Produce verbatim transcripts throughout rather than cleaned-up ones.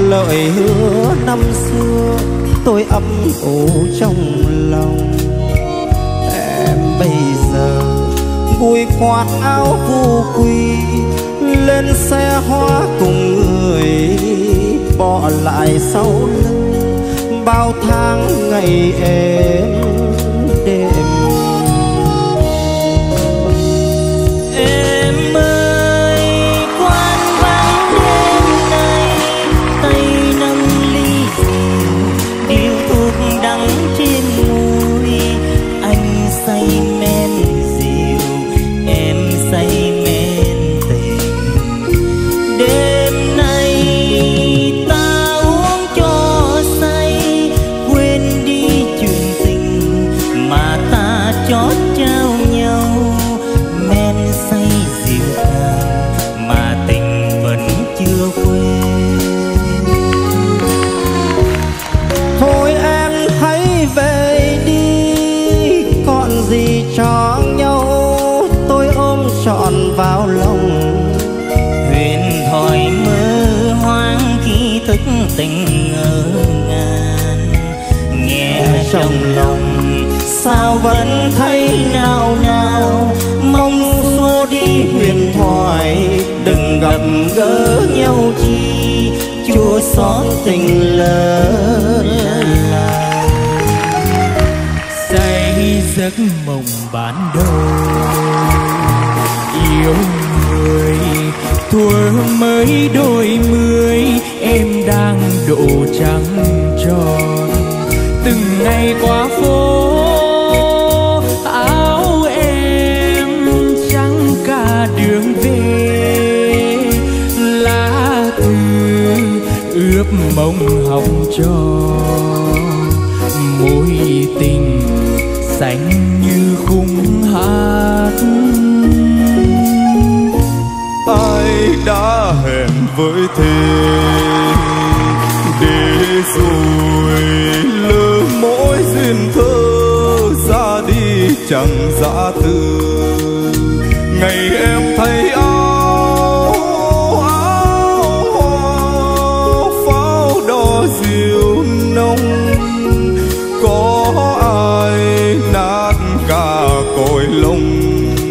lời hứa năm xưa tôi ấp ủ trong lòng. Em bây giờ vui khoác áo vô quy, lên xe hoa cùng người bỏ lại sau lưng bao tháng ngày êm đêm. Em ơi quán vắng đêm nay, tay nâng ly rượu điếu thuốc đắng trên môi. Anh say men rượu, em say men tình. Đêm nay ta uống cho say, quên đi chuyện tình mà ta chót trao nhau. Men say rượu càng mà tình vẫn chưa quên. Thôi em hãy về đi, còn gì cho nhau tôi ôm trọn vào lòng. Huyền thoại mơ hoang khi thức tình ngỡ ngàng, nghe trong lòng sao vẫn thấy nao nao. Mong xua đi huyền thoại, đừng gặp gỡ nhau chi, chua xót tình lỡ làng. Say giấc mộng ban đầu yêu người, thuở mới đôi mươi em đang độ trắng tròn. Từng ngày qua phố áo em trắng cả đường về, lá thư ướp mộng hồng tròn, mối tình xanh như khung hát. Ai đã hẹn với thế để rồi lỡ mỗi duyên thơ ra đi chẳng dã từ. Ngày em thấy áo áo hoa pháo đỏ diều nồng, có ai nát cả cõi lòng.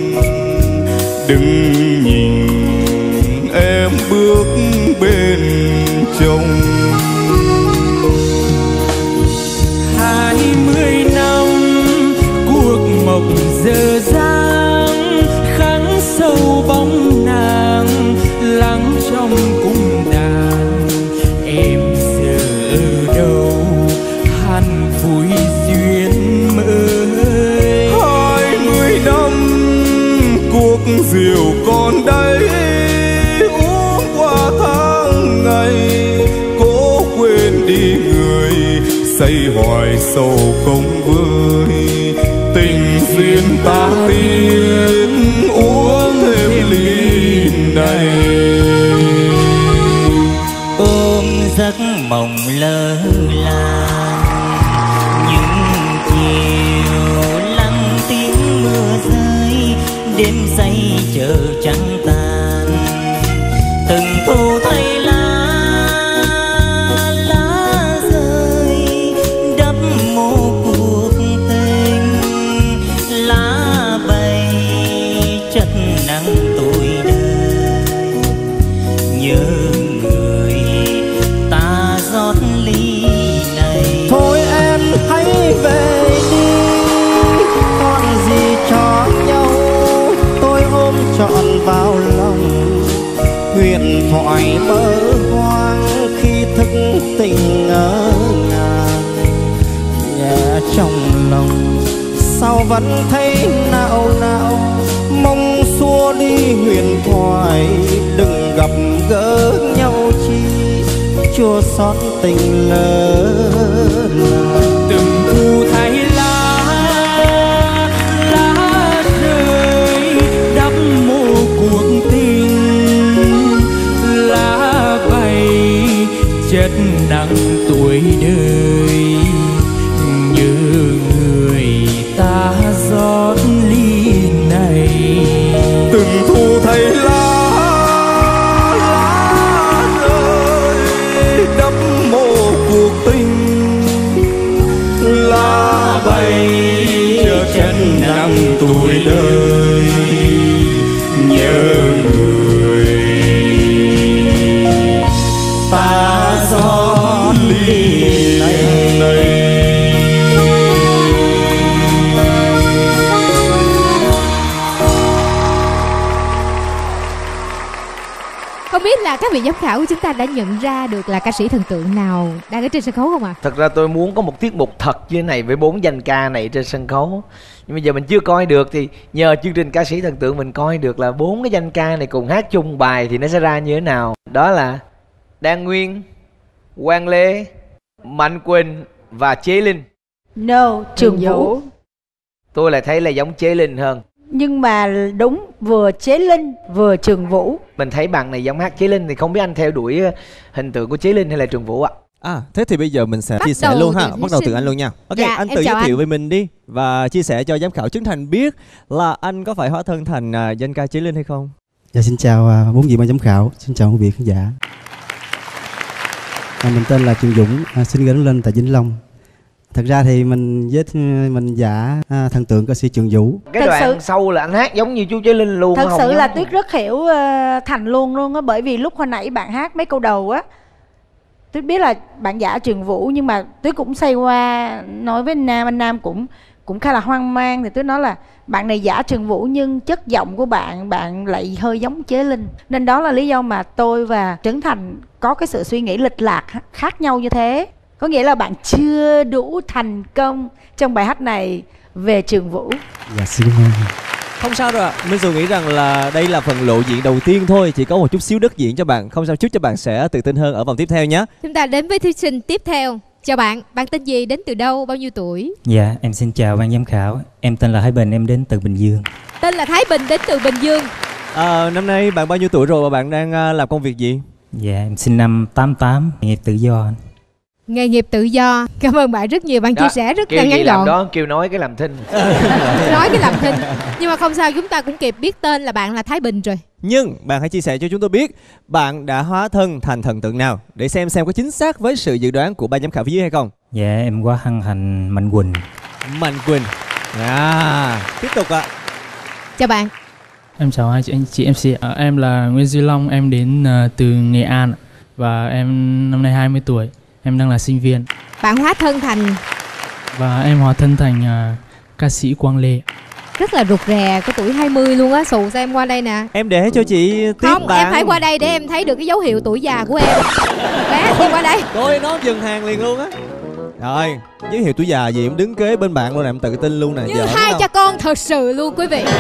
Đừng nhìn em bước bên chồng. Hai mươi năm cuộc mộng dở dang, khắc sâu bóng nàng lắng trong cung đàn. Em giờ ở đâu hằn vui duyên mới. Hai mươi năm cuộc rượu còn đây, uống qua tháng ngày cố quên đi người say hoài sầu không vơi. Tình duyên ta tiến uống thêm ly này. Ôm giấc mộng lơ làng, những chiều lặng tiếng mưa rơi, đêm say chờ trắng tàn. Từng thu thay lá lá rơi đắp mô cuộc tình. Lá bay chất nắng tuổi đời, nhớ người ta rót ly này. Thôi em hãy về đi, còn gì cho nhau tôi ôm trọn vào lòng. Huyền thoại mơ hoang khi thức tình ngỡ ngàng, nhẹ trong lòng sao vẫn thấy nao nao. Mong xua đi huyền thoại, đừng gặp gỡ nhau chi, chua xót tình lỡ làng. Từng thu thay lá lá rơi đắp mô cuộc tình. Lá bay chất nắng tuổi đời, như người ta rót ly này. Từng thu thay lá lá rơi đắp biết là các vị giám khảo của chúng ta đã nhận ra được là ca sĩ thần tượng nào đang ở trên sân khấu không ạ? Thật ra tôi muốn có một tiết mục thật như thế này với bốn danh ca này trên sân khấu. Nhưng bây giờ mình chưa coi được thì nhờ chương trình ca sĩ thần tượng mình coi được là bốn cái danh ca này cùng hát chung bài thì nó sẽ ra như thế nào. Đó là Đan Nguyên, Quang Lê, Mạnh Quỳnh và Chế Linh. No, Trường Vũ. Tôi lại thấy là giống Chế Linh hơn. Nhưng mà đúng, vừa Chế Linh vừa Trường Vũ. Mình thấy bạn này giống hát Chế Linh thì không biết anh theo đuổi hình tượng của Chế Linh hay là Trường Vũ ạ? À, thế thì bây giờ mình sẽ Bắt chia sẻ đầu luôn ha. từ Bắt đầu thí từ sinh. anh luôn nha. Ok, Dạ, anh em tự chào giới thiệu anh. về mình đi và chia sẻ cho giám khảo Trấn Thành biết là anh có phải hóa thân thành à, danh ca Chế Linh hay không? Dạ, xin chào à, bốn vị ban giám khảo, xin chào quý vị khán giả. À, mình tên là Trường Dũng, à, sinh ra lớn lên tại Vĩnh Long. Thật ra thì mình với mình giả à, thần tượng ca sĩ Trường Vũ. Cái Thật đoạn sự- sau là anh hát giống như chú Chế Linh luôn. Thật không sự giống- là Tuyết rất hiểu ờ, Thành luôn luôn á. Bởi vì lúc hồi nãy bạn hát mấy câu đầu á, Tuyết biết là bạn giả Trường Vũ. Nhưng mà Tuyết cũng xoay qua nói với anh Nam, anh Nam cũng cũng khá là hoang mang. Thì Tuyết nói là bạn này giả Trường Vũ nhưng chất giọng của bạn, bạn lại hơi giống Chế Linh. Nên đó là lý do mà tôi và Trấn Thành có cái sự suy nghĩ lệch lạc khác nhau như thế. Có nghĩa là bạn chưa đủ thành công trong bài hát này về Trường Vũ. Dạ, xin cảm ơn. Không sao rồi ạ. Minh Dù nghĩ rằng là đây là phần lộ diện đầu tiên thôi, chỉ có một chút xíu đất diễn cho bạn. Không sao, chúc cho bạn sẽ tự tin hơn ở vòng tiếp theo nhé. Chúng ta đến với thí sinh tiếp theo. Chào bạn, bạn tên gì, đến từ đâu, bao nhiêu tuổi? Dạ, em xin chào ban giám khảo. Em tên là Thái Bình, em đến từ Bình Dương. Tên là Thái Bình, đến từ Bình Dương. À, năm nay bạn bao nhiêu tuổi rồi và bạn đang à, làm công việc gì? Dạ, em sinh năm tám tám, nghề nghiệp tự do anh. Nghề nghiệp tự do. Cảm ơn bạn rất nhiều, bạn Đó, chia sẻ rất kêu là gì ngắn làm gọn. đó, kêu nói cái làm thinh. Nói cái làm thinh. Nhưng mà không sao, chúng ta cũng kịp biết tên là bạn là Thái Bình rồi. Nhưng bạn hãy chia sẻ cho chúng tôi biết bạn đã hóa thân thành thần tượng nào để xem xem có chính xác với sự dự đoán của ban giám khảo phía dưới hay không. Dạ, em quá hân hạnh Mạnh Quỳnh. Mạnh Quỳnh. À, tiếp tục ạ. Chào bạn. Em chào hai chị anh chị em xê. À, em là Nguyễn Duy Long, em đến uh, từ Nghệ An và em năm nay hai mươi tuổi. Em đang là sinh viên Bạn hóa thân thành và em hóa thân thành uh, ca sĩ Quang Lê. rất là rụt rè, có tuổi hai mươi luôn á. Xù sao em qua đây nè. Em để cho chị tiếp Không, bạn. em phải qua đây để em thấy được cái dấu hiệu tuổi già của em. Bé, đi qua đây. Coi nó dừng hàng liền luôn á. Rồi, giới thiệu tuổi già gì em đứng kế bên bạn luôn nè, em tự tin luôn nè. Như giỡn hai không? cha con thật sự luôn quý vị.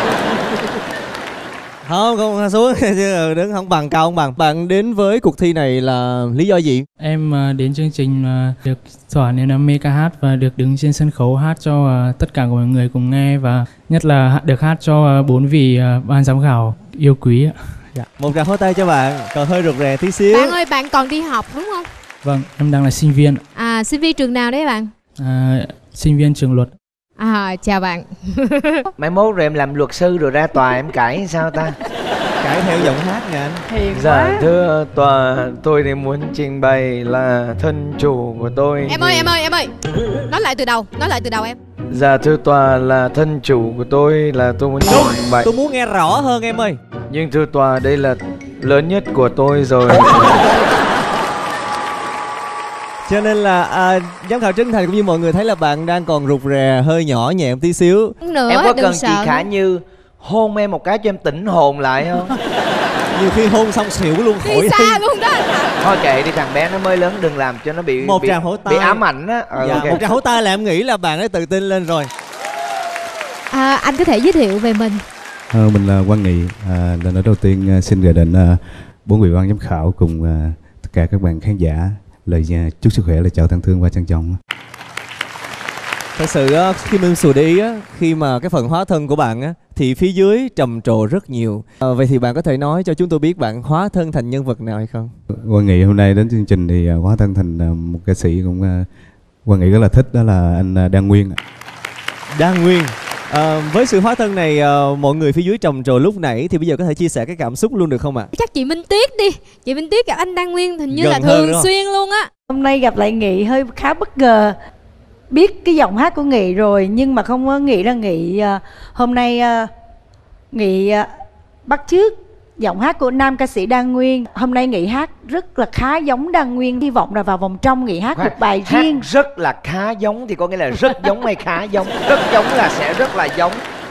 Không, không xuống chứ đứng không bằng cao không bằng. Bạn đến với cuộc thi này là lý do gì? Em uh, đến chương trình uh, được thỏa niềm đam mê ca hát và được đứng trên sân khấu hát cho uh, tất cả mọi người cùng nghe, và nhất là hát- được hát cho uh, bốn vị uh, ban giám khảo yêu quý ạ. Dạ. Một tràng pháo tay cho bạn, còn hơi rụt rè tí xíu. Bạn ơi, bạn còn đi học đúng không? Vâng, em đang là sinh viên. À, sinh viên trường nào đấy bạn? À, sinh viên trường luật. À, chào bạn. Mai mốt rồi em làm luật sư rồi ra tòa em cãi sao ta? Cãi theo giọng hát nha anh. Hiền Dạ thưa tòa, tôi thì muốn trình bày là thân chủ của tôi. Em ơi, em ơi, em ơi. Nói lại từ đầu, nói lại từ đầu em. Dạ thưa tòa, là thân chủ của tôi là tôi muốn trình bày. Tôi muốn nghe rõ hơn em ơi. Nhưng thưa tòa, đây là lớn nhất của tôi rồi. Cho nên là à, giám khảo Trấn Thành cũng như mọi người thấy là bạn đang còn rụt rè, hơi nhỏ nhẹ một tí xíu. Nữa, Em có đừng cần sợ. chị Khả Như hôn em một cái cho em tỉnh hồn lại không? Nhiều khi hôn xong xỉu luôn khỏi Đi xa luôn đó. Thôi kệ đi, thằng bé nó mới lớn, đừng làm cho nó bị Một bị, tràng vỗ tay. bị ám ảnh á. Ờ, Dạ, ok. một tràng pháo tay là em nghĩ là bạn ấy tự tin lên rồi. À, anh có thể giới thiệu về mình. Ờ, mình là Quang Nghị. À, lần đầu tiên à, xin gửi đến à, bốn vị ban giám khảo cùng à, tất cả các bạn khán giả lời à, chúc sức khỏe, lời chào thân thương và trân trọng. Thật sự á, khi Minh Sù để ý á, khi mà cái phần hóa thân của bạn á, thì phía dưới trầm trồ rất nhiều. À, vậy thì bạn có thể nói cho chúng tôi biết bạn hóa thân thành nhân vật nào hay không? Quang Nghị hôm nay đến chương trình thì à, hóa thân thành à, một ca sĩ cũng à, Quang Nghị rất là thích, đó là anh à, Đan Nguyên. Đan Nguyên. À, với sự hóa thân này à, mọi người phía dưới trầm trồ lúc nãy thì bây giờ có thể chia sẻ cái cảm xúc luôn được không ạ? Chắc chị Minh Tuyết đi. Chị Minh Tuyết gặp anh Đan Nguyên hình như Gần là hơn thường đúng không? xuyên luôn á. Hôm nay gặp lại Nghị hơi khá bất ngờ. Biết cái giọng hát của Nghị rồi nhưng mà không có nghĩ là Nghị uh, hôm nay uh, Nghị uh, bắt chước giọng hát của nam ca sĩ Đan Nguyên. Hôm nay Nghị hát rất là khá giống Đan Nguyên. Hy vọng là vào vòng trong Nghị hát Khoan, một bài hát riêng. rất là khá giống thì có nghĩa là rất giống hay khá giống? Rất giống là sẽ rất là giống,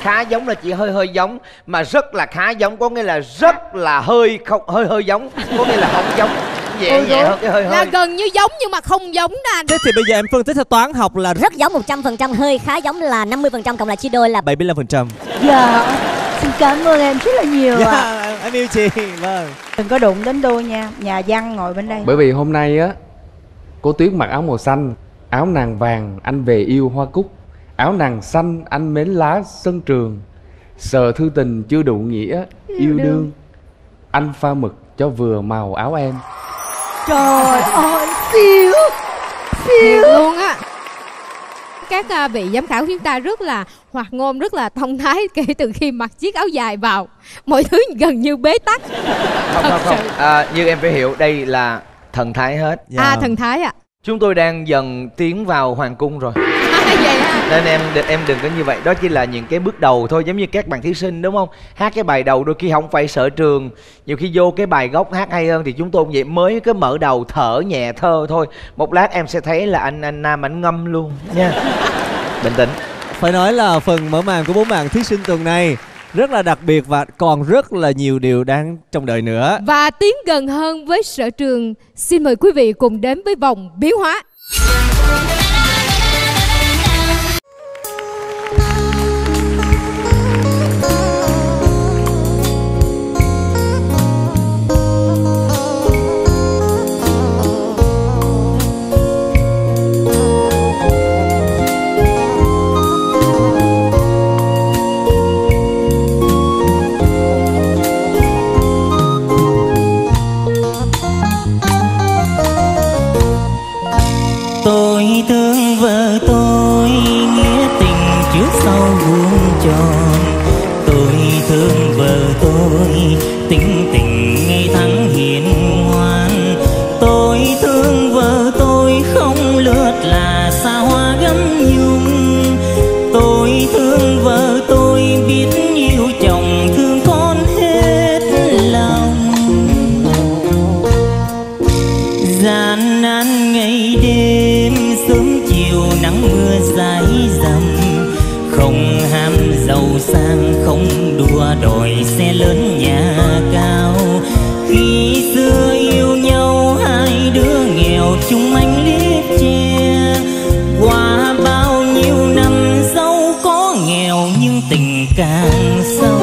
khá giống là chỉ hơi hơi giống, mà rất là khá giống có nghĩa là rất là hơi không hơi hơi giống, có nghĩa là không giống, nhẹ Ôi nhẹ dồi. hơn cái hơi Là hơi. gần như giống nhưng mà không giống đó anh. Thế thì bây giờ em phân tích theo toán học là Rất giống một trăm phần trăm, hơi khá giống là năm mươi phần trăm, cộng lại chia đôi là bảy mươi lăm phần trăm. Dạ, xin cảm ơn em rất là nhiều ạ. Dạ, em yêu chị. Vâng. Đừng có đụng đến tôi nha, nhà văn ngồi bên đây. Bởi vì hôm nay á, cô Tuyết mặc áo màu xanh, áo nàng vàng anh về yêu hoa cúc, áo nàng xanh anh mến lá sân trường, sờ thư tình chưa đủ nghĩa yêu đương, anh pha mực cho vừa màu áo em. Trời ơi, siêu Thiệt luôn á. Các à, vị giám khảo của chúng ta rất là hoạt ngôn, rất là thông thái kể từ khi mặc chiếc áo dài vào. Mọi thứ gần như bế tắc. Không không không, à, như em phải hiểu đây là thần thái hết. À, thần thái ạ. Chúng tôi đang dần tiến vào hoàng cung rồi. À, vậy à. Nên em em đừng có như vậy. Đó chỉ là những cái bước đầu thôi. Giống như các bạn thí sinh đúng không? Hát cái bài đầu đôi khi không phải sở trường. Nhiều khi vô cái bài gốc hát hay hơn. Thì chúng tôi cũng vậy, mới cái mở đầu thở nhẹ thơ thôi. Một lát em sẽ thấy là anh anh Nam ảnh ngâm luôn nha. Bình tĩnh. Phải nói là phần mở màn của bốn bạn thí sinh tuần này rất là đặc biệt và còn rất là nhiều điều đang trong đợi nữa. Và tiến gần hơn với sở trường, xin mời quý vị cùng đến với vòng biến hóa. Tôi thương vợ tôi, nghĩa tình trước sau vuông tròn. Tôi thương vợ tôi, tính tình ngây thẳng hiền ngoan. Tôi thương vợ tôi, không lướt là xa hoa gấm nhung. Tôi thương vợ tôi, biết yêu chồng thương con hết lòng. Gian nan ngày đêm, sớm chiều nắng mưa dài dầm, không ham giàu sang, không đua đòi xe lớn nhà cao. Khi xưa yêu nhau hai đứa nghèo chung anh liếp che, qua bao nhiêu năm dẫu có nghèo nhưng tình càng sâu.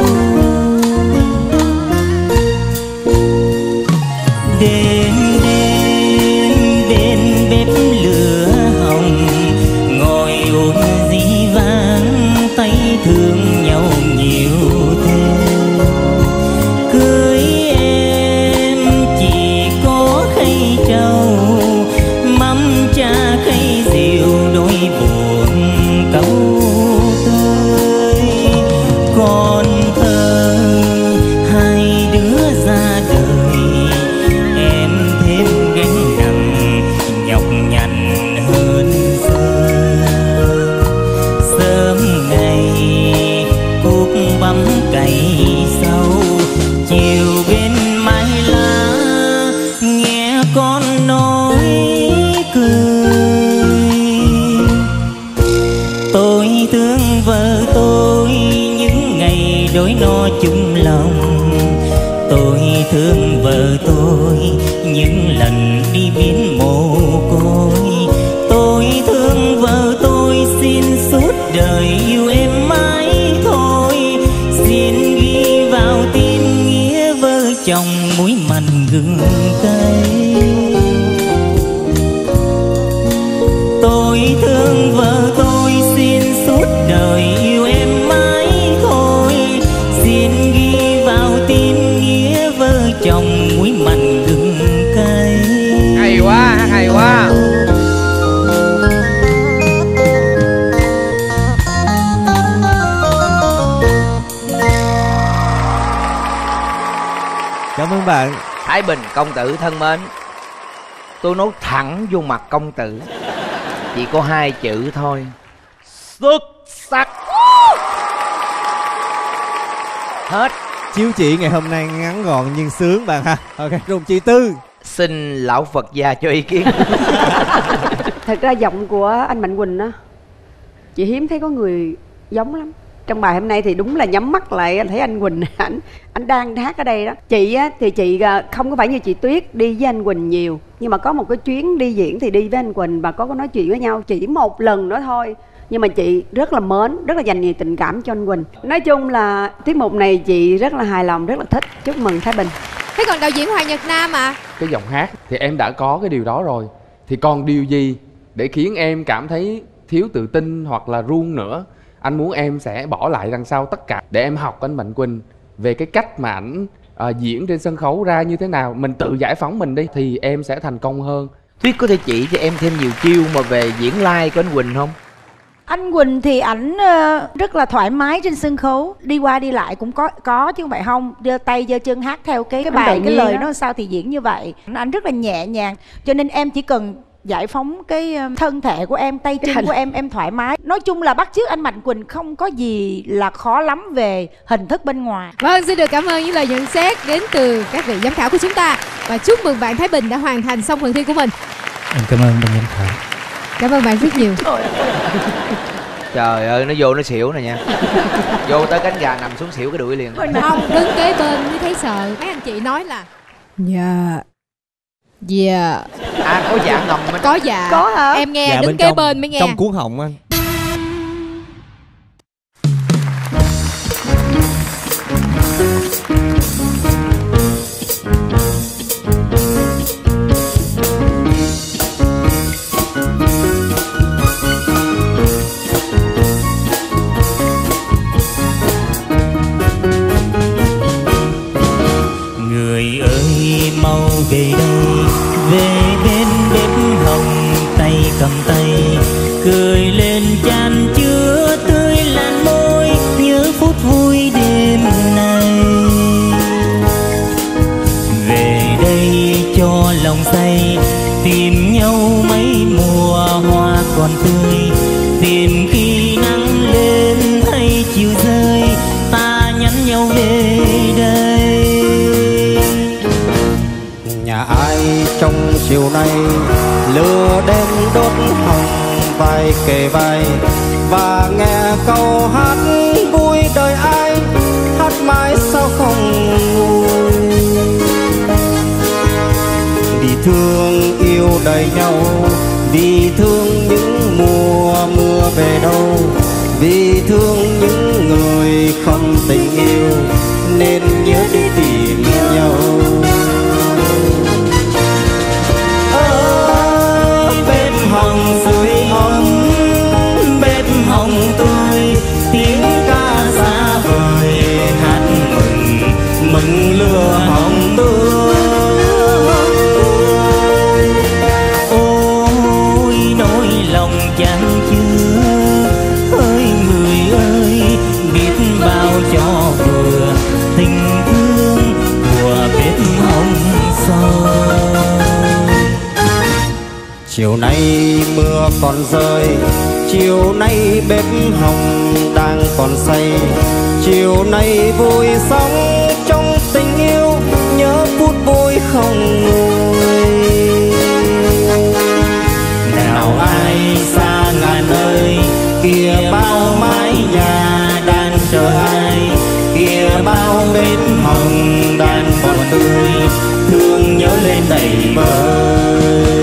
Đêm đêm bên bếp lửa hồng, ngồi ôn dĩ vãng, tay thương nhau nhiều thêm. Cưới em chỉ có khay trầu, mắm cha khay rượu, đôi buồn câu tươi. Còn thơ hai đứa ra đời, em thêm gánh nặng nhọc nhằn hơn xưa. Sớm ngày cuốc bắm cày sâu, chiều bên mái lá nghe con nói cười. Tôi thương vợ tôi, những ngày đôi no chung lòng. Tôi thương vợ tôi, những lần đi biến mồ côi. Tôi thương vợ tôi, xin suốt đời yêu em mãi thôi. Xin ghi vào tim nghĩa vợ chồng, muối mặn gừng cay. Tôi thương vợ tôi, xin suốt đời yêu em mãi thôi. Xin ghi vào tim nghĩa vợ chồng, muối mặn gừng cay. Hay quá, hay quá. Cảm ơn bạn. Thái Bình công tử thân mến, tôi nói thẳng vô mặt công tử, chỉ có hai chữ thôi: xuất sắc. Hết. Chiếu chị ngày hôm nay ngắn gọn nhưng sướng bạn ha. Ok, rồi chị Tư. Xin lão Phật gia cho ý kiến. Thật ra giọng của anh Mạnh Quỳnh á, chị hiếm thấy có người giống lắm. Trong bài hôm nay thì đúng là nhắm mắt lại thấy anh Quỳnh ảnh ảnh đang hát ở đây đó. Chị á thì chị không có phải như chị Tuyết đi với anh Quỳnh nhiều, nhưng mà có một cái chuyến đi diễn thì đi với anh Quỳnh và có có nói chuyện với nhau chỉ một lần nữa thôi, nhưng mà chị rất là mến, rất là dành nhiều tình cảm cho anh Quỳnh. Nói chung là tiết mục này chị rất là hài lòng, rất là thích. Chúc mừng Thái Bình. Thế còn đạo diễn Hoàng Nhật Nam à? Cái giọng hát thì em đã có cái điều đó rồi, thì còn điều gì để khiến em cảm thấy thiếu tự tin hoặc là run nữa? Anh muốn em sẽ bỏ lại đằng sau tất cả để em học anh Mạnh Quỳnh về cái cách mà ảnh à, diễn trên sân khấu ra như thế nào. Mình tự giải phóng mình đi thì em sẽ thành công hơn. Tuyết có thể chỉ cho em thêm nhiều chiêu mà về diễn live của anh Quỳnh không? Anh Quỳnh thì ảnh rất là thoải mái trên sân khấu, đi qua đi lại cũng có có chứ không phải không, giơ tay giơ chân hát theo cái cái bài cái lời đó. Nó sao thì diễn như vậy. Anh rất là nhẹ nhàng, cho nên em chỉ cần giải phóng cái thân thể của em, tay chân của em, em thoải mái. Nói chung là bắt chước anh Mạnh Quỳnh không có gì là khó lắm về hình thức bên ngoài. Vâng, xin được cảm ơn những lời nhận xét đến từ các vị giám khảo của chúng ta. Và chúc mừng bạn Thái Bình đã hoàn thành xong phần thi của mình. Em cảm ơn ban giám khảo. Cảm ơn bạn rất nhiều. Trời ơi, nó vô nó xỉu này nha. Vô tới cánh gà nằm xuống xỉu cái đuổi liền. Không, đứng kế bên mới thấy sợ. Mấy anh chị nói là dạ dạ à có dạ ngầm anh. Có dạ. Có hả? Em nghe dạ đứng bên kế trong, bên mới nghe. trong cuốn họng anh. Người ơi mau về đây, về bên bếp hồng, tay cầm tay cười lên chan chứa tươi làn môi, nhớ phút vui đêm nay. Về đây cho lòng say, tìm nhau mấy mùa hoa còn tươi, tìm khi nắng lên hay chiều rơi, ta nhắn nhau về đây. Nhà ai trong chiều nay lửa đêm đốt hồng vai kề vai, và nghe câu hát vui đời ai, hát mãi sao không nguôi. Vì thương yêu đầy nhau, vì thương những mùa mưa về đâu, vì thương những người không tình yêu nên nhớ đi tìm nhau. Bếp hồng sưởi ấm, bếp hồng tươi, tiếng ca xa vời hát mừng, mừng lửa hồng tươi. Ôi nỗi lòng chan chứa, ơi người ơi biết bao cho vừa tình thương của bếp hồng soi. Chiều nay mưa còn rơi, chiều nay bếp hồng đang còn say, chiều nay vui sống trong tình yêu, nhớ phút vui không nguôi. Nào ai xa ngàn ơi, kia bao mái nhà đang chờ ai, kia bao bếp hồng đang còn tươi, thương nhớ lên đầy vơi.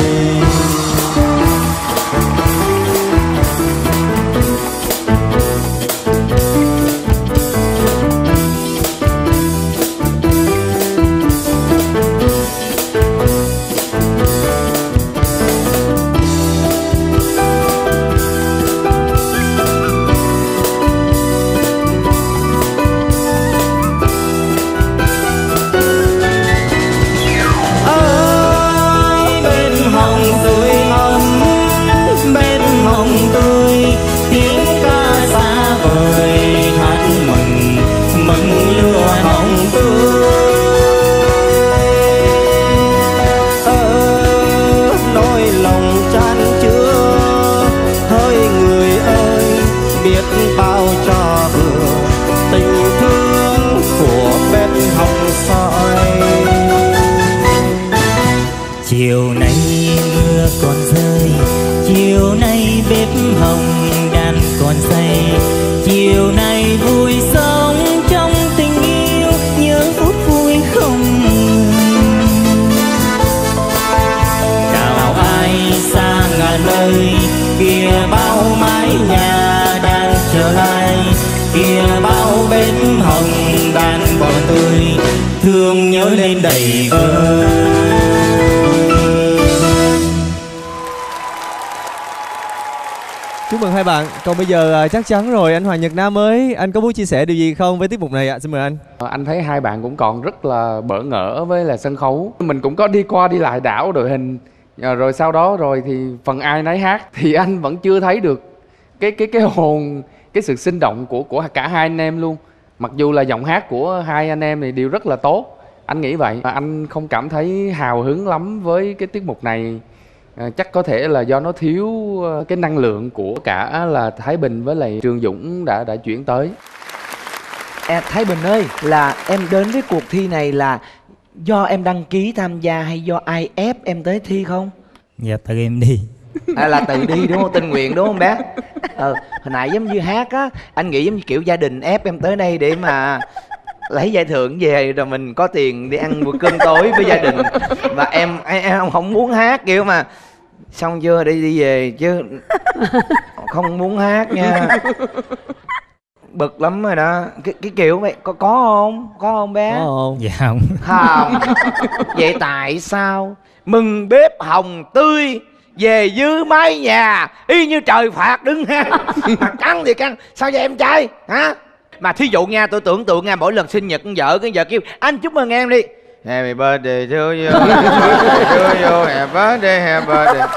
Chiều nay mưa còn rơi, chiều nay bếp hồng đàn còn say, chiều nay thương nhớ lên đầy vơi. Chúc mừng hai bạn. Còn bây giờ à, chắc chắn rồi, anh Hoàng Nhật Nam ơi, anh có muốn chia sẻ điều gì không với tiết mục này ạ? Xin mời anh. Ờ, anh thấy hai bạn cũng còn rất là bỡ ngỡ với là sân khấu. Mình cũng có đi qua đi lại đảo đội hình, à, rồi sau đó rồi thì phần ai nấy hát thì anh vẫn chưa thấy được cái cái cái hồn, cái sự sinh động của của cả hai anh em luôn. Mặc dù là giọng hát của hai anh em thì đều rất là tốt, anh nghĩ vậy. Mà anh không cảm thấy hào hứng lắm với cái tiết mục này. À, chắc có thể là do nó thiếu cái năng lượng của cả là Thái Bình với lại Trường Dũng đã đã chuyển tới. À, Thái Bình ơi, là em đến với cuộc thi này là do em đăng ký tham gia hay do ai ép em tới thi không? Dạ tự em đi. À, là tự đi đúng không? Tình nguyện đúng không bé? Ờ, hồi nãy giống như hát á, anh nghĩ giống như kiểu gia đình ép em tới đây để mà lấy giải thưởng về rồi mình có tiền đi ăn bữa cơm tối với gia đình. Và em em, em không muốn hát kiểu mà xong chưa đi đi về chứ không muốn hát nha. Bực lắm rồi đó. Cái, cái kiểu vậy có có không? Có không bé? Có không? Dạ không. Không. Vậy tại sao mừng bếp hồng tươi về dưới mái nhà y như trời phạt đứng ha. Mà căng thì căng. Sao vậy em trai? Hả? Mà thí dụ nha, tôi tưởng tượng nha, mỗi lần sinh nhật con vợ, cái vợ kêu anh chúc mừng em đi. Happy birthday to you, happy birthday to you, happy birthday, happy birthday.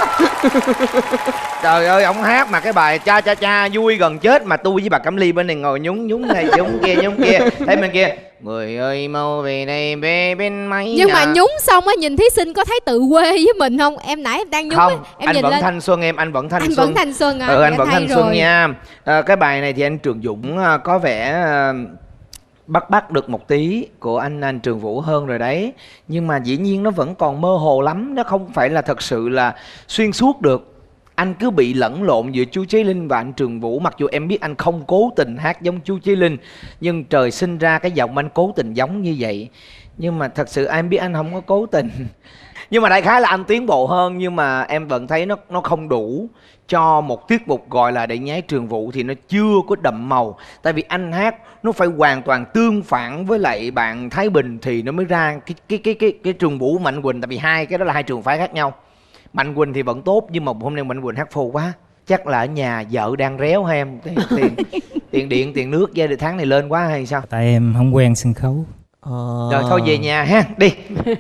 Trời ơi, ông hát mà cái bài cha cha cha vui gần chết, mà tôi với bà Cẩm Ly bên này ngồi nhúng nhúng này nhúng kia nhúng kia, thấy bên kia người ơi mau về đây về bên máy. Nhưng nhà. mà nhúng xong á, nhìn thí sinh có thấy tự quê với mình không? Em nãy em đang nhúng Không, á, em anh nhìn vẫn lên. thanh xuân em, anh vẫn thanh Anh xuân. vẫn thanh xuân à? Ừ, anh Dạ, vẫn hay thanh xuân rồi. nha. À, cái bài này thì anh Trường Dũng à, có vẻ à, bắt bắt được một tí của anh anh Trường Vũ hơn rồi đấy. Nhưng mà dĩ nhiên nó vẫn còn mơ hồ lắm, nó không phải là thật sự là xuyên suốt được. Anh cứ bị lẫn lộn giữa chú Chí Linh và anh Trường Vũ. Mặc dù em biết anh không cố tình hát giống chú Chí Linh, nhưng trời sinh ra cái giọng anh cố tình giống như vậy. Nhưng mà thật sự em biết anh không có cố tình. Nhưng mà đại khái là anh tiến bộ hơn. Nhưng mà em vẫn thấy nó nó không đủ cho một tiết mục gọi là Đại Nhái Trường Vũ. Thì nó chưa có đậm màu. Tại vì anh hát nó phải hoàn toàn tương phản với lại bạn Thái Bình thì nó mới ra cái cái cái cái, cái Trường Vũ Mạnh Quỳnh. Tại vì hai cái đó là hai trường phái khác nhau. Mạnh Quỳnh thì vẫn tốt, nhưng mà hôm nay Mạnh Quỳnh hát phô quá. Chắc là ở nhà vợ đang réo hay em tiền tiền, tiền điện tiền nước gia đình tháng này lên quá hay sao? Tại em không quen sân khấu. Ờ... Rồi thôi về nhà ha, đi.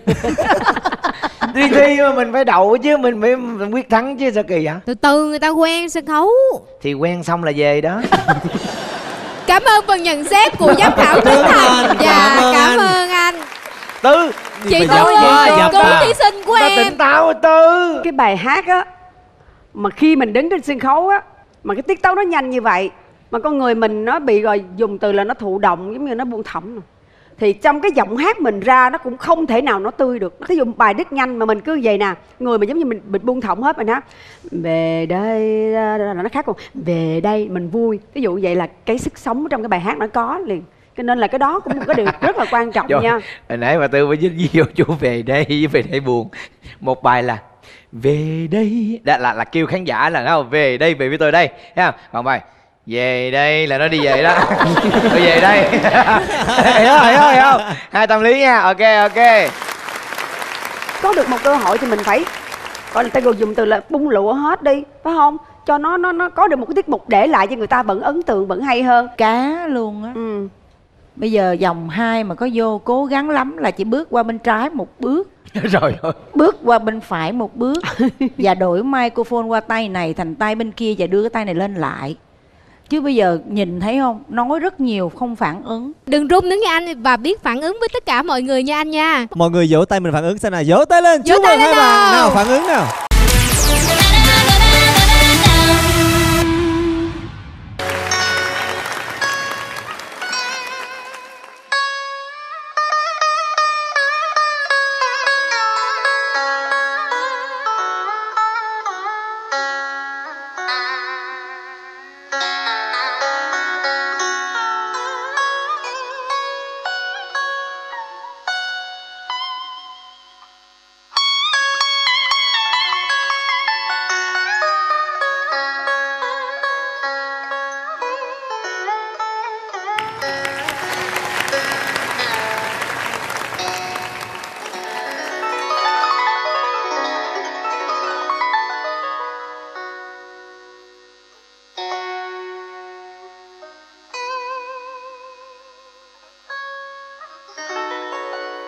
Đi thi mà mình phải đậu chứ, mình phải mình quyết thắng chứ sao kỳ vậy? Từ từ người ta quen sân khấu. Thì quen xong là về đó. Cảm ơn phần nhận xét của giám khảo Trấn Thành. Dạ, cảm ơn cảm anh. ơn anh. Tư Chị Mà Tư dập quá, ơi, dập cứu à. thí sinh của Mà em. tỉnh táo rồi Tư. Cái bài hát á, mà khi mình đứng trên sân khấu á, mà cái tiết tấu nó nhanh như vậy, mà con người mình nó bị rồi dùng từ là nó thụ động, giống như nó buông thõng rồi. Thì trong cái giọng hát mình ra nó cũng không thể nào nó tươi được. Thí dụ bài đứt nhanh mà mình cứ vậy nè, người mà giống như mình mình buông thõng hết mình hát về đây là nó khác, còn về đây mình vui. Ví dụ vậy là cái sức sống trong cái bài hát nó có liền. Cho nên là cái đó cũng có điều rất là quan trọng Rồi, nha. hồi nãy mà Tư mới dính vô chỗ về đây với về đây buồn. Một bài là về đây đã là là kêu khán giả là nó về đây về với tôi đây, thấy không? Còn bài về đây là nó đi về đó. Tôi về đây. Hiểu không? Hiểu không? Hiểu không? Hai tâm lý nha. Ok ok. Có được một cơ hội thì mình phải gọi là ta gọi dùng từ là bung lụa hết đi, phải không? Cho nó nó nó có được một cái tiết mục để lại cho người ta vẫn ấn tượng, vẫn hay hơn. Cá luôn á. Ừ. Bây giờ vòng hai mà có vô cố gắng lắm là chỉ bước qua bên trái một bước, Rồi ơi. bước qua bên phải một bước và đổi microphone qua tay này thành tay bên kia và đưa cái tay này lên lại. Chứ bây giờ nhìn thấy không, nói rất nhiều không phản ứng. Đừng run nữa nha anh, và biết phản ứng với tất cả mọi người nha anh nha. Mọi người vỗ tay mình phản ứng xem nào, vỗ tay lên. Vỗ Chúc tay mừng lên hai bạn. nào. Nào phản ứng nào.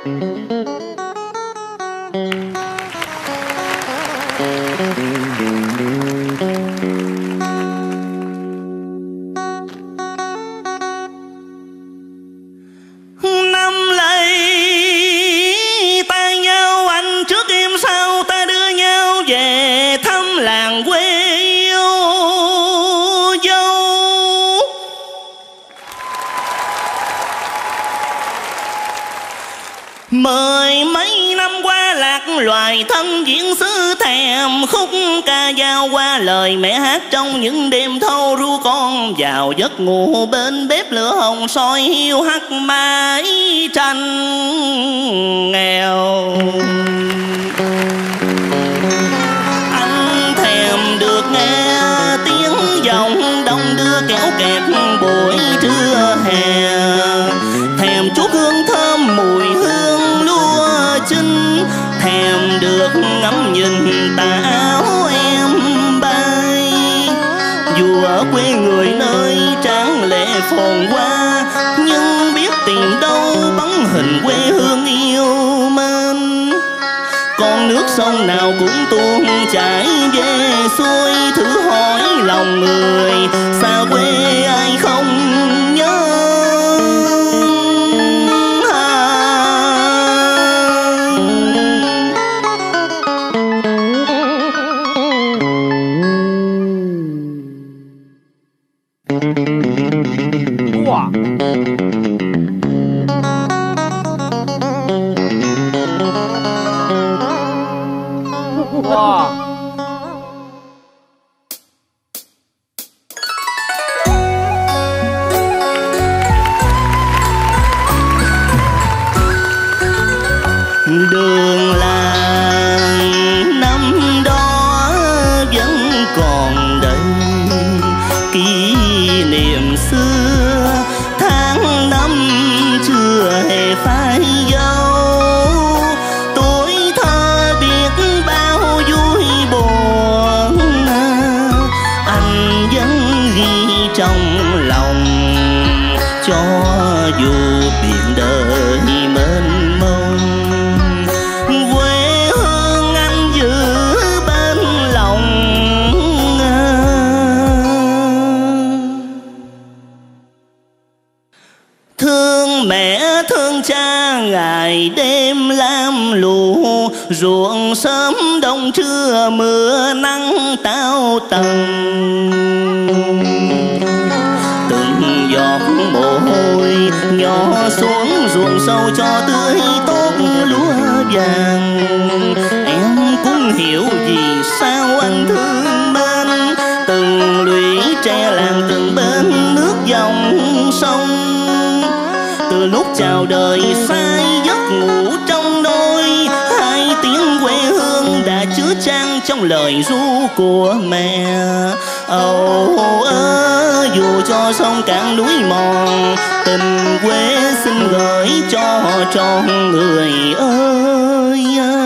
Năm lấy tay nhau anh trước em sau, ta đưa nhau về thăm làng quê yêu dâu. Mười mấy năm qua lạc loài thân diễn xứ thèm khúc ca dao qua lời mẹ hát trong những đêm thâu ru con vào giấc ngủ bên bếp lửa hồng soi hiu hắt mái tranh nghèo. Anh thèm được nghe tiếng dòng đông đưa kéo kẹt buổi trưa hè, thèm chút hương thơm mùi hương lúa chín, thèm được ngắm nhìn tà áo em bay. Dù ở quê người nơi tráng lệ phồn hoa, nhưng biết tìm đâu bóng hình quê hương yêu mến. Con nước sông nào cũng tuôn chảy về xuôi, thử hỏi lòng người xa quê ai không nhớ. Đường làng năm đó vẫn còn đây, kỷ niệm xưa tháng năm chưa hề phai dấu. Tuổi thơ biết bao vui buồn, anh vẫn ghi trong lòng, cho dù biển đời mênh mông. Quê hương anh giữ bên lòng, thương mẹ thương cha ngày đêm lam lũ, ruộng sớm đông trưa mưa nắng tao tầng. Từng giọt mồ hôi nhỏ xuống ruộng sâu cho tươi tốt lúa vàng. Em cũng hiểu vì sao anh thương mến từng lũy tre làng, từng bên nước dòng sông. Từ lúc chào đời say giấc ngủ trong đôi, hai tiếng quê hương đã chứa chan trong lời ru của mẹ. Âu ơ dù cho sông cạn núi mòn, tình quê xin gửi cho trọn người ơi.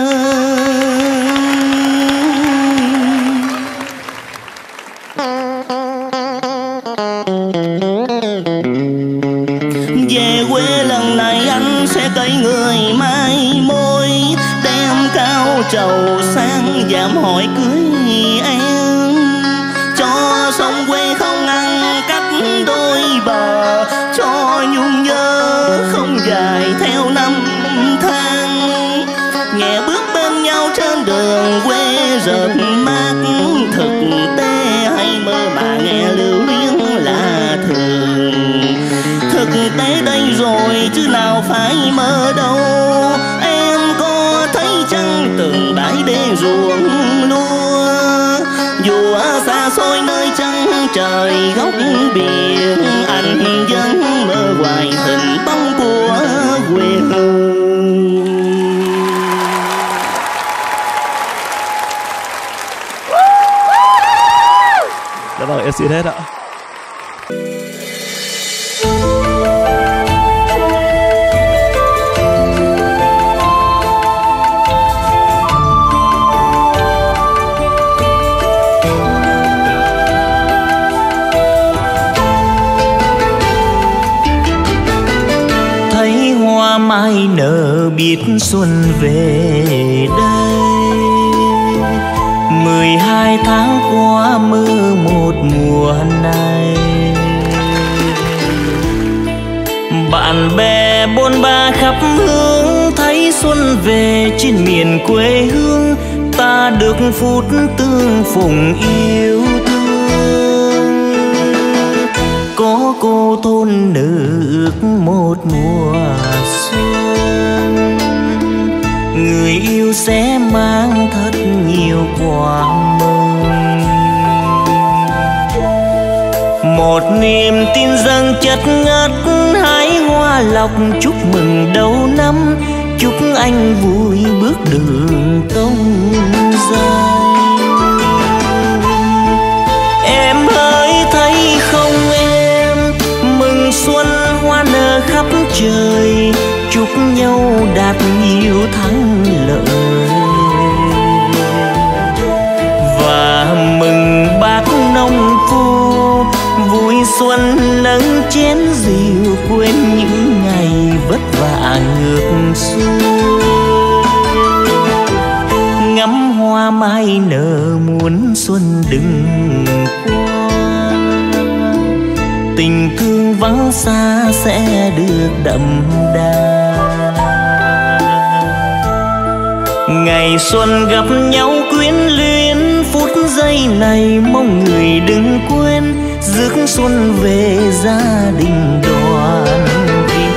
Về quê lần này anh sẽ cậy người mai mối, đem cao trầu sang dạm hỏi cưới em. Cho sông quê không ăn cách đôi bờ, cho nhung nhớ không dài theo năm tháng. Nhẹ bước bên nhau trên đường quê rợp mát, thực tế hay mơ mà nghe lưu luyến là thường. Thực tế đây rồi chứ nào phải mơ đâu, em có thấy chăng từng bãi đê ruộng lúa. Dù ở xa xôi nơi chân trời góc biển, anh vẫn mơ hoài hình bóng của quê hương. Dạ vâng, em xin hết ạ. thấy hoa mai nở biết xuân về đây. Mười hai tháng qua mơ một mùa này, bạn bè bôn ba khắp hướng thấy xuân về trên miền quê hương. Ta được phút tương phùng yêu thương, có cô thôn nữ ước một mùa xuân. Người yêu sẽ mang thật nhiều quà mừng, một niềm tin dâng chất ngất. Hái hoa lộc chúc mừng đầu năm, chúc anh vui bước đường công danh. Em hỡi thấy không em, mừng xuân hoa nở khắp trời, chúc nhau đạt nhiều thắng lợi. Và mừng bác nông phu vui xuân nâng chén rượu, quên những ngày vất vả ngược xuôi. Ngắm hoa mai nở muốn xuân đừng qua, tình thương vắng xa sẽ được đậm đà. Ngày xuân gặp nhau quyến luyến, phút giây này mong người đừng quên, rước xuân về gia đình đoàn viên.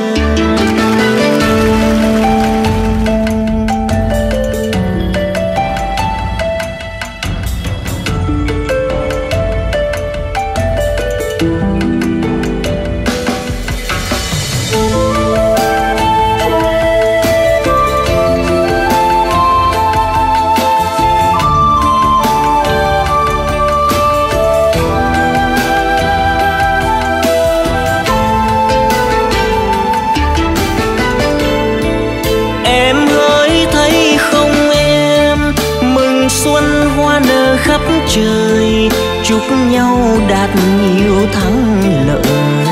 Khắp trời chúc nhau đạt nhiều thắng lợi,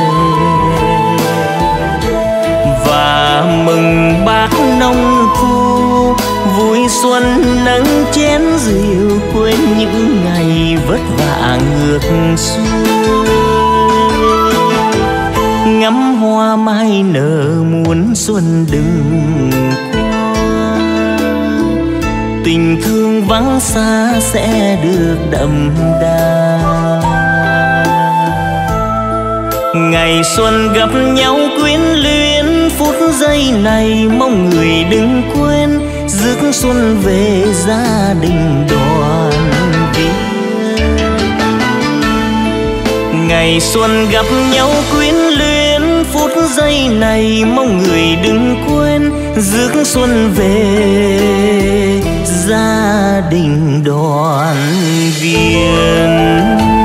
và mừng bác nông phu vui xuân nâng chén rượu, quên những ngày vất vả ngược xuôi. Ngắm hoa mai nở muốn xuân đừng qua, tình thương vắng xa sẽ được đậm đà. Ngày xuân gặp nhau quyến luyến, phút giây này mong người đừng quên, rước xuân về gia đình đoàn viên. Ngày xuân gặp nhau quyến luyến, phút giây này mong người đừng quên, rước xuân về gia đình đoàn viên.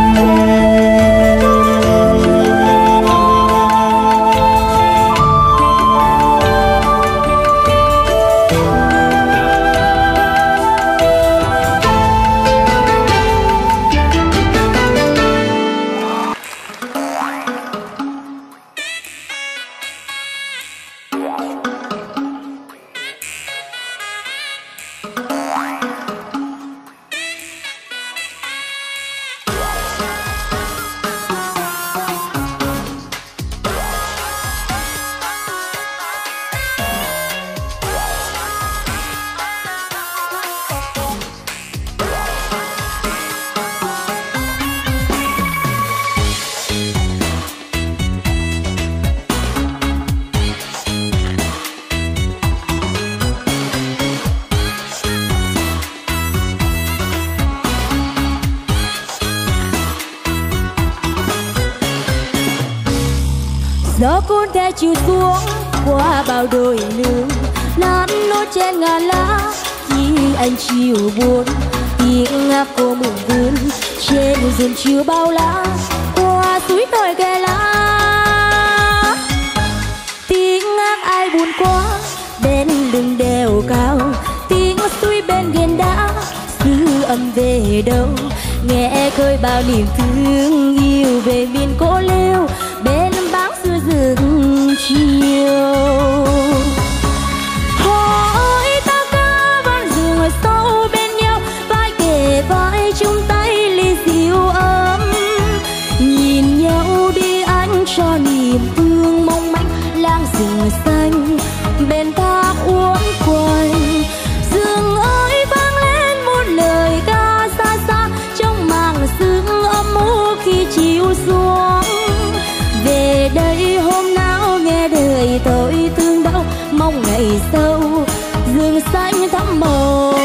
Gió cuốn theo chiều xuống qua bao đồi nương, lát nốt trên ngàn lá khi anh chiều buồn. Tiếng ngáp cô mừng vươn trên rừng chiều bao lá, qua suối đồi kề lá. Tiếng ngáp ai buồn quá bên lưng đèo cao, tiếng suối bên ghiền đá xứ âm về đâu. Nghe khơi bao niềm thương yêu về miền cô liêu bên báng xưa rừng chiều. rừng xanh bên thác uốn quanh. Rừng ơi vang lên một lời ca xa xa trong màng sương âm u khi chiều xuống. Về đây hôm nào nghe đời tôi thương đau, mong ngày sau rừng xanh thắm màu.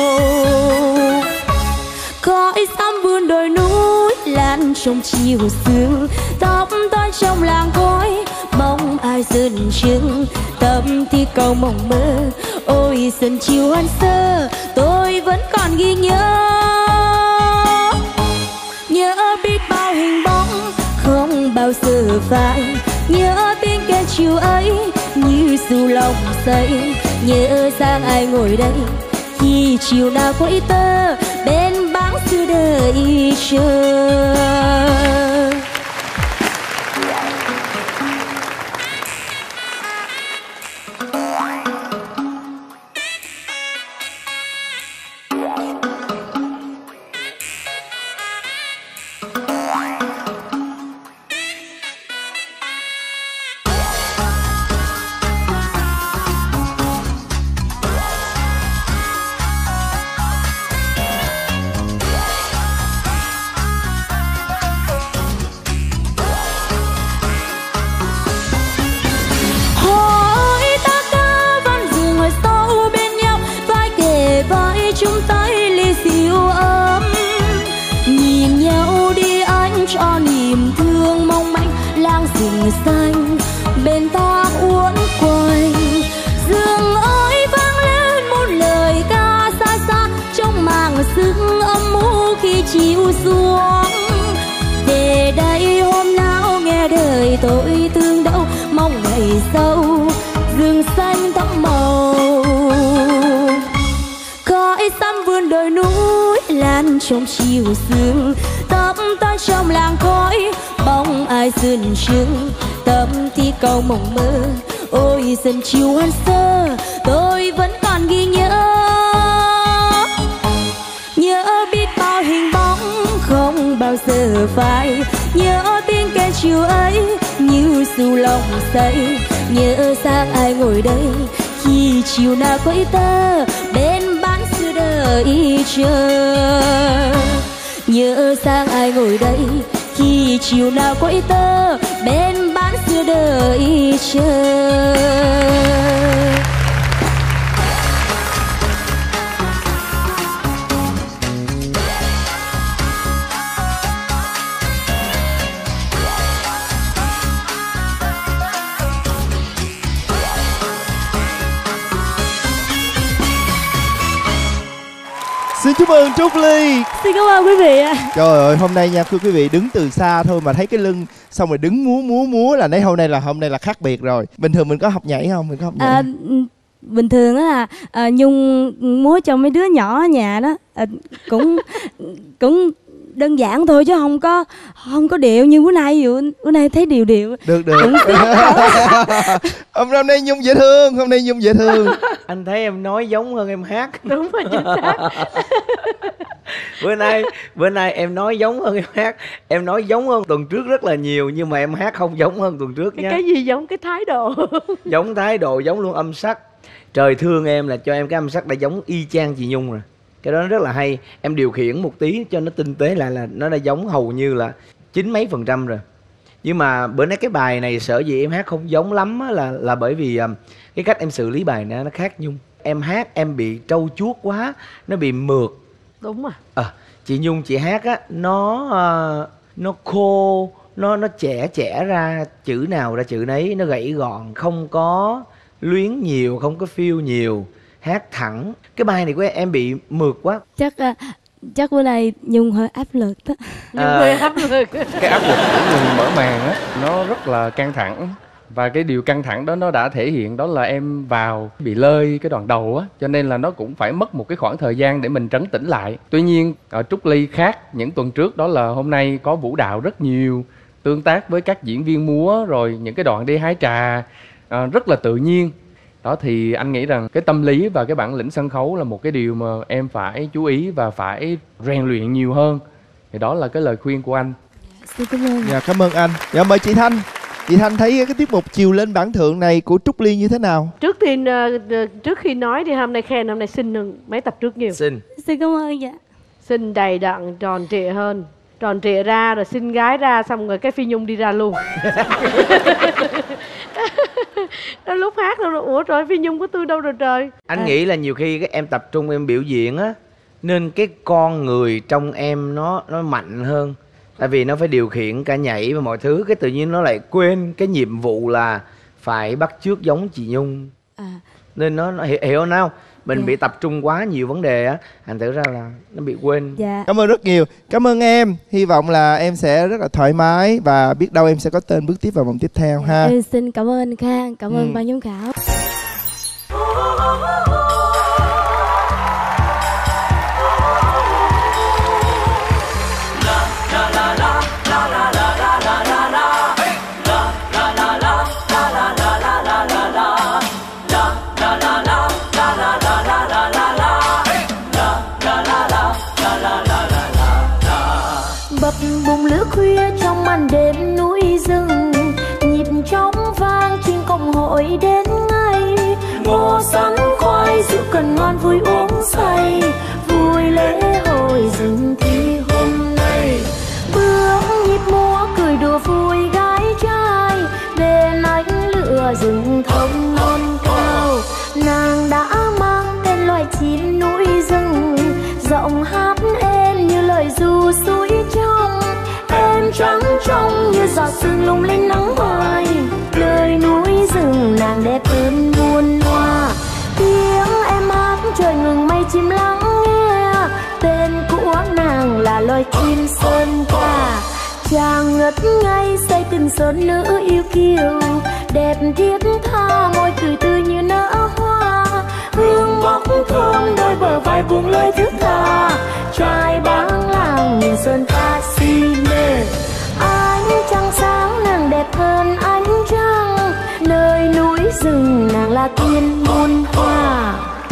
Khói xăm vươn đồi núi lan trong chiều sương, tóc tôi trong làng khói mong ai dừng chừng. Tâm thì cầu mộng mơ, ôi sân chiều hoang sơ tôi vẫn còn ghi nhớ. Nhớ biết bao hình bóng không bao giờ phai, nhớ tiếng kêu chiều ấy như dù lòng say. Nhớ rằng ai ngồi đây khi chiều nào quẫy tơ bên bảng xưa đợi chờ. Chung tay ly siêu ấm, nhìn nhau đi anh cho niềm thương mong manh. Lang rừng xanh bên thác uốn quanh. Rừng ơi vang lên một lời ca xa xa trong màng sương âm u khi chiều xuống. Về đây hôm nào nghe đời tôi thương đau, mong ngày sau rừng xanh thắm màu. Khói xăm vươn đồi núi lan trong chiều sương, tóc tôi trong làng khói bóng ai dừng chừng. Tâm thì cầu mộng mơ, ôi dần chiều hoang sơ tôi vẫn còn ghi nhớ. Nhớ biết bao hình bóng không bao giờ phai, nhớ tiếng kêu chiều ấy như dù lòng say. Nhớ sang ai ngồi đây khi chiều nào quẫy tơ bên bán xưa đợi chờ. Nhớ sang ai ngồi đây khi chiều nào quẫy tơ bên bán xưa đợi chờ. Xin chúc mừng Trúc Ly. Xin cảm ơn quý vị ạ. Trời ơi, hôm nay nha thưa quý vị, đứng từ xa thôi mà thấy cái lưng xong rồi đứng múa múa múa là nấy hôm nay là hôm nay là khác biệt rồi. Bình thường mình có học nhảy không? Mình có học nhảy. À, bình thường á là à, Nhung múa cho mấy đứa nhỏ ở nhà đó, à, cũng cũng đơn giản thôi chứ không có không có điệu như bữa nay. Ví dụ bữa nay thấy điệu điệu được được. Hôm nay Nhung dễ thương, hôm nay Nhung dễ thương. Anh thấy em nói giống hơn em hát. Đúng rồi, chính xác. Bữa nay bữa nay em nói giống hơn em hát. Em nói giống hơn tuần trước rất là nhiều, nhưng mà em hát không giống hơn tuần trước nha. Cái gì giống? Cái thái độ. Giống thái độ, giống luôn âm sắc. Trời thương em là cho em cái âm sắc đã giống y chang chị Nhung rồi. Cái đó nó rất là hay. Em điều khiển một tí cho nó tinh tế lại là nó đã giống hầu như là chín mấy phần trăm rồi. Nhưng mà bữa nay cái bài này sợ gì em hát không giống lắm á, là là bởi vì um, cái cách em xử lý bài này nó khác Nhung. Em hát em bị trau chuốt quá, nó bị mượt. Đúng rồi. À, chị Nhung chị hát á, nó uh, nó khô, nó nó chẻ chẻ ra chữ nào ra chữ nấy, nó gãy gọn, không có luyến nhiều, không có feel nhiều, hát thẳng. Cái bài này của em, em bị mượt quá. Chắc uh, chắc bữa nay Nhung hơi áp lực đó. Nhung À, hơi áp lực. Cái áp lực của người mở màn á, nó rất là căng thẳng. Và cái điều căng thẳng đó nó đã thể hiện đó là em vào bị lơi cái đoạn đầu á, cho nên là nó cũng phải mất một cái khoảng thời gian để mình trấn tĩnh lại. Tuy nhiên ở Trúc Ly khác những tuần trước, đó là hôm nay có vũ đạo rất nhiều, tương tác với các diễn viên múa, rồi những cái đoạn đi hái trà à, rất là tự nhiên. Đó thì anh nghĩ rằng cái tâm lý và cái bản lĩnh sân khấu là một cái điều mà em phải chú ý và phải rèn luyện nhiều hơn. Thì đó là cái lời khuyên của anh. Xin cảm ơn. Dạ, cảm ơn anh. Dạ, mời chị Thanh. Chị Thanh thấy cái tiết mục Chiều Lên Bảng Thượng này của Trúc Ly như thế nào? Trước tiên uh, trước khi nói thì hôm nay khen hôm nay xinh hơn mấy tập trước nhiều. Xinh. Xin cảm ơn dạ. Xinh đầy đặn, tròn trịa hơn. Tròn trịa ra rồi xinh gái ra xong rồi cái Phi Nhung đi ra luôn. Lúc hát đâu, ủa trời Phi Nhung của tôi đâu rồi trời. Anh à. nghĩ là nhiều khi cái em tập trung em biểu diễn á, nên cái con người trong em nó nó mạnh hơn. Tại vì nó phải điều khiển cả nhảy và mọi thứ, cái tự nhiên nó lại quên cái nhiệm vụ là phải bắt chước giống chị Nhung. À. Nên nó, nó hiểu, hiểu không? Mình Dạ. bị tập trung quá nhiều vấn đề á, thành thử ra là nó bị quên. Dạ. Cảm ơn rất nhiều. Cảm ơn em. Hy vọng là em sẽ rất là thoải mái và biết đâu em sẽ có tên bước tiếp vào vòng tiếp theo ha. Em xin cảm ơn anh Khang, cảm ơn Ừ. ban giám khảo. Bập bùng lửa khuya trong màn đêm núi rừng, nhịp trống vang trên công hội đến ngay. Ngô sắn khoai rượu cần ngon vui uống say, vui lễ hội rừng thì hôm nay. Bước nhịp múa cười đùa vui gái trai, bên ánh lửa rừng thông non cao. Nàng đã mang tên loài chim núi rừng, giọng hát êm như lời ru suối trong. Em trắng trong như giọt sương lung linh nắng hoài, lời núi rừng nàng đẹp hơn muôn hoa. Tiếng em hát trời ngừng mây chim lắng nghe, tên của nàng là loài chim sơn ca. Chàng ngất ngây say tình sơn nữ yêu kiều, đẹp thiết tha môi cười tươi như nở hoa. Hương bốc thơm đôi bờ vai buông lơi thức tha, trai báng làng nhìn xuân ta si mê. Ánh trăng sáng nàng đẹp hơn ánh trăng, nơi núi rừng nàng là tiên muôn hoa.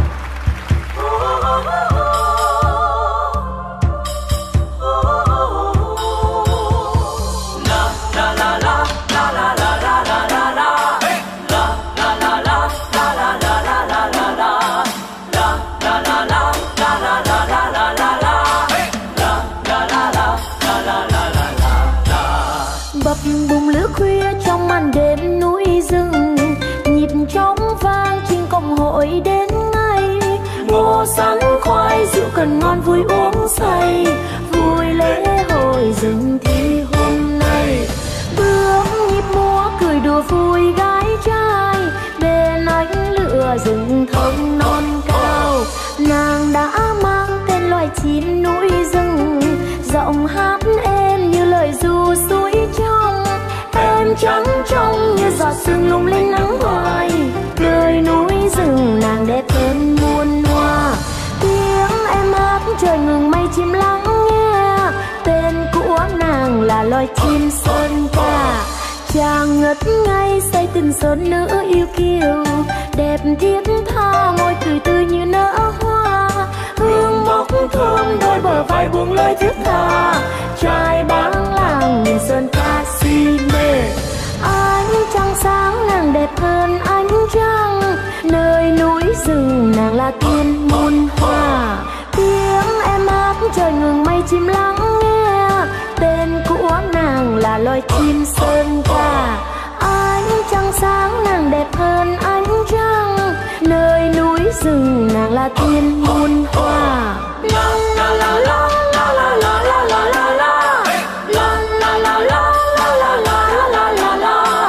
Bập bùng lửa khuya trong màn đêm núi rừng, nhịp trống vang trên công hội đến ngay. Ngô sắn khoai rượu cần ngon vui uống say, vui lễ hội rừng thì hôm nay. Bước nhịp múa cười đùa vui gái trai, bên ánh lửa rừng thông non cao. Nàng đã mang tên loài chim núi rừng, giọng hát êm như lời ru suối trong. Em trắng trong như giọt sương lung linh nắng hoài, nơi núi rừng nàng đẹp hơn muôn hoa. Tiếng em hát trời ngừng mây chim lắng nghe, tên của nàng là loài chim sơn ca. Chàng ngất ngây say tình sơn nữ yêu kiều, đẹp thiết tha môi cười tươi như nở hoa. Hương bốc thơm đôi bờ vai buông lơi thức tha, trai báng làng nhìn sơn ca si mê. Ánh trăng sáng nàng đẹp hơn ánh trăng, nơi núi rừng nàng là tiên muôn hoa. Tiếng em hát trời ngừng mây chim lắng nghe, tên của nàng là loài chim sơn ca. Ánh trăng sáng nàng đẹp hơn ánh trăng, nơi núi rừng nàng là tiên muôn hoa. La la la la la la la la la la la la la la la la la la la la.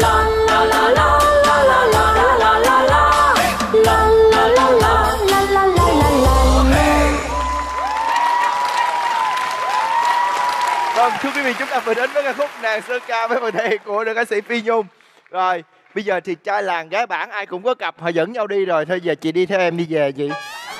Vâng, thưa quý vị, chúng ta vừa đến với ca khúc Nàng Sơn Ca với phần thể hiện của nữ ca sĩ Phi Nhung. Rồi, bây giờ thì trai làng gái bản ai cũng có cặp, họ dẫn nhau đi rồi. Thôi giờ chị đi theo em đi về chị.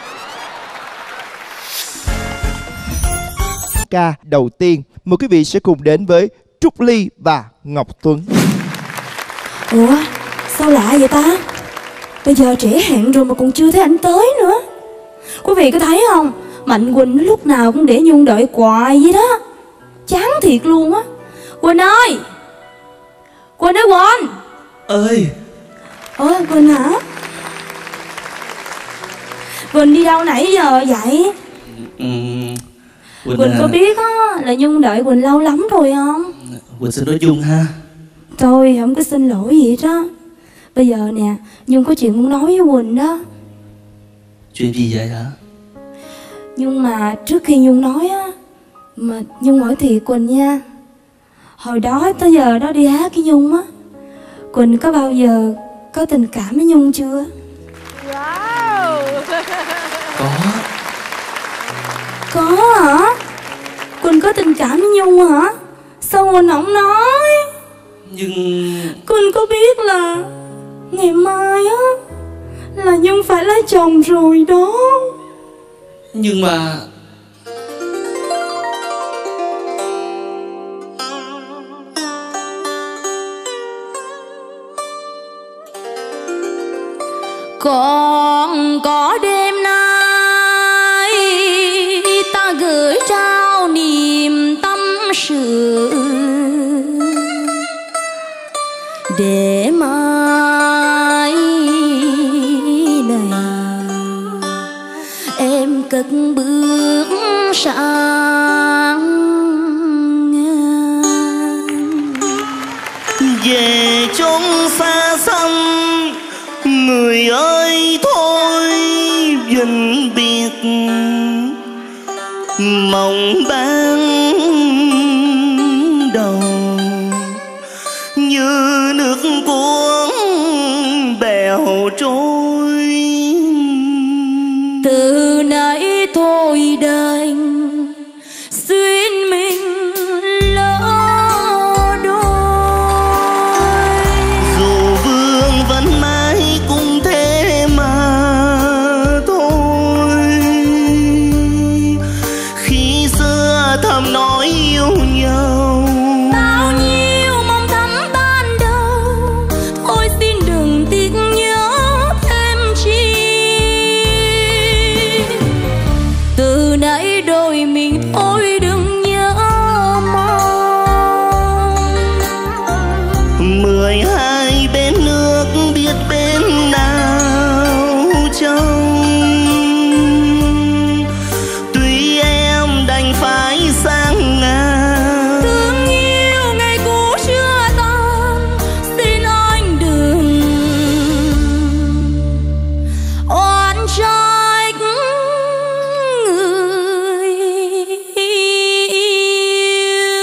Ca đầu tiên, mời quý vị sẽ cùng đến với Trúc Ly và Ngọc Tuấn. Ủa, sao lạ vậy ta? Bây giờ trễ hẹn rồi mà còn chưa thấy anh tới nữa. Quý vị có thấy không? Mạnh Quỳnh lúc nào cũng để Nhung đợi hoài vậy đó. Chán thiệt luôn á. Quỳnh ơi! Quỳnh ơi Quỳnh. Ơi. Ôi Quỳnh hả? Quỳnh đi đâu nãy giờ vậy? Ừ, Quỳnh, Quỳnh, có à, biết á là Nhung đợi Quỳnh lâu lắm rồi không? Quỳnh xin lỗi Dung ha. Thôi không có xin lỗi gì hết á. Bây giờ nè, Nhung có chuyện muốn nói với Quỳnh đó. Chuyện gì vậy hả? Nhưng mà trước khi Nhung nói á, mà Nhung hỏi thiệt Quỳnh nha. Hồi đó tới giờ đó đi hát với Nhung á, Quỳnh có bao giờ có tình cảm với Nhung chưa? Wow. Có. Có hả? Quỳnh có tình cảm với Nhung hả? Sao Quỳnh không nói? Nhưng... Quỳnh có biết là ngày mai á là Nhung phải lấy chồng rồi đó. Nhưng mà... Còn có đêm nay ta gửi trao niềm tâm sự, để mai này em cất bước sang về chốn xa xăm. Người ơi thôi vĩnh biệt, mộng ban đầu như nước cuốn bèo trôi. Từ nãy thôi đành xuyên mình lỡ đôi. Dù vương vẫn mãi cũng thế mà thôi. Khi xưa thầm nói yêu nhau, bao nhiêu mong thắm ban đầu, thôi xin đừng tiếc nhớ thêm chi. Từ nãy đôi mình thôi đừng nhớ mong. mười hai bên nước biết bên nào trong. Tuy em đành phải sang ngang, Thương yêu ngày cũ chưa tan, xin anh đừng oan trách người yêu.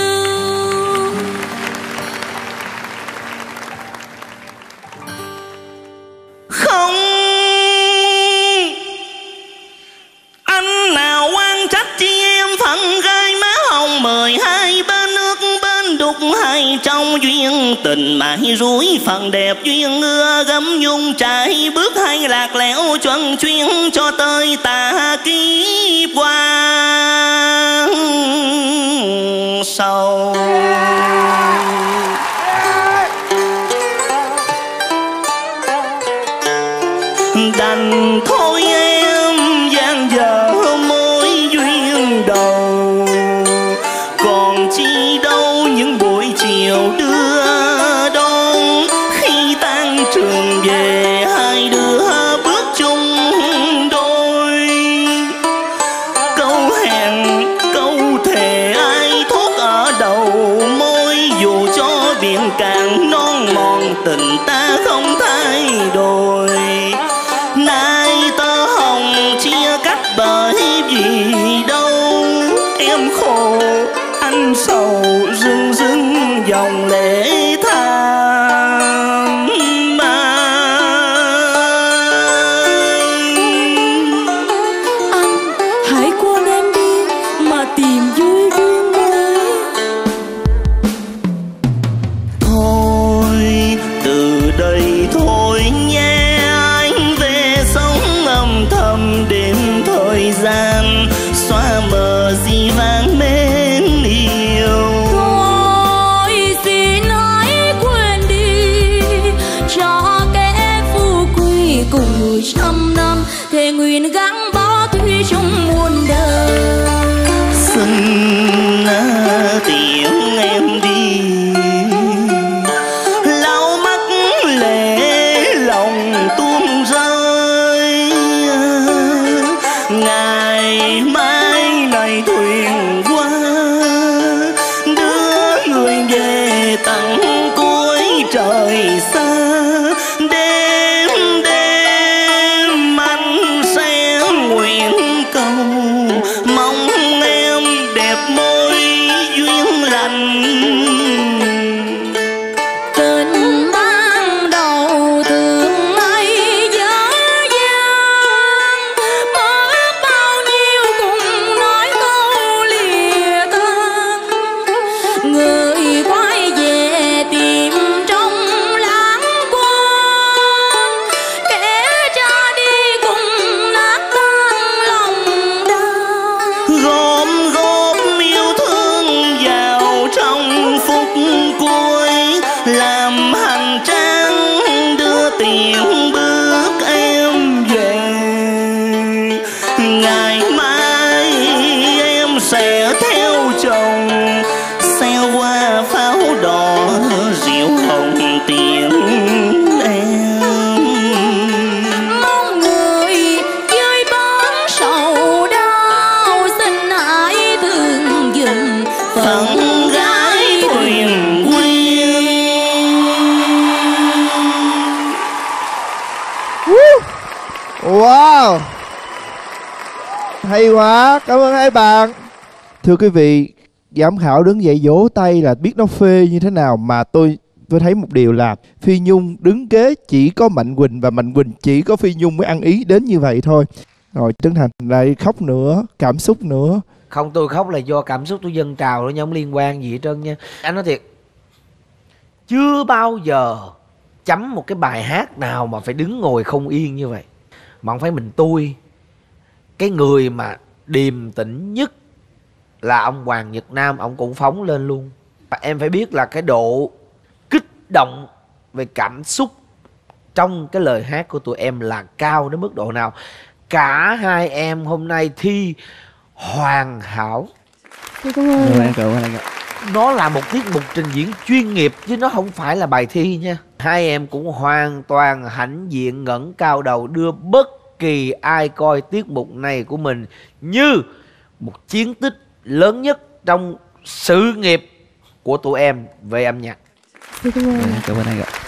không anh nào oan trách chi em phận gai má hồng. Mười hai bên nước bên đục hay trong duyên tình mãi rủi. Phần đẹp duyên ưa gấm nhung trải bước hay lạc lẽo chuẩn chuyên cho tới tà kiếp quan sầu. Đành thôi em gian dở mối duyên đầu, còn chi đâu những buổi chiều đưa đón. Khi tan trường về hai đứa bước chung đôi, câu hẹn câu thề ai thốt ở đầu môi. Dù cho biển cạn non mòn tình ta không thay đổi. Nay tơ hồng chia cách bởi vì đâu. Em khổ anh sầu rưng rưng dòng lệ than Anh hãy quên em đi mà tìm vui duyên mới. thôi. Từ đây thôi nhé, anh về sống âm thầm đêm thời gian, xóa mờ di vang mến yêu. Thôi xin hãy quên đi, cho kẻ phú quý cùng người trăm năm, thề nguyện gắn bó thủy chung muôn đời. Xin tiễn em đi, Wow, hay quá, cảm ơn hai bạn. Thưa quý vị, giám khảo đứng dậy vỗ tay là biết nó phê như thế nào. Mà tôi tôi thấy một điều là Phi Nhung đứng kế chỉ có Mạnh Quỳnh, và Mạnh Quỳnh chỉ có Phi Nhung mới ăn ý đến như vậy thôi. Rồi Trấn Thành lại khóc nữa, cảm xúc nữa. Không, tôi khóc là do cảm xúc tôi dâng trào thôi nha, không liên quan gì hết trơn nha. Anh nói thiệt, chưa bao giờ chấm một cái bài hát nào mà phải đứng ngồi không yên như vậy. Mà không phải mình tôi, cái người mà điềm tĩnh nhất là ông Hoàng Nhật Nam, ông cũng phóng lên luôn. Và em phải biết là cái độ kích động về cảm xúc trong cái lời hát của tụi em là cao đến mức độ nào. Cả hai em hôm nay thi hoàn hảo. Nó là một tiết mục trình diễn chuyên nghiệp chứ nó không phải là bài thi nha. Hai em cũng hoàn toàn hãnh diện ngẩng cao đầu, đưa bất kỳ ai coi tiết mục này của mình như một chiến tích lớn nhất trong sự nghiệp của tụi em về âm nhạc. Cảm ơn anh ạ.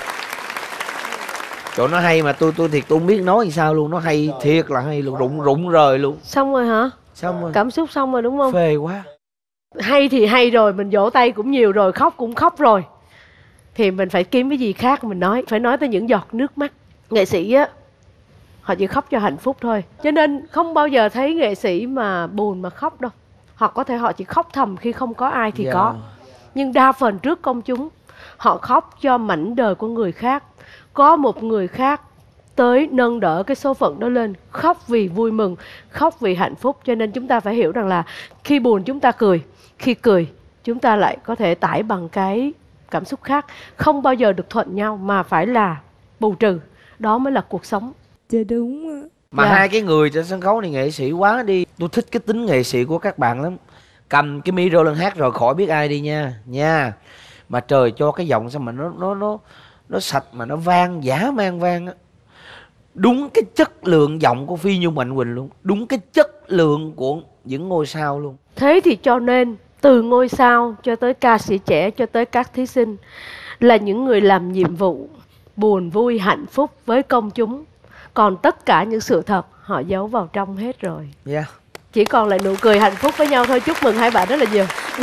Chỗ nó hay mà tôi tôi thiệt tôi không biết nói làm sao luôn. Nó hay thiệt là hay luôn, rụng rụng rời luôn. Xong rồi hả? Xong rồi. Cảm xúc xong rồi đúng không? Phê quá. Hay thì hay rồi, mình vỗ tay cũng nhiều rồi, khóc cũng khóc rồi, thì mình phải kiếm cái gì khác mình nói. Phải nói tới những giọt nước mắt. Nghệ sĩ á, họ chỉ khóc cho hạnh phúc thôi. Cho nên không bao giờ thấy nghệ sĩ mà buồn mà khóc đâu. Hoặc có thể họ chỉ khóc thầm khi không có ai thì Yeah. có. Nhưng đa phần trước công chúng, họ khóc cho mảnh đời của người khác. Có một người khác tới nâng đỡ cái số phận đó lên, khóc vì vui mừng, khóc vì hạnh phúc. Cho nên chúng ta phải hiểu rằng là khi buồn chúng ta cười, khi cười chúng ta lại có thể tải bằng cái cảm xúc khác. Không bao giờ được thuận nhau mà phải là bù trừ. Đó mới là cuộc sống. Dạ đúng. Mà Dạ. hai cái người trên sân khấu này nghệ sĩ quá đi. Tôi thích cái tính nghệ sĩ của các bạn lắm. Cầm cái micro lên hát rồi khỏi biết ai đi nha. Nha. Mà trời cho cái giọng sao mà nó nó nó nó sạch mà nó vang, dã man vang á. Đúng cái chất lượng giọng của Phi Nhung, Mạnh Quỳnh luôn. Đúng cái chất lượng của những ngôi sao luôn. Thế thì cho nên từ ngôi sao cho tới ca sĩ trẻ cho tới các thí sinh là những người làm nhiệm vụ buồn vui hạnh phúc với công chúng. Còn tất cả những sự thật họ giấu vào trong hết rồi. Yeah. Chỉ còn lại nụ cười hạnh phúc với nhau thôi. Chúc mừng hai bạn rất là nhiều.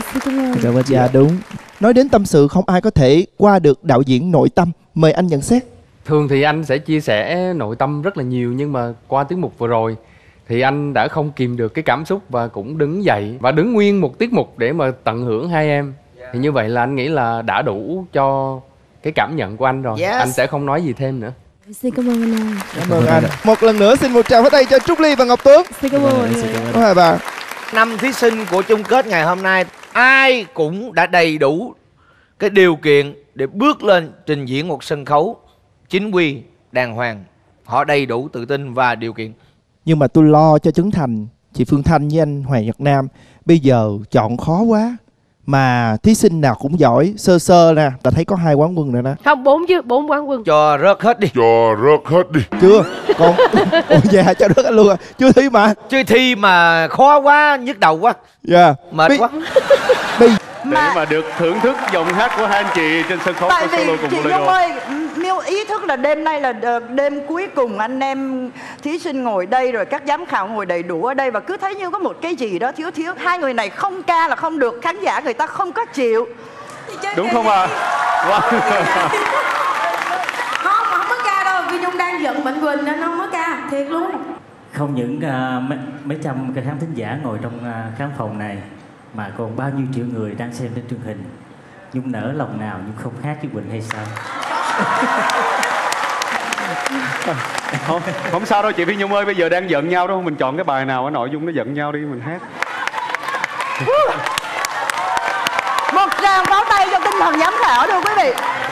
Dạ đúng. Nói đến tâm sự không ai có thể qua được đạo diễn nội tâm. Mời anh nhận xét. Thường thì anh sẽ chia sẻ nội tâm rất là nhiều, nhưng mà qua tiết mục vừa rồi thì anh đã không kìm được cái cảm xúc và cũng đứng dậy và đứng nguyên một tiết mục để mà tận hưởng hai em. Thì như vậy là anh nghĩ là đã đủ cho cái cảm nhận của anh rồi. Yes. Anh sẽ không nói gì thêm nữa. Xin cảm ơn anh. Cảm ơn anh. Một lần nữa xin một tràng pháo tay cho Trúc Ly và Ngọc Tước. Xin cảm ơn. Có hai bạn. Năm thí sinh của chung kết ngày hôm nay ai cũng đã đầy đủ cái điều kiện để bước lên trình diễn một sân khấu chính quy, đàng hoàng. Họ đầy đủ tự tin và điều kiện. Nhưng mà tôi lo cho Trấn Thành, chị Phương Thanh với anh Hoàng Nhật Nam. Bây giờ chọn khó quá. Mà thí sinh nào cũng giỏi, sơ sơ nè, ta thấy có hai quán quân rồi đó. Không, bốn chứ, bốn quán quân. Cho rớt hết đi. Cho rớt hết đi. Chưa, còn ôi dạ cho rớt anh luôn à. Chưa thi mà. Chưa thi mà khó quá, nhức đầu quá. Dạ. Mệt Bi- quá. Bi- Để mà được thưởng thức giọng hát của hai anh chị trên sân khấu Tại có vì solo cùng chị Bolero. Nhung ơi, Miêu ý thức là đêm nay là đêm cuối cùng, anh em thí sinh ngồi đây rồi các giám khảo ngồi đầy đủ ở đây và cứ thấy như có một cái gì đó thiếu thiếu. Hai người này không ca là không được, khán giả người ta không có chịu. Đúng không ạ? À? Wow. Không, không có ca đâu. Phi Nhung đang giận Mạnh Quỳnh nên không có ca. Thiệt luôn. Không những uh, mấy, mấy trăm cái khán thính giả ngồi trong uh, khán phòng này, mà còn bao nhiêu triệu người đang xem trên truyền hình. Nhung nở lòng nào Nhung không hát với Quỳnh hay sao? Không, không sao đâu chị Phi Nhung ơi, bây giờ đang giận nhau đâu, mình chọn cái bài nào ở nội dung nó giận nhau đi mình hát. Một tràng pháo tay cho tinh thần giám khảo được quý vị.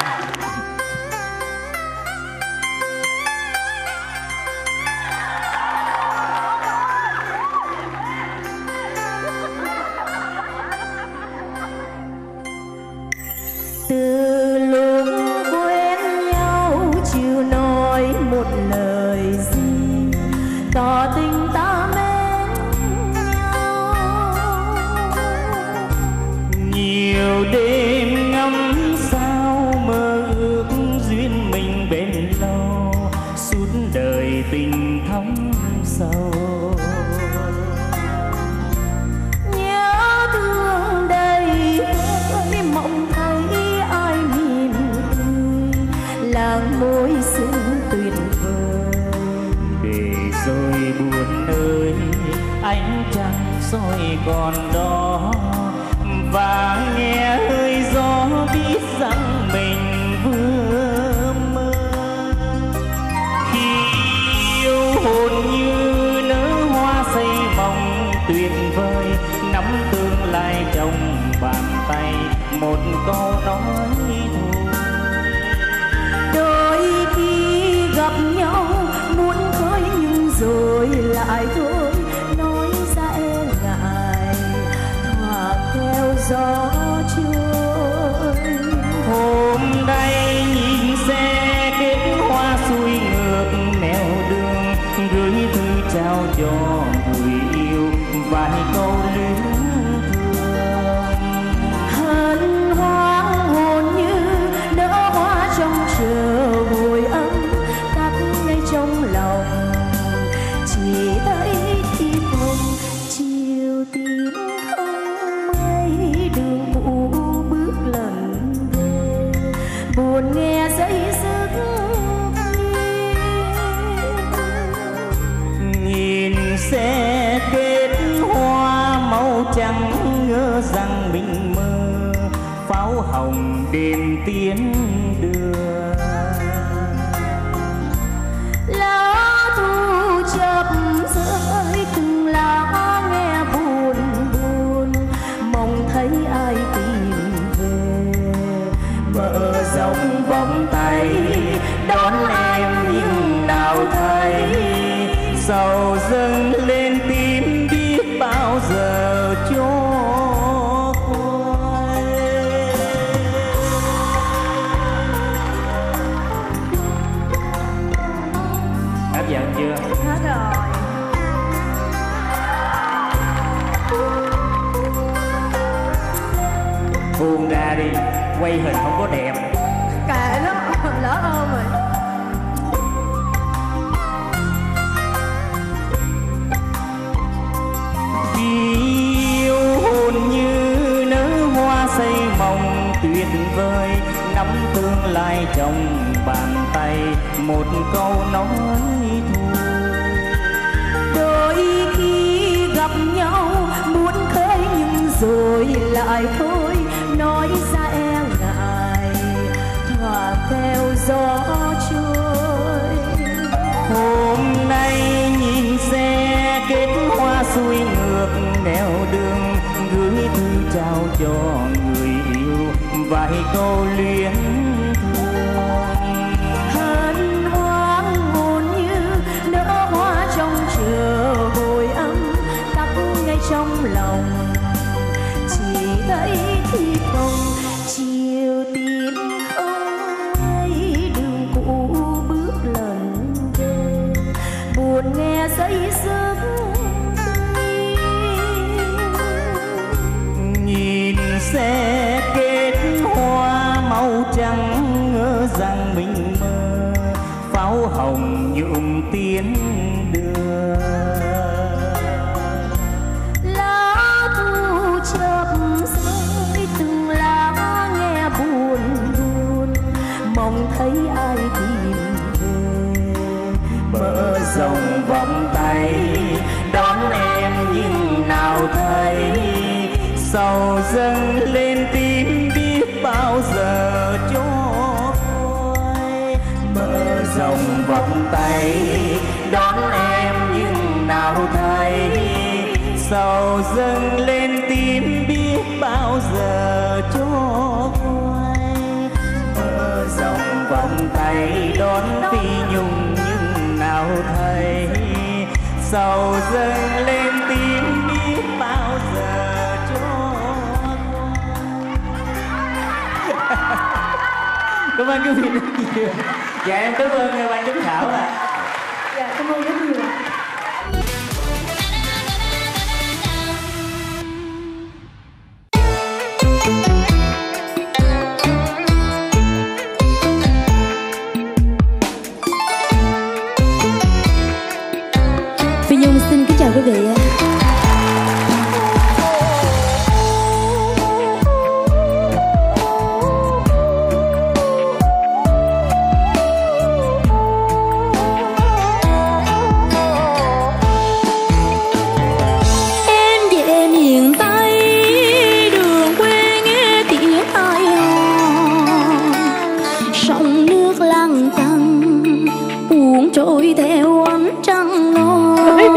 Từ lúc quen nhau chưa nói một lời gì, tỏ tình ta mến nhau. Nhiều đêm ngắm sao đời tình thắm sâu. Nhớ thương đầy vơi mộng thấy ai mỉm cười, làng môi xinh tuyệt vời. Để rồi buồn ơi, ánh trăng soi còn đó, và nghe hơi gió biết rằng mình vừa mơ. Khi yêu hồn như nở hoa xây mộng tuyệt vời, nắm tương lai trong bàn tay, một câu nói thôi. Đôi khi gặp nhau muốn thôi nhưng rồi lại thôi, nói ra e ngại thoảng theo gió trôi. Hôm nay nhìn xe kết hoa xuôi ngược nẻo đường, gửi thư trao cho người yêu vài câu luyến thương. Hân hoang hồn như nở hoa trong chờ hồi ấm, cắt ngay trong lòng chỉ thấy thi phong chiều tím không mây, đường cũ bước lần về buồn nghe dây dứt. Nhìn xe kết hoa màu trắng, ngỡ rằng mình mơ pháo hồng đêm tiến đưa. Lá thu chập rơi từng lá nghe buồn buồn, mong thấy ai tìm về Mở rộng vòng tay đón em nhưng nào thấy, sầu dâng lên tim biết bao giờ cho quay. Hấp dẫn chưa? Hết rồi. Buông ra đi, quay hình không có đẹp. Kệ nó, lỡ ôm rồi. Yêu hồn như nở hoa xây mộng tuyệt vời, nắm tương lai trong bàn tay, một câu nói thôi. Đôi khi gặp nhau muốn khơi nhưng rồi lại thôi, nói ra e ngại thoảng theo gió trôi. Hôm nay nhìn xe kết hoa xuôi ngược nẻo đường, gửi thư trao cho người yêu vài câu luyến thương. Hân hoang hồn như nở hoa trong chờ hồi ấm, tắt ngay trong lòng chỉ thấy thi phong chiều tím không ấy, đường cũ bước lần về buồn nghe dây dứt. Nhìn xe kết hoa màu trắng, ngỡ rằng mình mơ pháo hồng nhuộm tiến đưa. Lá thu chập rơi từng lá nghe buồn buồn, mong thấy ai tìm về Mở rộng vòng tay đón em nhưng nào thấy, sầu dâng lên tim biết bao giờ cho quay. Mở rộng vòng tay đón em nhưng nào thấy, sầu dâng lên tim biết bao giờ cho quay. Mở rộng vòng tay đón Phi Nhung nhưng nào thấy, sầu dâng lên tim biết bao giờ cho quay. Cảm ơn quý vị rất nhiều. Dạ em cảm ơn ban giám khảo ạ. Dạ cảm ơn rất nhiều. trôi theo ánh trăng non.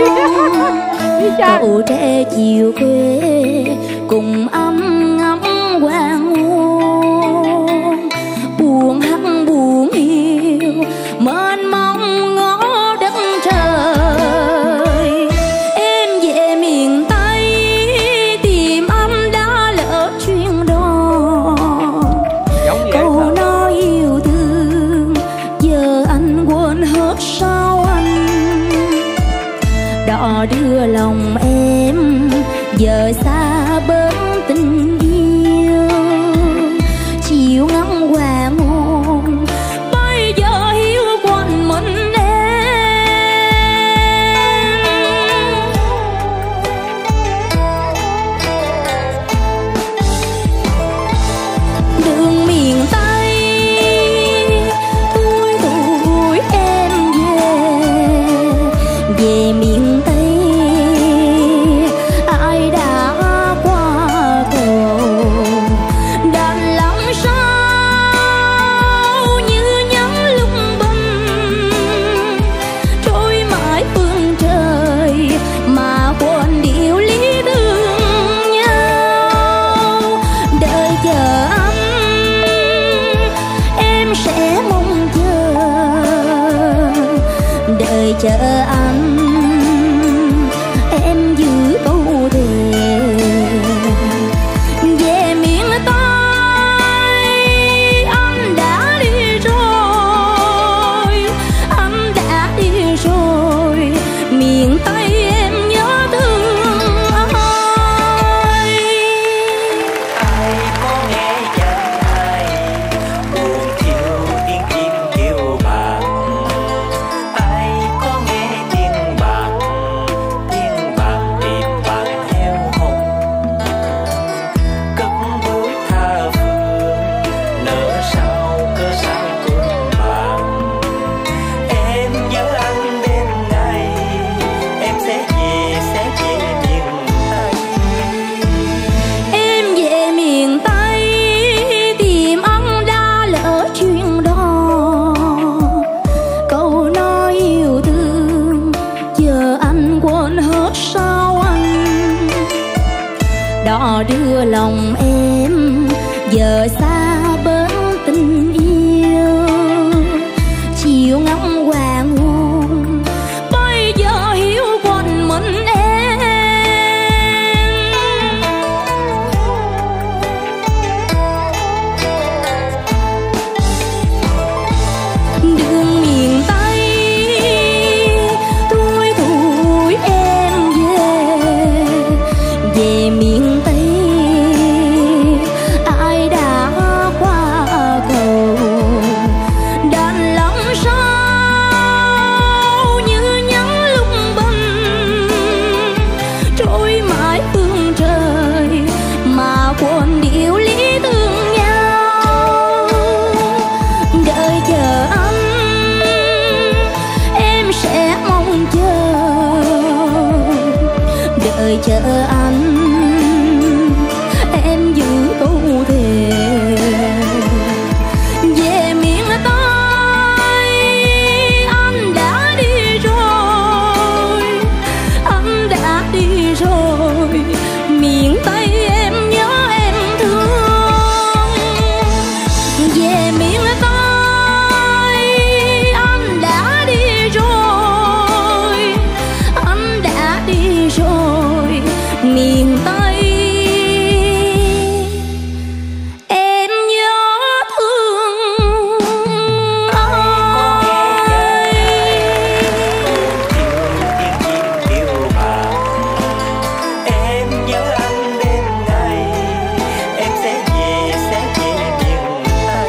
Cậu trẻ chiều quê cùng ấm ngắm hoàng hôn, buồn hắt buồn yêu mênh mông ngó đất trời. Em về miền Tây tìm anh đã lỡ chuyên đò, câu nói yêu thương giờ anh quên hết sao anh. Đò đưa lòng em giờ xa bến tình yêu, chiều ngắm hoàng hôn bây giờ hiu quanh mình em. Đường miền Tây tôi tuổi em về, về miền Tây ai đã qua cầu. Đành lắm sao như nhắn lúc bình, trôi mãi phương trời mà quên điều lý thương nhau. Đợi chờ anh em sẽ mong chờ, đợi chờ anh em giữ câu thề. Về miền Tây anh đã đi rồi, anh đã đi rồi, miền Tây em nhớ thương ai. Ai có nghe giọng ai buồn thiêu tiếng chim kêu bạc, ai có nghe tiếng bạc, tiếng bạc tìm bạn theo hồng. Cất bước tha phương nở sao cơ sang cùng bạn. Em nhớ anh đêm ngày em sẽ về sẽ về miền Tây. Em về miền Tây tìm anh đã lỡ chuyên đò, câu nói yêu thương giờ anh quên hết sao anh. Đò đưa lòng em giờ xa bến tình yêu, chiều ngắm hoàng hôn bây giờ hiu quanh mình em. Đường miền Tây tôi tuổi em về, về miền Tây ai đã qua cầu. Đành lắm sao như nhắn lúc bình, trôi mãi phương trời mà quên điều lý thương nhau. Đợi chờ anh em sẽ mong chờ, đợi chờ anh em giữ câu thề. Về miền Tây anh đã đi rồi, anh đã đi rồi, miền Tây em nhớ em thương. Về miền Tây anh đã đi rồi, anh đã đi rồi, miền Tây em nhớ thương ai. Kêu bạc em nhớ anh đêm ngày em sẽ về sẽ về miền Tây.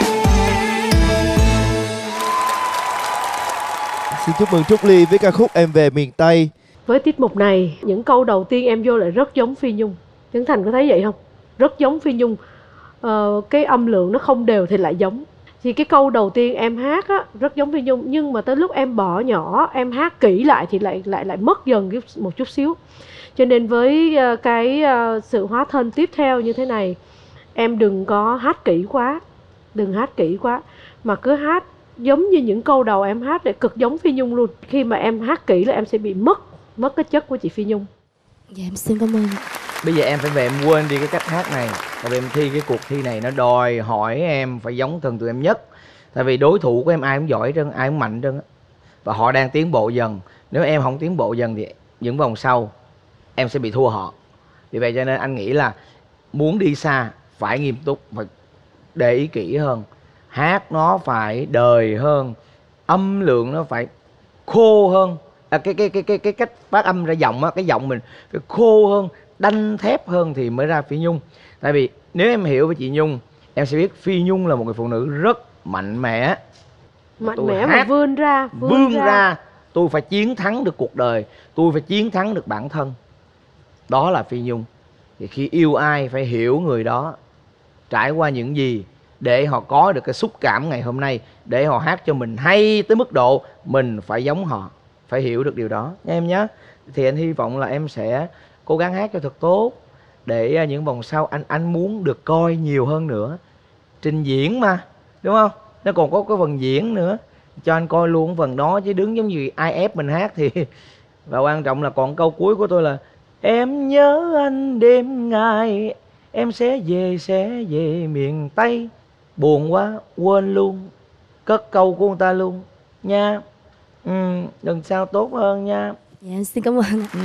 Xin chúc mừng Trúc Ly với ca khúc Em Về Miền Tây. Với tiết mục này, những câu đầu tiên em vô lại rất giống Phi Nhung. Trấn Thành có thấy vậy không? Rất giống Phi Nhung. Ờ, cái âm lượng nó không đều thì lại giống. Thì cái câu đầu tiên em hát á, rất giống Phi Nhung. Nhưng mà tới lúc em bỏ nhỏ, em hát kỹ lại thì lại lại lại mất dần một chút xíu. Cho nên với cái sự hóa thân tiếp theo như thế này, em đừng có hát kỹ quá. Đừng hát kỹ quá. Mà cứ hát giống như những câu đầu em hát để cực giống Phi Nhung luôn. Khi mà em hát kỹ là em sẽ bị mất mất cái chất của chị Phi Nhung. Dạ em xin cảm ơn. Bây giờ em phải về em quên đi cái cách hát này. Tại vì em thi cái cuộc thi này nó đòi hỏi em phải giống thần tượng em nhất. Tại vì đối thủ của em ai cũng giỏi trơn, ai cũng mạnh trơn. Và họ đang tiến bộ dần. Nếu em không tiến bộ dần thì những vòng sau em sẽ bị thua họ. Vì vậy cho nên anh nghĩ là muốn đi xa phải nghiêm túc, phải để ý kỹ hơn. Hát nó phải đời hơn, âm lượng nó phải khô hơn. À, cái, cái cái cái cái cách phát âm ra giọng á, cái giọng mình phải khô hơn, đanh thép hơn thì mới ra Phi Nhung. Tại vì nếu em hiểu với chị Nhung, em sẽ biết Phi Nhung là một người phụ nữ rất mạnh mẽ. Mạnh Tôi mẽ hát mà vươn ra, vươn, vươn ra. ra, tôi phải chiến thắng được cuộc đời, tôi phải chiến thắng được bản thân. Đó là Phi Nhung. Thì khi yêu ai phải hiểu người đó trải qua những gì để họ có được cái xúc cảm ngày hôm nay, để họ hát cho mình hay tới mức độ mình phải giống họ, phải hiểu được điều đó nha em nhé. Thì anh hy vọng là em sẽ cố gắng hát cho thật tốt, để những vòng sau anh anh muốn được coi nhiều hơn nữa. Trình diễn mà, đúng không? Nó còn có cái phần diễn nữa, cho anh coi luôn phần đó, chứ đứng giống như ai ép mình hát thì và quan trọng là còn câu cuối của tôi là em nhớ anh đêm ngày em sẽ về sẽ về miền Tây, buồn quá quên luôn, cất câu của người ta luôn nha. Ừ, lần sau tốt hơn nha. Dạ em xin cảm ơn. Ừ.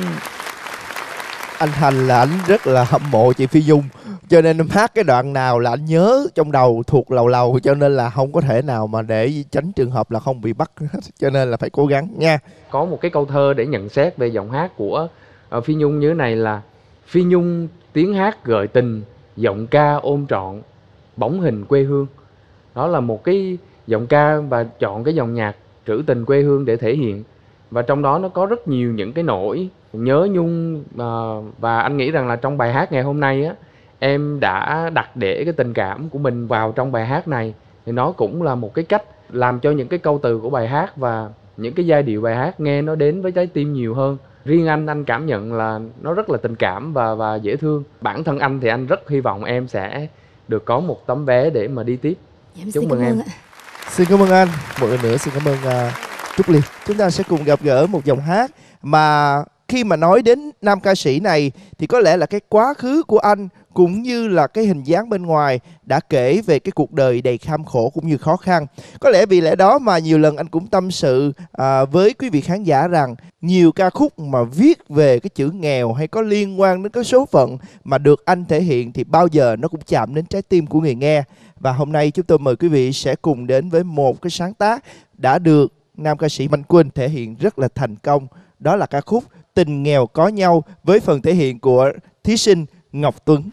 Anh Thành là anh rất là hâm mộ chị Phi Nhung, cho nên em hát cái đoạn nào là anh nhớ trong đầu thuộc lầu lầu, cho nên là không có thể nào mà để tránh trường hợp là không bị bắt, cho nên là phải cố gắng nha. Có một cái câu thơ để nhận xét về giọng hát của uh, Phi Nhung như thế này là: Phi Nhung tiếng hát gợi tình, giọng ca ôm trọn, bóng hình quê hương. Đó là một cái giọng ca và chọn cái dòng nhạc trữ tình quê hương để thể hiện. Và trong đó nó có rất nhiều những cái nỗi nhớ Nhung, uh, và anh nghĩ rằng là trong bài hát ngày hôm nay á, em đã đặt để cái tình cảm của mình vào trong bài hát này. Thì nó cũng là một cái cách làm cho những cái câu từ của bài hát và những cái giai điệu bài hát nghe nó đến với trái tim nhiều hơn. Riêng anh, anh cảm nhận là nó rất là tình cảm và và dễ thương. Bản thân anh thì anh rất hy vọng em sẽ được có một tấm vé để mà đi tiếp. Dạ, chúc mừng em. Xin cảm ơn anh. Một lần nữa xin cảm ơn uh, Trúc Ly. Chúng ta sẽ cùng gặp gỡ một dòng hát mà khi mà nói đến nam ca sĩ này thì có lẽ là cái quá khứ của anh cũng như là cái hình dáng bên ngoài đã kể về cái cuộc đời đầy kham khổ cũng như khó khăn. Có lẽ vì lẽ đó mà nhiều lần anh cũng tâm sự à, với quý vị khán giả rằng nhiều ca khúc mà viết về cái chữ nghèo hay có liên quan đến cái số phận mà được anh thể hiện thì bao giờ nó cũng chạm đến trái tim của người nghe. Và hôm nay chúng tôi mời quý vị sẽ cùng đến với một cái sáng tác đã được nam ca sĩ Mạnh Quỳnh thể hiện rất là thành công. Đó là ca khúc Tình Nghèo Có Nhau với phần thể hiện của thí sinh Ngọc Tuấn.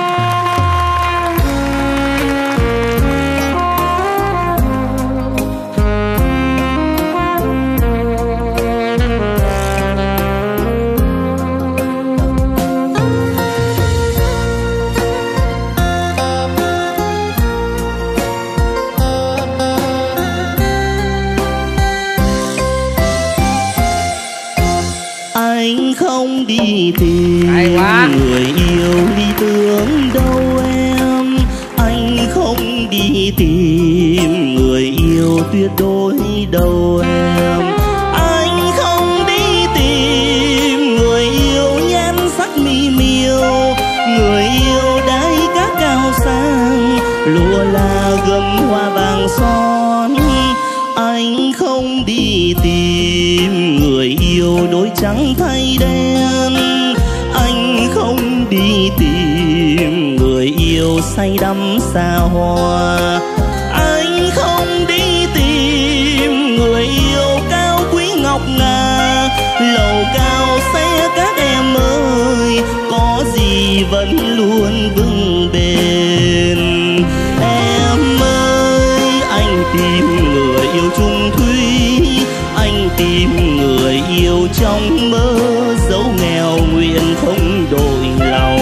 Anh không đi tìm người yêu lý tưởng đâu em, anh không đi tìm người yêu tuyệt đối đâu em, anh không đi tìm người yêu nhan sắc mỹ miều, người yêu đáy cá cao sang, lụa là gấm hoa vàng son. Anh không đi tìm người yêu đôi trắng thay đen, anh không đi tìm người yêu say đắm xa hoa, anh không đi tìm người yêu cao quý ngọc ngà, lầu cao xe các em ơi, có gì vẫn luôn vững bền. Em ơi, anh tìm người yêu chung thủy, anh tìm người yêu trong mơ, dẫu nghèo nguyện không đổi lòng.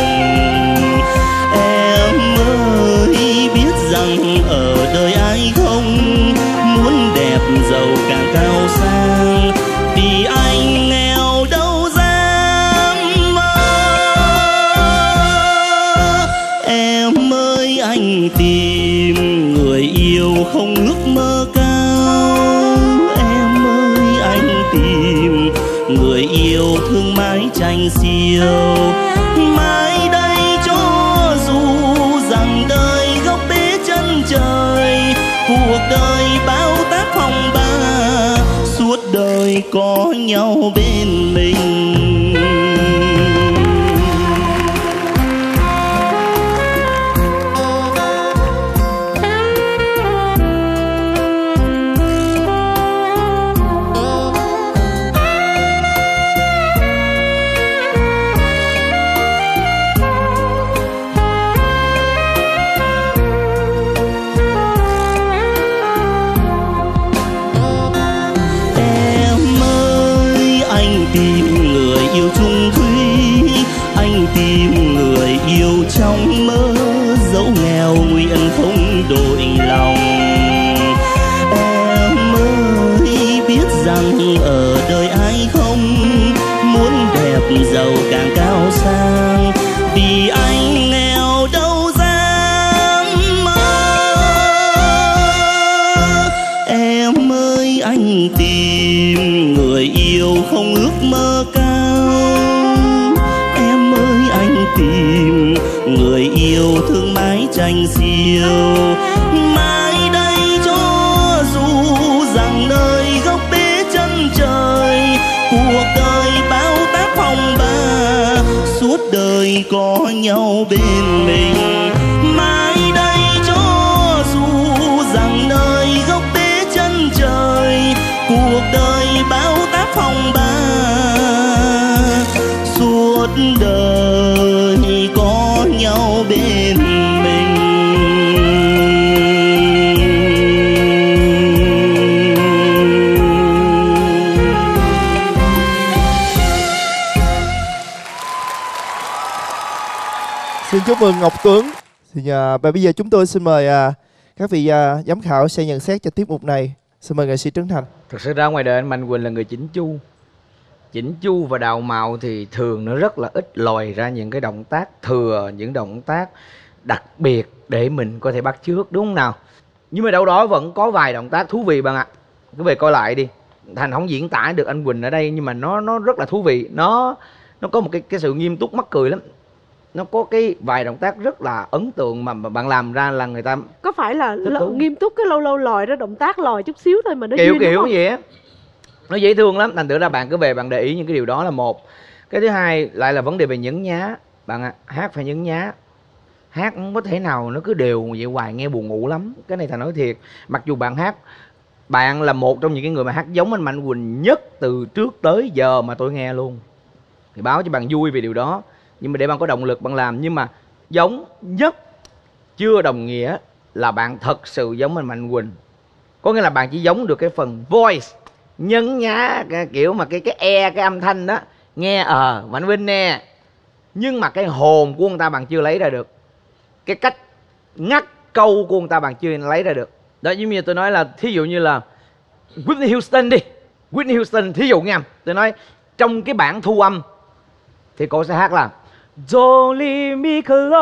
Em ơi, biết rằng ở đời ai không muốn đẹp giàu càng cao sang, vì anh nghèo đâu dám mơ. Em ơi, anh tìm người yêu không ước mơ cao, tranh xiêu. Mãi đây cho dù rằng đời góc bế chân trời, cuộc đời bao tác phong ba, suốt đời có nhau bên mình. Trong mơ dẫu nghèo nguyện không đổi lòng. Em ơi biết rằng ở đời ai không muốn đẹp giàu càng cao sang, vì anh nghèo đâu dám mơ. Em ơi anh tìm người yêu không ước mơ cao. Em ơi anh tìm người yêu thương mái tranh xiêu. Mãi đây cho dù rằng nơi góc bế chân trời, cuộc đời bao tác phong ba, suốt đời có nhau bên mình. Mãi đây cho dù rằng nơi góc bế chân trời, cuộc đời bao tác phong ba, suốt đời có nhau bên mình. Xin chúc mừng Ngọc Tuấn. Thì à, và bây giờ chúng tôi xin mời à, các vị à, giám khảo sẽ nhận xét cho tiết mục này. Xin mời nghệ sĩ Trấn Thành. Thực sự ra ngoài đời anh Mạnh Quỳnh là người chỉnh chu. Chỉnh chu và đạo mạo thì thường nó rất là ít lòi ra những cái động tác thừa, những động tác đặc biệt để mình có thể bắt chước, đúng không nào? Nhưng mà đâu đó vẫn có vài động tác thú vị bạn ạ. Cứ về coi lại đi. Thành không diễn tả được anh Quỳnh ở đây, nhưng mà nó nó rất là thú vị. Nó nó có một cái cái sự nghiêm túc mắc cười lắm. Nó có cái vài động tác rất là ấn tượng mà, mà bạn làm ra là người ta có phải là l- nghiêm túc cái lâu lâu lòi ra động tác lòi chút xíu thôi mà nó kiểu duyên, kiểu vậy á, nó dễ thương lắm. Thành thử ra bạn cứ về bạn để ý những cái điều đó là một. Cái thứ hai lại là vấn đề về nhấn nhá. Bạn à, hát phải nhấn nhá. Hát không có thể nào nó cứ đều vậy hoài, nghe buồn ngủ lắm. Cái này Thành nói thiệt. Mặc dù bạn hát, bạn là một trong những cái người mà hát giống anh Mạnh Quỳnh nhất từ trước tới giờ mà tôi nghe luôn. Thì báo cho bạn vui về điều đó. Nhưng mà để bạn có động lực bạn làm. Nhưng mà giống nhất chưa đồng nghĩa là bạn thật sự giống anh Mạnh Quỳnh. Có nghĩa là bạn chỉ giống được cái phần voice, nhấn nhá, cái kiểu mà cái cái e, cái âm thanh đó. Nghe ờ, Mạnh Quỳnh nè. Nhưng mà cái hồn của người ta bạn chưa lấy ra được. Cái cách ngắt câu của người ta bạn chưa lấy ra được. Đó, giống như tôi nói là, thí dụ như là Whitney Houston đi. Whitney Houston, thí dụ nha. Tôi nói trong cái bản thu âm thì cô sẽ hát là Don't leave me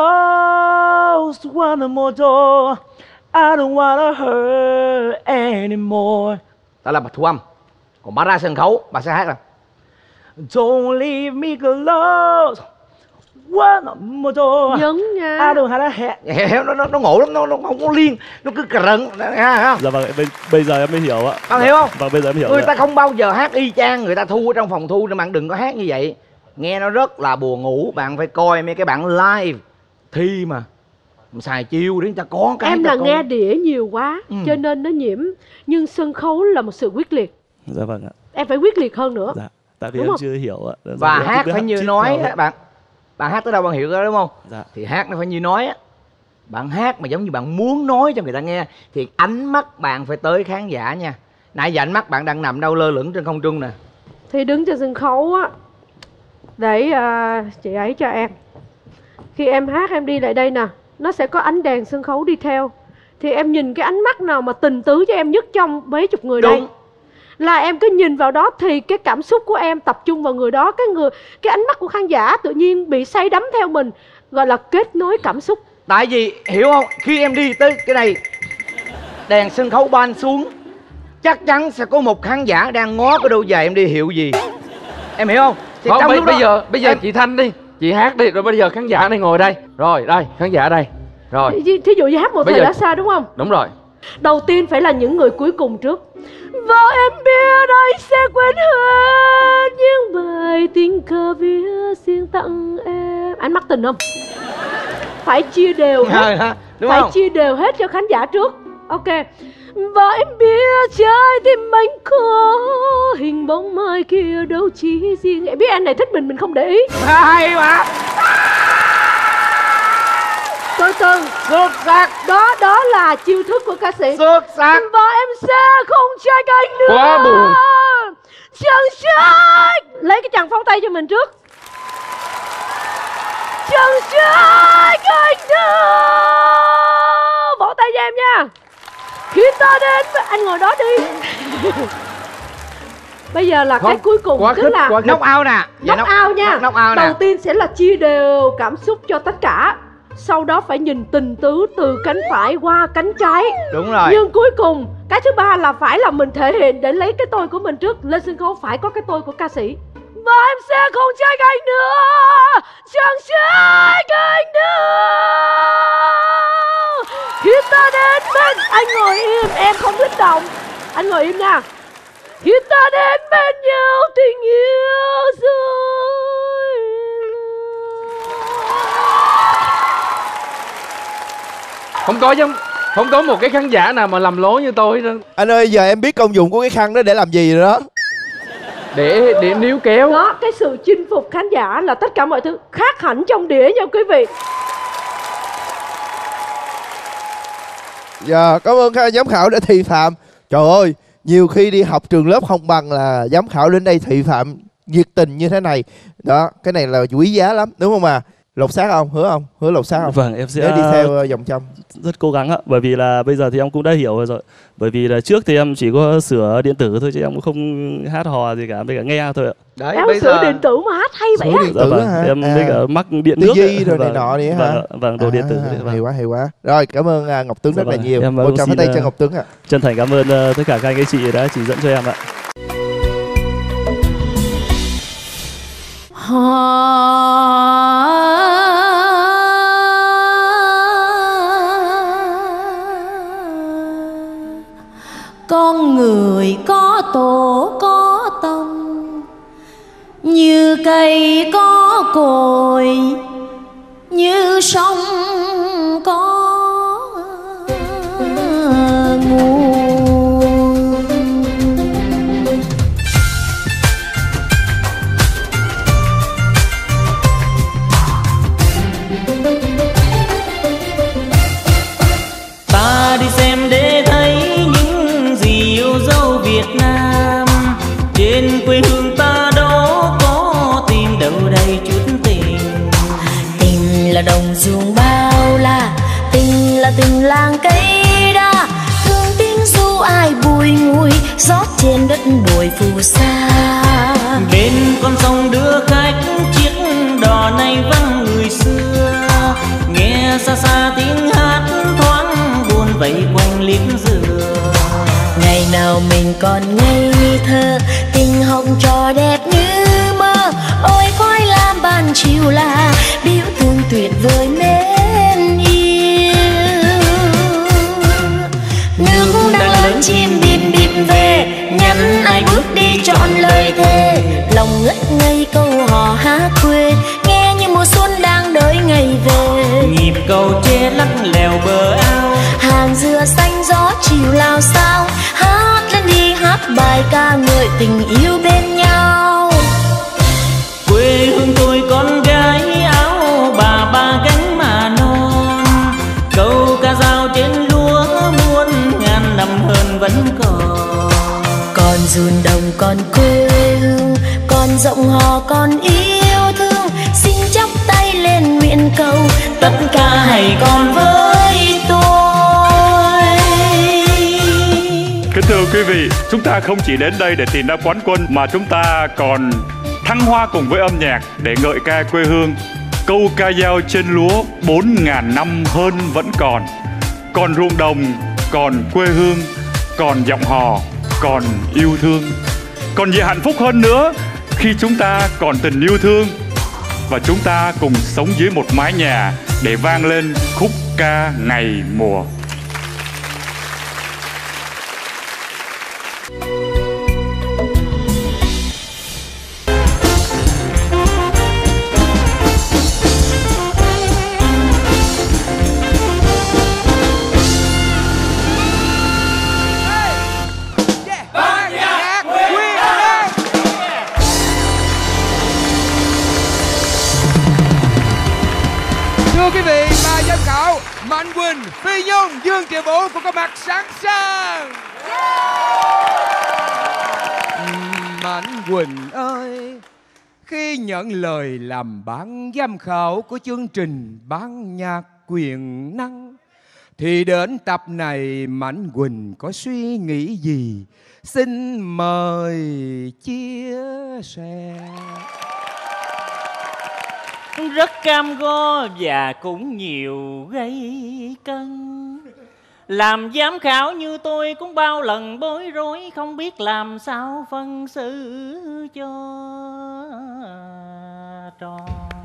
close one more door, I don't wanna hurt anymore. Đó là bài thu âm. Còn bà ra sân khấu, bà sẽ hát là Don't leave me close one more door, nhấn nha. I don't wanna hurt. Nó, nó, nó ngộ lắm, nó, nó không có liên, nó cứ cà rận. Dạ vâng, bây, bây giờ em mới hiểu ạ. Bạn hiểu không? Vâng, bây giờ em hiểu. Người rồi. ta không bao giờ hát y chang, người ta thu ở trong phòng thu, nên bạn đừng có hát như vậy. Nghe nó rất là buồn ngủ. Bạn phải coi mấy cái bản live thi mà xài chiêu đến ta có cái em là có... nghe đĩa nhiều quá, ừ. cho nên nó nhiễm. Nhưng sân khấu là một sự quyết liệt. Dạ vâng ạ. Em phải quyết liệt hơn nữa. Dạ, tại vì đúng em không? chưa hiểu ạ. Dạ, và dạ, hát phải như nói á bạn. Bạn hát tới đâu bạn hiểu đó đúng không? Dạ. Thì hát nó phải như nói á. Bạn hát mà giống như bạn muốn nói cho người ta nghe thì ánh mắt bạn phải tới khán giả nha. Nãy giờ ánh mắt bạn đang nằm đâu lơ lửng trên không trung nè. Thì đứng trên sân khấu á, để uh, chị ấy cho em. Khi em hát em đi lại đây nè, nó sẽ có ánh đèn sân khấu đi theo. Thì em nhìn cái ánh mắt nào mà tình tứ cho em nhất trong mấy chục người đúng. đây là em cứ nhìn vào đó, thì cái cảm xúc của em tập trung vào người đó. Cái người, cái ánh mắt của khán giả tự nhiên bị say đắm theo mình, gọi là kết nối cảm xúc. Tại vì hiểu không, khi em đi tới cái này, đèn sân khấu ban xuống, chắc chắn sẽ có một khán giả đang ngó cái đôi giày em đi hiệu gì. Em hiểu không? Không, trong bây, lúc bây đó- giờ bây giờ em- chị Thanh đi, chị hát đi, rồi bây giờ khán giả này ngồi đây. Rồi, đây, khán giả đây. Rồi, Thí, thí dụ như hát một Bây thời giờ- đã xa đúng không? đúng rồi. Đầu tiên phải là những người cuối cùng trước. Và em biết anh sẽ quên hết những bài tình cờ viết riêng tặng em. Anh mắc tình không? Phải chia đều hết. Hả? Đúng Phải không? chia đều hết cho khán giả trước. Ok. Và em biết trái tim anh có hình bóng mai kia đâu chỉ riêng em. Biết anh này thích mình mình không để ý. Hay mà. Từ từ. Xuất sắc. Đó đó là chiêu thức của ca sĩ. Xuất sắc. Và em sẽ không trách anh nữa. Quá buồn. Chẳng trách. Lấy cái chàng phóng tay cho mình trước. Chẳng trách anh nữa. Vỗ tay cho em nha. Khi ta đến với... Anh ngồi đó đi. Bây giờ là cái Không, cuối cùng. quá Tức khích, là quá khích. Knock out nè. Dạ, Knock knock- out nha. knock out nè. Đầu tiên sẽ là chia đều cảm xúc cho tất cả. Sau đó phải nhìn tình tứ từ cánh phải qua cánh trái. Đúng rồi. Nhưng cuối cùng cái thứ ba là phải là mình thể hiện để lấy cái tôi của mình trước. Lên sân khấu phải có cái tôi của ca sĩ. Và em sẽ không trách anh nữa. Chẳng trách anh nữa. Khi ta đến bên... Anh ngồi im, em không thích động. Anh ngồi im nha. Khi ta đến bên nhau tình yêu rơi. Không có giống không có một cái khán giả nào mà làm lố như tôi nữa. Anh ơi, giờ em biết công dụng của cái khăn đó để làm gì rồi đó. Để để níu kéo. Đó, cái sự chinh phục khán giả là tất cả mọi thứ khác hẳn trong đĩa nha quý vị. Dạ, cảm ơn các giám khảo đã thị phạm. Trời ơi, nhiều khi đi học trường lớp không bằng là giám khảo đến đây thị phạm nhiệt tình như thế này. Đó, cái này là quý giá lắm, đúng không à? Lột xác không? Hứa không? Hứa lột xác không? Vâng, em sẽ Để đi theo uh, vòng trong. rất cố gắng ạ, bởi vì là bây giờ thì em cũng đã hiểu rồi. Bởi vì là trước thì em chỉ có sửa điện tử thôi chứ em cũng không hát hò gì cả, bây giờ nghe thôi ạ. Đấy, Em bây sửa giờ điện tử mà hát hay vậy Sửa á. điện Dạ tử vâng, hả? em À, bây giờ mắc điện Tư nước duy ạ. rồi này Vâng, nọ đấy hả? Vâng, vâng, đồ điện tử. À, Vâng. hay quá, hay quá. Rồi, cảm ơn uh, Ngọc Tuấn Dạ rất là vâng, nhiều. em Một cũng tràng xin, pháo tay cho uh, Ngọc Tuấn ạ. Chân thành cảm ơn uh, tất cả các anh các chị đã chỉ dẫn cho em ạ. Con người có tổ có tông, như cây có cội, như sông có nguồn. Ta đi xem để thấy những gì yêu dấu Việt Nam. Trên quê hương ta đó có tìm đâu đây chút tình. Tình là đồng ruộng bao la, tình là tình làng cây đa, thương tiếng ru ai bùi ngùi gió trên đất đồi phù sa. Bên con sông đưa khách chiếc đò này vắng người xưa, nghe xa xa tiếng hát thoáng buồn vây quanh liếc dừa. Ngày nào mình còn ngây thơ, tình hồng trò đẹp như mơ. Ôi khói lam ban chiều là biểu thương tuyệt vời mến yêu. Nước đang lớn chim bìm bìm về, nhắn ai bước đi trọn lời thề. Lòng ngất ngây câu hò hát quê, nghe như mùa xuân đang đợi ngày về. Nhịp cầu tre lắc lèo bờ ao, Hàng dừa xanh gió chiều lao sao, hát lên đi hát bài ca ngợi tình yêu bên nhau. quê hương tôi con gái áo bà ba gánh mà non. Câu ca dao trên lúa muôn ngàn năm hơn vẫn còn. Còn dùn đồng còn quê hương, còn rộng hò còn yêu thương. Xin chắp tay lên nguyện cầu, tất cả hãy còn với tôi. Kính thưa quý vị, chúng ta không chỉ đến đây để tìm ra quán quân mà chúng ta còn thăng hoa cùng với âm nhạc để ngợi ca quê hương. Câu ca dao trên lúa bốn ngàn năm hơn vẫn còn. Còn ruộng đồng, còn quê hương, còn giọng hò, còn yêu thương. Còn gì hạnh phúc hơn nữa khi chúng ta còn tình yêu thương và chúng ta cùng sống dưới một mái nhà để vang lên khúc ca ngày mùa. Quý vị, ba giám khảo Mạnh Quỳnh, Phi Nhung, Dương Triệu Vũ cũng có mặt sẵn sàng. Mạnh Quỳnh ơi, khi nhận lời làm ban giám khảo của chương trình Ban nhạc quyền năng thì đến tập này Mạnh Quỳnh có suy nghĩ gì? Xin mời chia sẻ. Rất cam go và cũng nhiều gây cân. Làm giám khảo như tôi cũng bao lần bối rối, không biết làm sao phân xử cho tròn.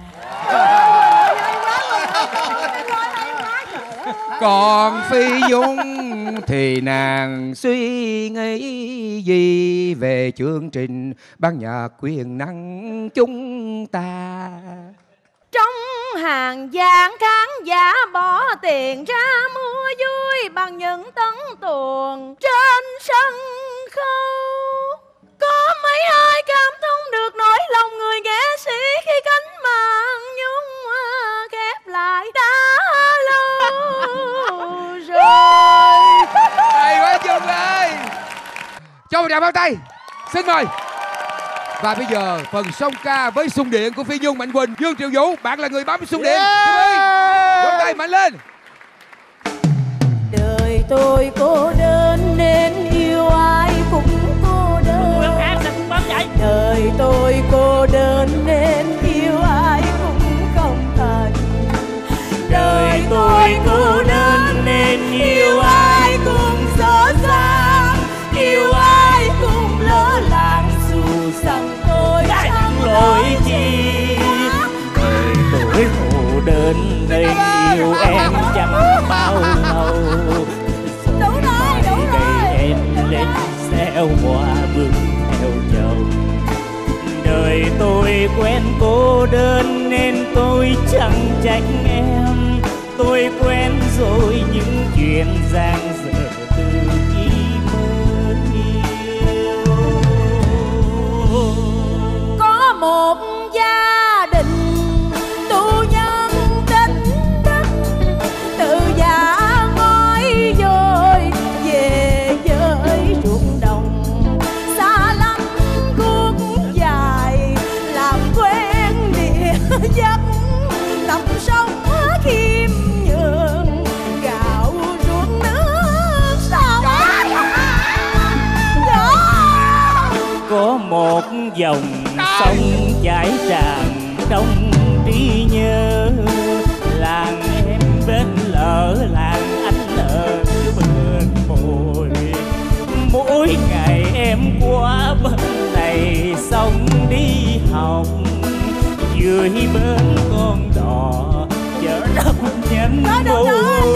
Còn Phi Nhung thì nàng suy nghĩ gì về chương trình Ban nhạc quyền năng chúng ta? Trong hàng vạn khán giả bỏ tiền ra mua vui bằng những tấn tuồng trên sân khấu. Có mấy ai cảm thông được nỗi lòng người nghệ sĩ khi cánh màn nhung khép lại đã lâu rồi. Hay quá Nhung ơi. Cho một tràng pháo tay. Xin mời. Và bây giờ phần song ca với xung điện của Phi Nhung, Mạnh Quỳnh, Dương Triệu Vũ. Bạn là người bấm xung điện. Vỗ tay mạnh lên. Đời tôi cô đơn nên yêu ai cũng cô đơn. Đời tôi cô đơn nên yêu ai cũng không thành. Đời tôi cô đơn nên yêu ai cũng dở dang, yêu ai cũng lỡ làng dù rằng tôi chẳng lỗi chi. Đời tôi cô đơn nên yêu em chẳng bao lâu. Đủ rồi, đủ rồi. Em lên xeo hoa bước theo chồng. Đời tôi quen cô đơn nên tôi chẳng trách em. Tôi quen rồi những chuyện giang dở từ khi mới yêu. Có một gia đình tù nhân đánh đất, từ già ngói vội về với ruộng đồng. Xa lắm guốc dài làm quen địa chất, tập sống khiêm nhường gạo ruộng nước sông. Có một dòng sông chảy tràn trong trí nhớ, làng em bên lỡ làng anh ở bên môi. Mỗi ngày em qua bên này sông đi học, dưới bên con đò chở đông nhanh vô.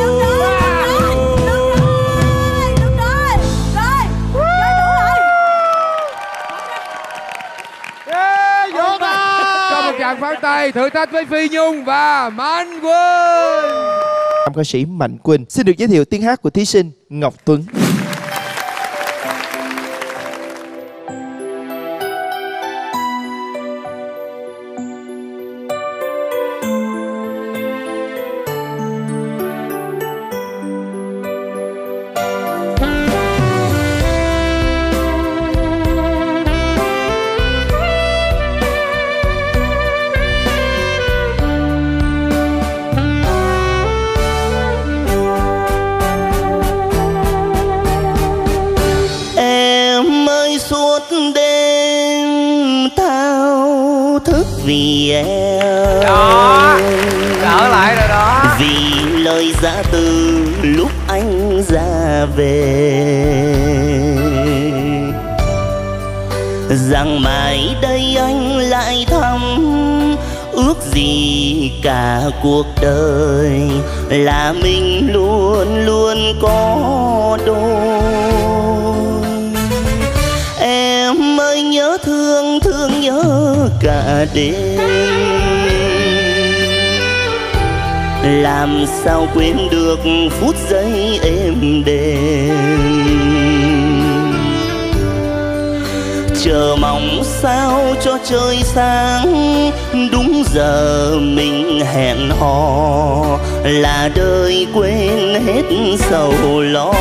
Cho một tràng pháo tay thử thách với Phi Nhung và Mạnh Quỳnh. Nam ca sĩ Mạnh Quỳnh xin được giới thiệu tiếng hát của thí sinh Ngọc Tuấn. Vì em đó, trở lại rồi đó. Vì lời ra từ lúc anh ra về, rằng mãi Tại đây anh lại thầm ước gì cả cuộc đời là mình luôn luôn có đôi. Em ơi nhớ thương thương nhớ cả đêm, làm sao quên được phút giây êm đềm. Chờ mong sao cho trời sáng, đúng giờ mình hẹn hò là đời quên hết sầu lo.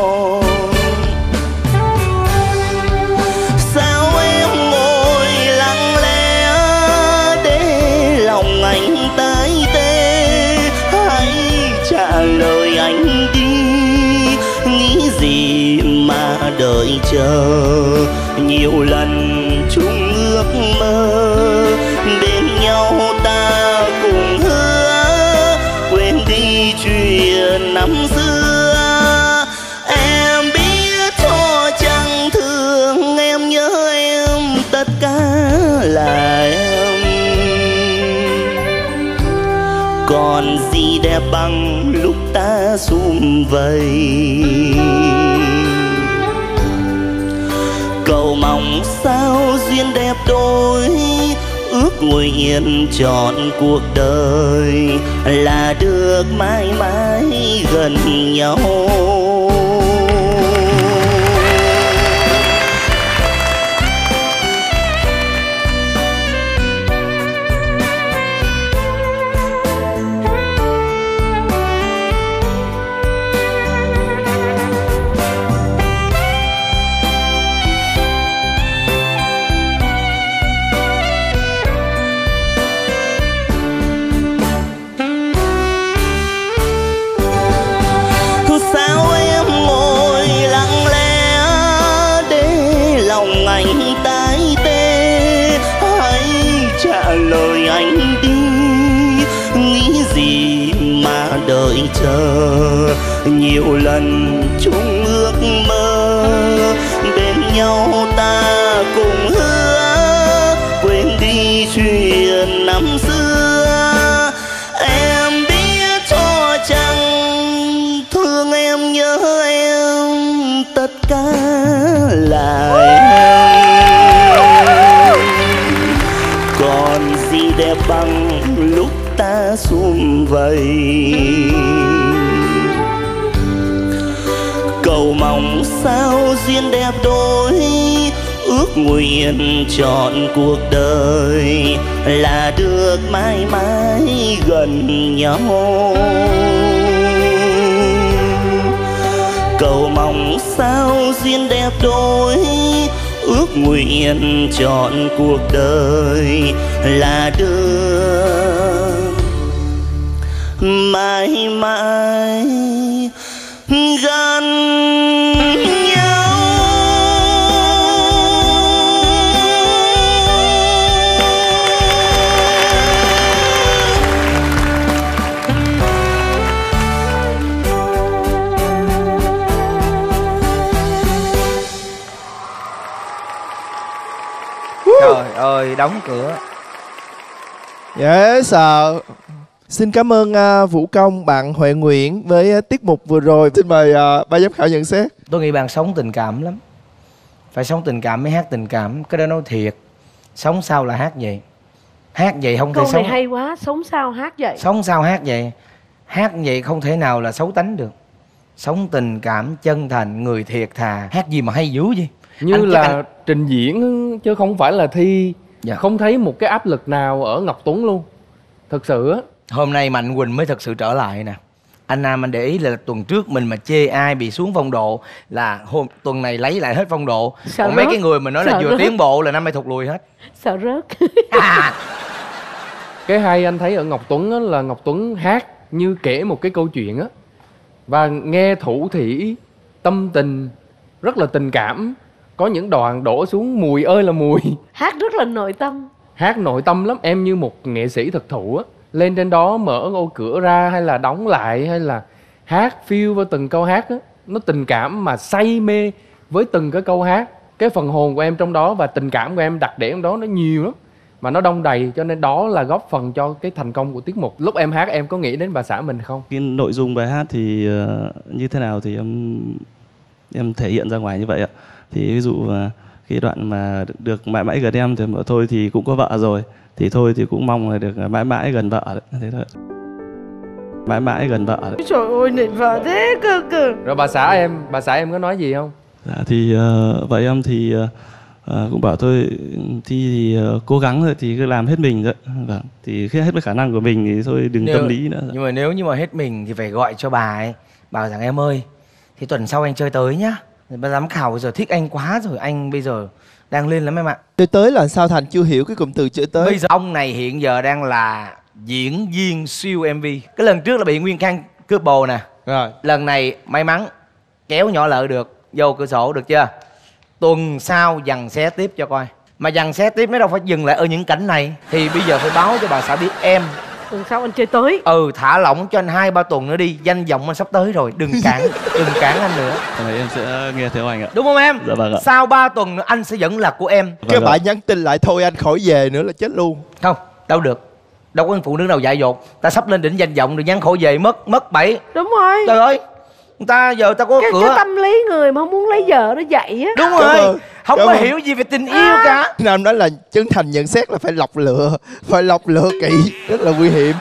Sao em ngồi lặng lẽ để lòng anh tái tê, hãy trả lời anh đi, nghĩ gì mà đợi chờ. Nhiều lần chung ước mơ bên nhau ta cùng hứa quên đi chuyện năm xưa. Em biết cho chẳng thương em nhớ em, tất cả là em. Còn gì đẹp bằng lúc ta sum vầy, cầu mong sao duyên đẹp đôi, ước nguyện trọn cuộc đời là được mãi mãi gần nhau. Lời anh đi, nghĩ gì mà đợi chờ. Nhiều lần chung ước mơ bên nhau ta cùng hứa quên đi chuyện năm xưa. Em biết cho chẳng thương em nhớ em, tất cả là em. Còn gì đẹp bằng lúc ta sum vầy, cầu mong sao duyên đẹp đôi, ước nguyện trọn cuộc đời là được mãi mãi gần nhau. Cầu mong sao duyên đẹp đôi, ước nguyện trọn cuộc đời là được mãi mãi gần nhau. Trời ơi, đóng cửa. Dễ sợ. Xin cảm ơn uh, Vũ Công, bạn Huệ Nguyễn với uh, tiết mục vừa rồi. Xin mời uh, ban giám khảo nhận xét. Tôi nghĩ bạn sống tình cảm lắm. Phải sống tình cảm mới hát tình cảm. Cái đó nói thiệt. Sống sao là hát vậy. Hát vậy không câu thể sống. này hay quá, sống sao hát vậy. Sống sao hát vậy. Hát vậy không thể nào là xấu tánh được. Sống tình cảm, chân thành, người thiệt thà. Hát gì mà hay dữ vậy. Như anh, là anh... trình diễn chứ không phải là thi. Dạ. Không thấy một cái áp lực nào ở Ngọc Tuấn luôn. Thật sự á. Hôm nay Mạnh Quỳnh mới thật sự trở lại nè. Anh Nam anh để ý là tuần trước mình mà chê ai bị xuống phong độ là hôm tuần này lấy lại hết phong độ. Sợ Còn rớt. mấy cái người mà nói là Sợ vừa rớt. tiến bộ là năm nay thụt lùi hết. Sợ rớt. Cái hay anh thấy ở Ngọc Tuấn á, là Ngọc Tuấn hát như kể một cái câu chuyện á. Và nghe thủ thỉ, tâm tình, rất là tình cảm. Có những đoạn đổ xuống mùi ơi là mùi. Hát rất là nội tâm. Hát nội tâm lắm. Em như một nghệ sĩ thực thụ á, lên trên đó mở ô cửa ra hay là đóng lại hay là hát feel vào từng câu hát á, nó tình cảm mà say mê với từng cái câu hát. cái phần hồn của em trong đó và tình cảm của em đặt để trong đó nó nhiều lắm, mà nó đông đầy, cho nên đó là góp phần cho cái thành công của tiết mục. Lúc em hát em có nghĩ đến bà xã mình không? Cái nội dung bài hát thì uh, như thế nào thì em em thể hiện ra ngoài như vậy ạ. Thì ví dụ uh, cái đoạn mà được mãi mãi gần em thì thôi thì cũng có vợ rồi, thì thôi thì cũng mong là được mãi mãi gần vợ đấy, thế thôi. Mãi mãi gần vợ đấy. Trời ơi nịnh vợ thế cơ cơ. Rồi bà xã em, bà xã em có nói gì không? Dạ thì uh, vợ em thì uh, uh, cũng bảo thôi thì, thì uh, cố gắng thôi, thì cứ làm hết mình thôi. Vâng, thì khi hết với khả năng của mình thì thôi đừng nếu, tâm lý nữa. Nhưng mà nếu như mà hết mình thì phải gọi cho bà ấy, bảo rằng em ơi, thì tuần sau anh chơi tới nhá. Bà giám khảo bây giờ thích anh quá rồi, anh bây giờ đang lên lắm em ạ. Chơi tới là sao Thành chưa hiểu cái cụm từ chơi tới. Bây giờ ông này hiện giờ đang là diễn viên siêu em vê. Cái lần trước là bị Nguyên Khang cướp bồ nè. Rồi. Lần này may mắn kéo nhỏ lợi được vô cửa sổ, được chưa? Tuần sau dằn xé tiếp cho coi. Mà dằn xé tiếp nó đâu phải dừng lại ở những cảnh này. Thì bây giờ phải báo cho bà xã biết em. Tuần sau anh chơi tới. Ừ, thả lỏng cho anh hai ba tuần nữa đi. Danh vọng anh sắp tới rồi, đừng cản. Đừng cản anh nữa. Hôm nay em sẽ nghe theo anh ạ. Đúng không em? Dạ vâng ạ. Sau ba tuần nữa anh sẽ vẫn là của em. Cái bà nhắn tin lại thôi anh khỏi về nữa là chết luôn. Không, đâu được. Đâu có phụ nữ nào dại dột. Ta sắp lên đỉnh danh vọng rồi nhắn khỏi về mất mất bảy. Đúng rồi. Trời ơi, người ta giờ ta có cái, cửa. cái tâm lý người mà không muốn lấy vợ nó vậy á. Đúng rồi. Đúng không có hiểu gì về tình yêu à. cả. Nam nói là chân thành nhận xét là phải lọc lựa, phải lọc lựa kỹ, rất là nguy hiểm.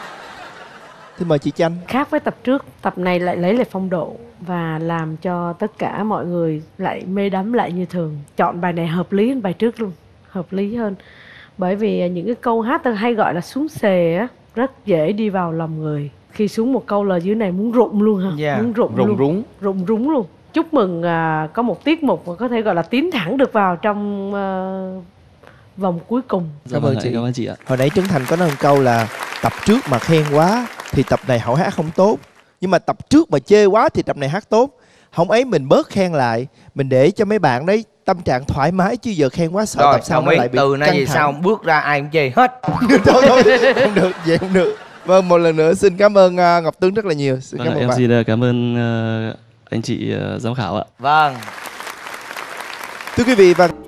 Thì mời chị Chanh. Khác với tập trước, tập này lại lấy lại phong độ và làm cho tất cả mọi người lại mê đắm lại như thường. Chọn bài này hợp lý hơn bài trước luôn, hợp lý hơn. Bởi vì những cái câu hát ta hay gọi là xuống xề á, rất dễ đi vào lòng người. Khi xuống một câu là dưới này muốn rụng luôn hả? Yeah. Muốn rụng, Rụng luôn. rúng. Rụng rúng luôn. Chúc mừng à, có một tiết mục mà có thể gọi là tiến thẳng được vào trong à, vòng cuối cùng. Cảm ơn chị. Cảm ơn chị ạ. Hồi nãy Trấn Thành có nói một câu là tập trước mà khen quá thì tập này họ hát không tốt. Nhưng mà tập trước mà chê quá thì tập này hát tốt. Không ấy mình bớt khen lại, mình để cho mấy bạn đấy tâm trạng thoải mái, chứ giờ khen quá sợ rồi, tập sau nó lại bị từ nay về sau bước ra ai cũng chê hết. thôi thôi không được, vậy không được. Vâng, một lần nữa xin cảm ơn uh, Ngọc Tuấn rất là nhiều. Xin Vâng, cảm ơn em bạn. xin cảm ơn uh, anh chị uh, giám khảo ạ. Vâng. Thưa quý vị và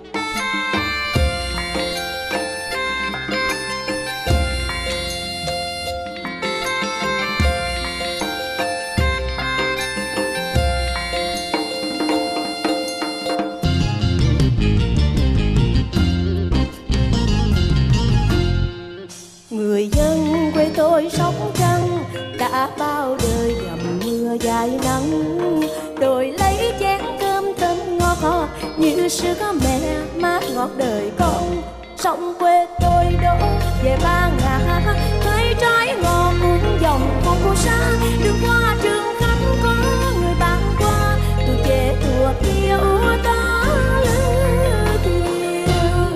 người dân quê tôi Sóc Trăng đã bao đời dầm mưa dài nắng, đổi lấy chén cơm thơm ngọt như sữa mẹ mát ngọt đời con. Sông quê tôi đổ về ba ngã, thấy trái ngọt cuốn dòng con cô xa, đường qua trường khánh có người bạn qua, tuổi trẻ tuổi kia ta lứa kiều.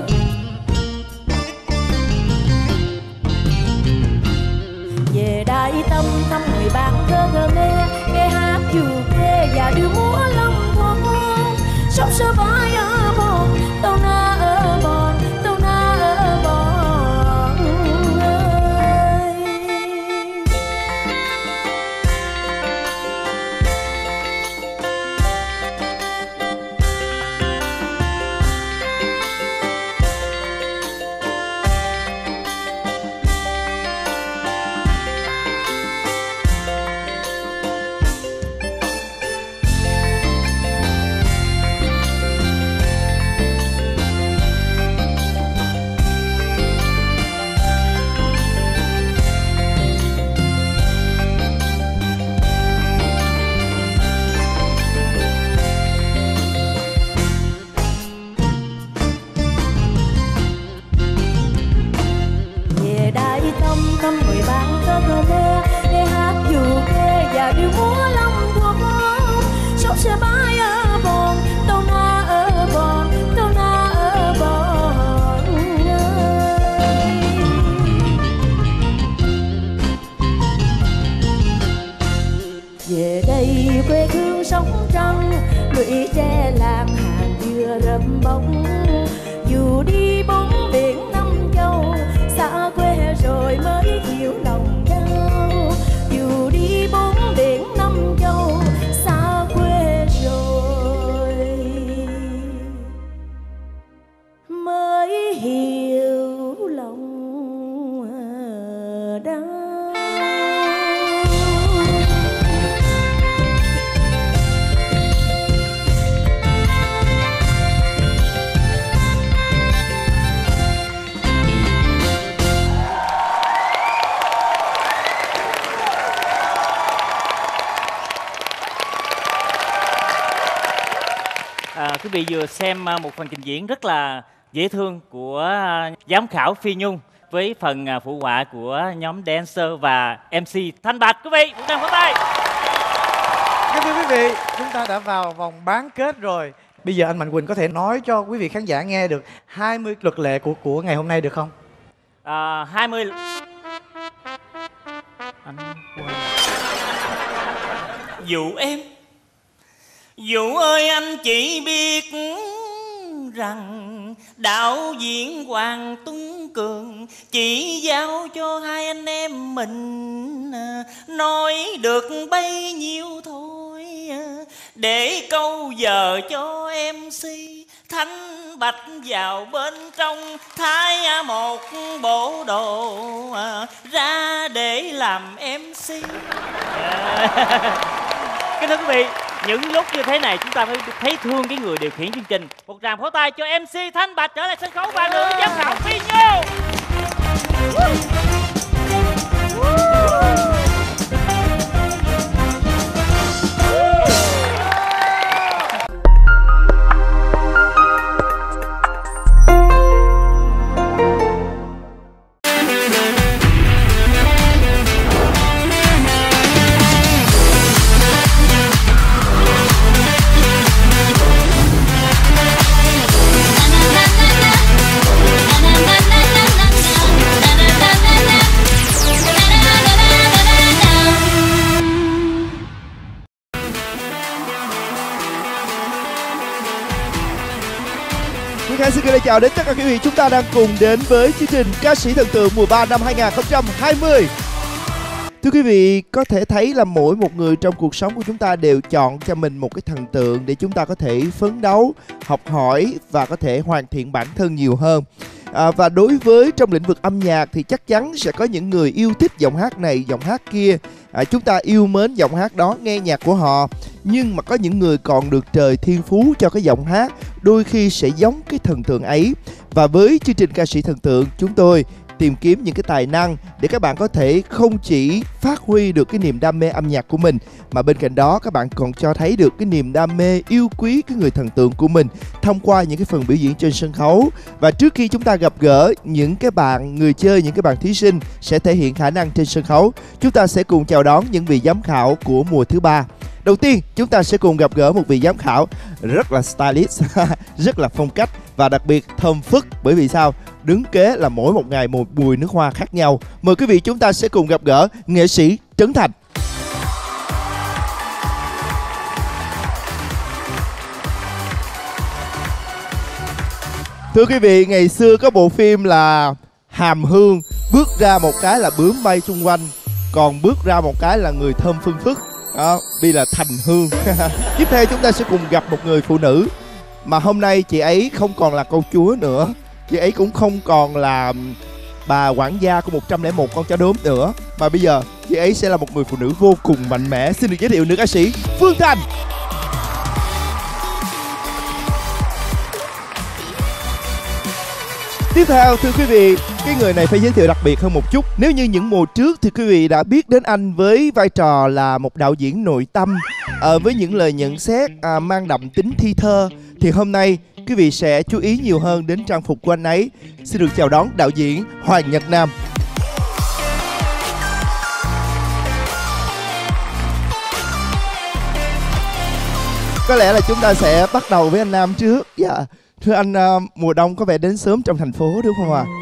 Về Đại Tâm thăm người bạn thơ thơ nghe, nghe hát dù quê và đưa múa long thôn. Sóc sơ vai ở bòn, tàu na ở bòn, tàu na ở bòn ơi. vị vừa xem một phần trình diễn rất là dễ thương của giám khảo Phi Nhung với phần phụ họa của nhóm dancer và em xê Thanh Bạch. Quý vị, một tràng pháo tay. Thưa quý vị, chúng ta đã vào vòng bán kết rồi. Bây giờ anh Mạnh Quỳnh có thể nói cho quý vị khán giả nghe được hai mươi luật lệ của của ngày hôm nay được không? À, hai mươi. Anh... Dụ em, Dụ ơi anh chỉ biết rằng đạo diễn Hoàng Tuấn Cường chỉ giao cho hai anh em mình nói được bấy nhiêu thôi, để câu giờ cho em xê Thanh Bạch vào bên trong thái một bộ đồ ra để làm em xê. Kính thưa quý vị, những lúc như thế này chúng ta phải thấy thương cái người điều khiển chương trình. Một tràng pháo tay cho em xê Thanh Bạch trở lại sân khấu và nữ giám khảo Phi Nhung. Xin gửi lời chào đến tất cả quý vị. Chúng ta đang cùng đến với chương trình Ca sĩ thần tượng mùa ba năm hai nghìn không trăm hai mươi. Thưa quý vị, có thể thấy là mỗi một người trong cuộc sống của chúng ta đều chọn cho mình một cái thần tượng để chúng ta có thể phấn đấu, học hỏi và có thể hoàn thiện bản thân nhiều hơn. À, và đối với trong lĩnh vực âm nhạc thì chắc chắn sẽ có những người yêu thích giọng hát này, giọng hát kia. À, chúng ta yêu mến giọng hát đó, nghe nhạc của họ. Nhưng mà có những người còn được trời thiên phú cho cái giọng hát, đôi khi sẽ giống cái thần tượng ấy. Và với chương trình Ca sĩ thần tượng, chúng tôi tìm kiếm những cái tài năng để các bạn có thể không chỉ phát huy được cái niềm đam mê âm nhạc của mình, mà bên cạnh đó các bạn còn cho thấy được cái niềm đam mê yêu quý cái người thần tượng của mình thông qua những cái phần biểu diễn trên sân khấu. Và trước khi chúng ta gặp gỡ những cái bạn người chơi, những cái bạn thí sinh sẽ thể hiện khả năng trên sân khấu, chúng ta sẽ cùng chào đón những vị giám khảo của mùa thứ ba. Đầu tiên chúng ta sẽ cùng gặp gỡ một vị giám khảo rất là stylish, rất là phong cách và đặc biệt thơm phức. Bởi vì sao? Đứng kế là mỗi một ngày một mùi nước hoa khác nhau. Mời quý vị chúng ta sẽ cùng gặp gỡ nghệ sĩ Trấn Thành. Thưa quý vị, ngày xưa có bộ phim là Hàm Hương, bước ra một cái là bướm bay xung quanh, còn bước ra một cái là người thơm phương phức. Đó, đây là Thành Hương. Tiếp theo chúng ta sẽ cùng gặp một người phụ nữ mà hôm nay chị ấy không còn là công chúa nữa, chị ấy cũng không còn là bà quản gia của một trăm lẻ một con chó đốm nữa, mà bây giờ chị ấy sẽ là một người phụ nữ vô cùng mạnh mẽ. Xin được giới thiệu nữ ca sĩ Phương Thanh. Tiếp theo thưa quý vị, cái người này phải giới thiệu đặc biệt hơn một chút. Nếu như những mùa trước thì quý vị đã biết đến anh với vai trò là một đạo diễn nội tâm, à, với những lời nhận xét à, mang đậm tính thi thơ, thì hôm nay quý vị sẽ chú ý nhiều hơn đến trang phục của anh ấy. Xin được chào đón đạo diễn Hoàng Nhật Nam. Có lẽ là chúng ta sẽ bắt đầu với anh Nam trước. Dạ. Thưa anh, uh, mùa đông có vẻ đến sớm trong thành phố đúng không ạ? À?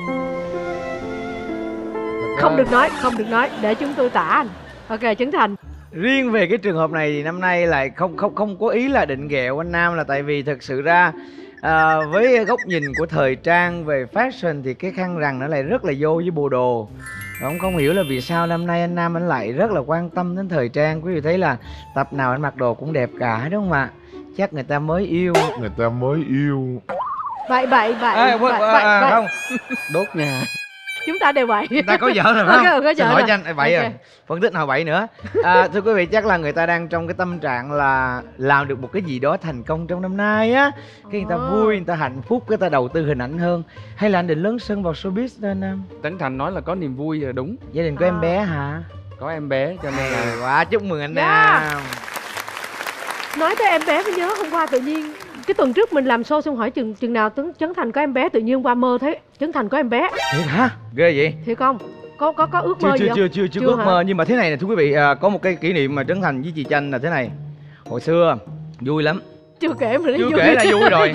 Không được nói, không được nói, để chúng tôi tả anh. Ok, Trấn Thành. Riêng về cái trường hợp này thì năm nay lại không không không có ý là định ghẹo anh Nam, là tại vì thực sự ra à, với góc nhìn của thời trang về fashion thì cái khăn rằn nó lại rất là vô với bộ đồ. Không không hiểu là vì sao năm nay anh Nam anh lại rất là quan tâm đến thời trang. Quý vị thấy là tập nào anh mặc đồ cũng đẹp cả đúng không ạ? Chắc người ta mới yêu. Người ta mới yêu. Vậy vậy vậy. À, vậy, à, vậy, à, vậy. không. Đốt nhà. Chúng ta đều vậy. Người ta có vợ rồi phải không? Okay, có Xin vợ hỏi rồi. cho anh vậy okay. Rồi. Phân tích nào vậy nữa. À, thưa quý vị, chắc là người ta đang trong cái tâm trạng là làm được một cái gì đó thành công trong năm nay á. Cái người ta vui, người ta hạnh phúc, người ta đầu tư hình ảnh hơn. Hay là anh định lớn sân vào showbiz đó anh Nam? Trấn Thành nói là có niềm vui là đúng. Gia đình có à. em bé hả? Có em bé cho nên là quá chúc mừng anh yeah. Nam. Nói tới em bé mới nhớ hôm qua tự nhiên cái tuần trước mình làm show xong hỏi chừng chừng nào Tuấn Trấn Thành có em bé, tự nhiên qua mơ thấy Trấn Thành có em bé. Thiệt hả? Ghê vậy? Thiệt không? Có có có ước Chưa mơ chưa gì chưa không? chưa chưa Chưa có ước hả? mơ, nhưng mà thế này nè thưa quý vị, à, có một cái kỷ niệm mà Trấn Thành với chị Chanh là thế này. Hồi xưa vui lắm. Chưa kể mà Chưa vui. kể là vui rồi.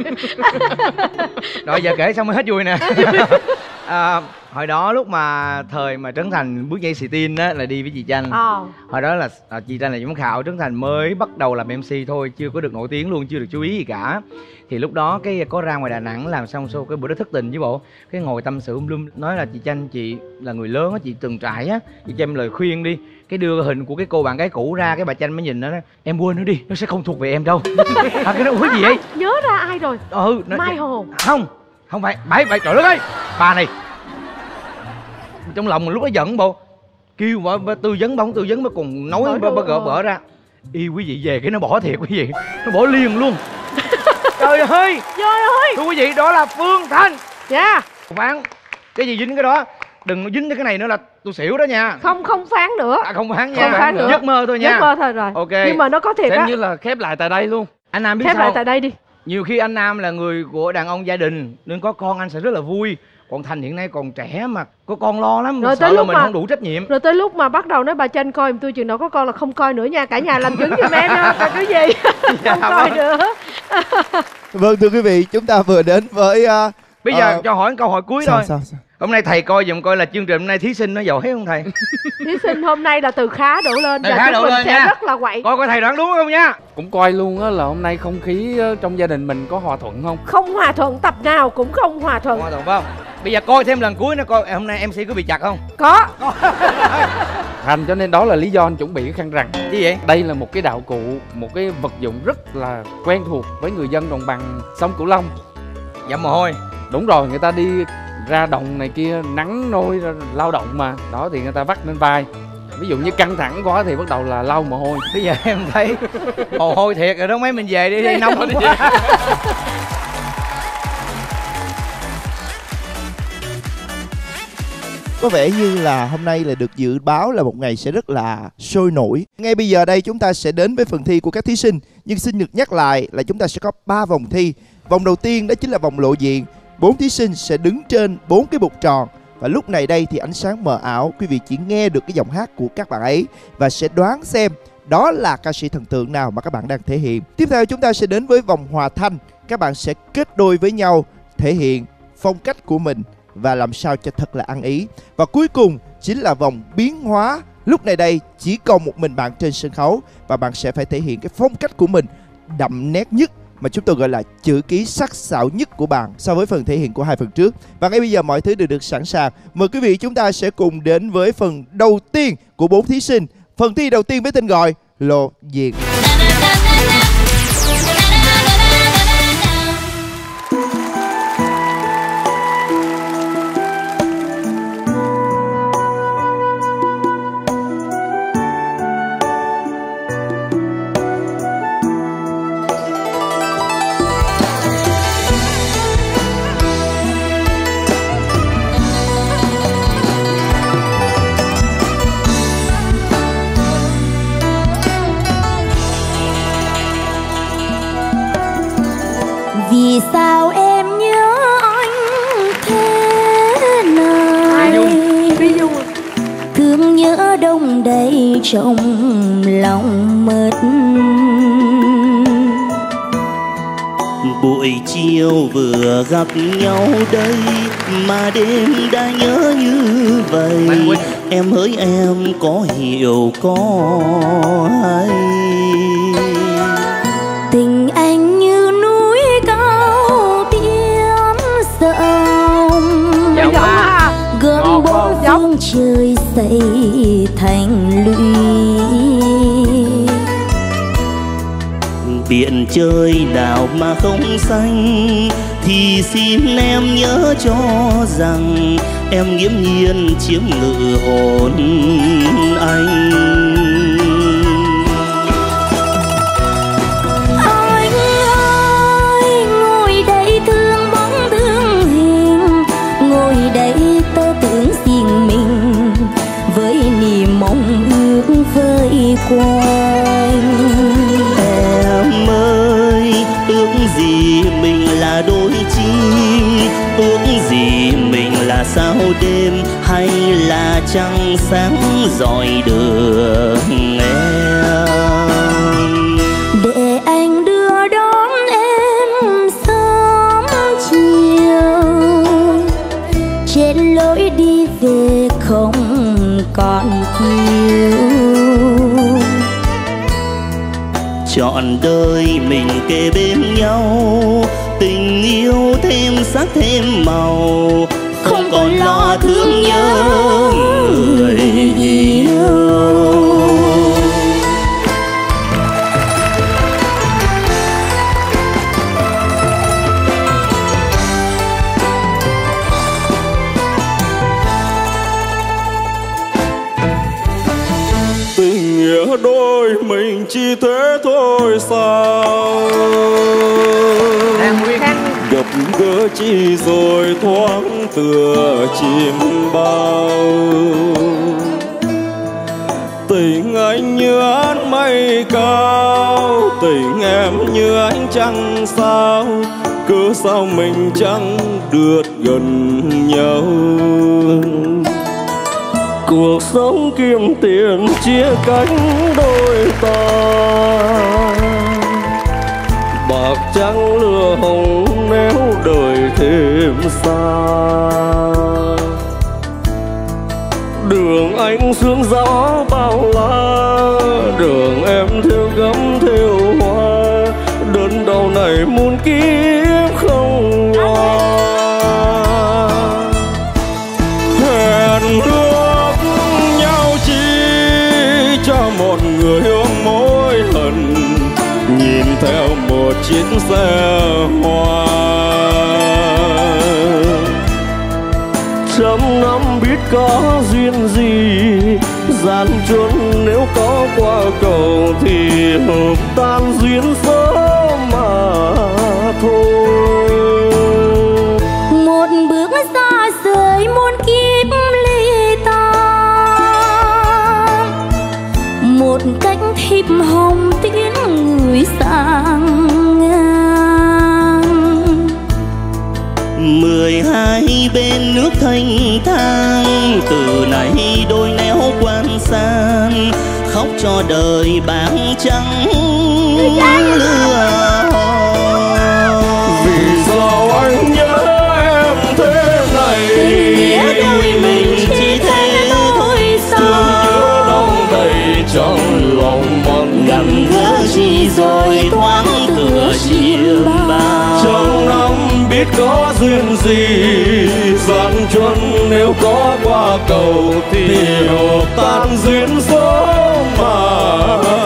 Rồi giờ kể xong mới hết vui nè. À, hồi đó lúc mà thời mà Trấn Thành bước dây xì tin á là đi với chị Chanh. Ờ. Hồi đó là à, chị Chanh là giám khảo, Trấn Thành mới bắt đầu làm em xê thôi, chưa có được nổi tiếng luôn, chưa được chú ý gì cả. Thì lúc đó cái có ra ngoài Đà Nẵng làm xong show, cái bữa đó thất tình với bộ, cái ngồi tâm sự um lum, nói là chị Chanh, chị là người lớn á, chị từng trải á, chị cho em lời khuyên đi. Cái đưa hình của cái cô bạn gái cũ ra, cái bà Chanh mới nhìn nó nói em quên nó đi, nó sẽ không thuộc về em đâu. À, cái đó ủa gì vậy? Nhớ ra ai rồi? Ừ, nó, Mai Hồ. Không, không phải, bảy bảy trời đất ơi, bà này. Trong lòng mình lúc đó giận bộ, kêu bà, bà tư vấn, bà không tư vấn, bà còn nói bà, bà gỡ bở ra. Y quý vị về cái nó bỏ thiệt quý vị, nó bỏ liền luôn. Trời ơi, trời ơi, thưa quý vị, đó là Phương Thanh. Dạ yeah. Phán cái gì dính cái đó, đừng dính tới cái này nữa là tôi xỉu đó nha. Không không phán nữa. À, không phán nha. Không phán nữa. Giấc mơ thôi nha. Giấc mơ thôi rồi. Ok. Nhưng mà nó có thiệt Xem á. như là khép lại tại đây luôn. Anh Nam biết Khép sao? lại tại đây đi. Nhiều khi anh Nam là người của đàn ông gia đình nên có con anh sẽ rất là vui. Còn Thành hiện nay còn trẻ mà có con lo lắm, Rồi sợ tới là lúc mình mà không đủ trách nhiệm. Rồi tới lúc mà bắt đầu nói bà Chanh coi em tôi chừng nào có con là không coi nữa nha, cả nhà làm chứng giùm em nha. Coi cái gì không coi nữa. Vâng thưa quý vị, chúng ta vừa đến với uh, Bây giờ uh, cho hỏi câu hỏi cuối sao, thôi. sao, sao? Hôm nay thầy coi dùm coi là chương trình hôm nay thí sinh nó giỏi không thầy? Thí sinh hôm nay là từ khá đổ lên Từ và khá chúng đổ mình lên sẽ nha. rất là quậy. Coi coi thầy đoán đúng không nha. Cũng coi luôn á là hôm nay không khí trong gia đình mình có hòa thuận không? Không hòa thuận, tập nào cũng không hòa thuận. Hòa thuận phải không? Bây giờ coi thêm lần cuối nó coi hôm nay em xê có bị chặt không? Có. Thành cho nên đó là lý do anh chuẩn bị cái khăn rằn. Gì vậy? Đây là một cái đạo cụ, một cái vật dụng rất là quen thuộc với người dân đồng bằng sông Cửu Long. Dặm mồ hôi. Đúng rồi, người ta đi ra đồng này kia nắng nôi lao động mà, đó thì người ta vắt lên vai. Ví dụ như căng thẳng quá thì bắt đầu là lau mồ hôi. Bây giờ em thấy mồ hôi thiệt rồi đó, mấy mình về đi, đi nóng quá. Có vẻ như là hôm nay là được dự báo là một ngày sẽ rất là sôi nổi. Ngay bây giờ đây chúng ta sẽ đến với phần thi của các thí sinh. Nhưng xin được nhắc lại là chúng ta sẽ có ba vòng thi. Vòng đầu tiên đó chính là vòng lộ diện. Bốn thí sinh sẽ đứng trên bốn cái bục tròn. Và lúc này đây thì ánh sáng mờ ảo, quý vị chỉ nghe được cái giọng hát của các bạn ấy và sẽ đoán xem đó là ca sĩ thần tượng nào mà các bạn đang thể hiện. Tiếp theo chúng ta sẽ đến với vòng hòa thanh. Các bạn sẽ kết đôi với nhau, thể hiện phong cách của mình và làm sao cho thật là ăn ý. Và cuối cùng chính là vòng biến hóa. Lúc này đây chỉ còn một mình bạn trên sân khấu và bạn sẽ phải thể hiện cái phong cách của mình đậm nét nhất, mà chúng tôi gọi là chữ ký sắc sảo nhất của bạn so với phần thể hiện của hai phần trước. Và ngay bây giờ mọi thứ đều được sẵn sàng. Mời quý vị chúng ta sẽ cùng đến với phần đầu tiên của bốn thí sinh. Phần thi đầu tiên với tên gọi lộ diện. Vì sao em nhớ anh thế này, thương nhớ đông đầy trong lòng mất. Buổi chiều vừa gặp nhau đây mà đêm đã nhớ như vậy. Em hỡi em có hiểu có hay, tình anh như núi cao tiếng sông, gom bốn phương trời xây thành lũy. Biển chơi nào mà không xanh thì xin em nhớ cho rằng em nghiễm nhiên chiếm ngự hồn anh. Anh ơi, ngồi đây thương bóng thương hình, ngồi đây tơ tưởng riêng mình với niềm mong ước vơi quanh. Em ơi, ước sao đêm hay là trăng sáng rọi đường em. Để anh đưa đón em sớm chiều, trên lối đi về không còn chiều. Trọn đời mình kề bên nhau, tình yêu thêm sắc thêm màu, không còn lo thương nhớ người yêu. Tình nghĩa đôi mình chỉ thế thôi sao? Gặp gỡ chi rồi thoáng tựa chim bao. Tình anh như áng mây cao, tình em như ánh trăng sao. Cứ sao mình chẳng được gần nhau. Cuộc sống kiếm tiền chia cánh đôi ta, bạc trắng lừa hồng nếu đời thêm xa. Đường anh sương gió bao la, đường em theo gấm theo hoa. Đớn đau này muôn kiếp không nhòa. Hẹn ước nhau chi cho một người ôm mối hận, nhìn theo một chiếc xe hoa. Trăm năm biết có duyên gì, gian truân nếu có qua cầu thì hợp tan duyên sớm mà thôi. Một bước xa rời muôn kiếp ly tan, một cánh thiệp hồng tiếng người sang ngang. Mười hai bên nước thanh thang, từ nay đôi néo quan san. Khóc cho đời bảng trắng lừa. Vì sao anh nhớ em thế này? Nghĩa đôi mình chỉ thế thôi sao? Thương nhớ đong đầy trong lòng mong. Gặp gỡ chi rồi thoáng tựa chim bao. Trong năm biết có duyên gì, gian truân nếu có qua cầu thì hợp tan duyên sớm mà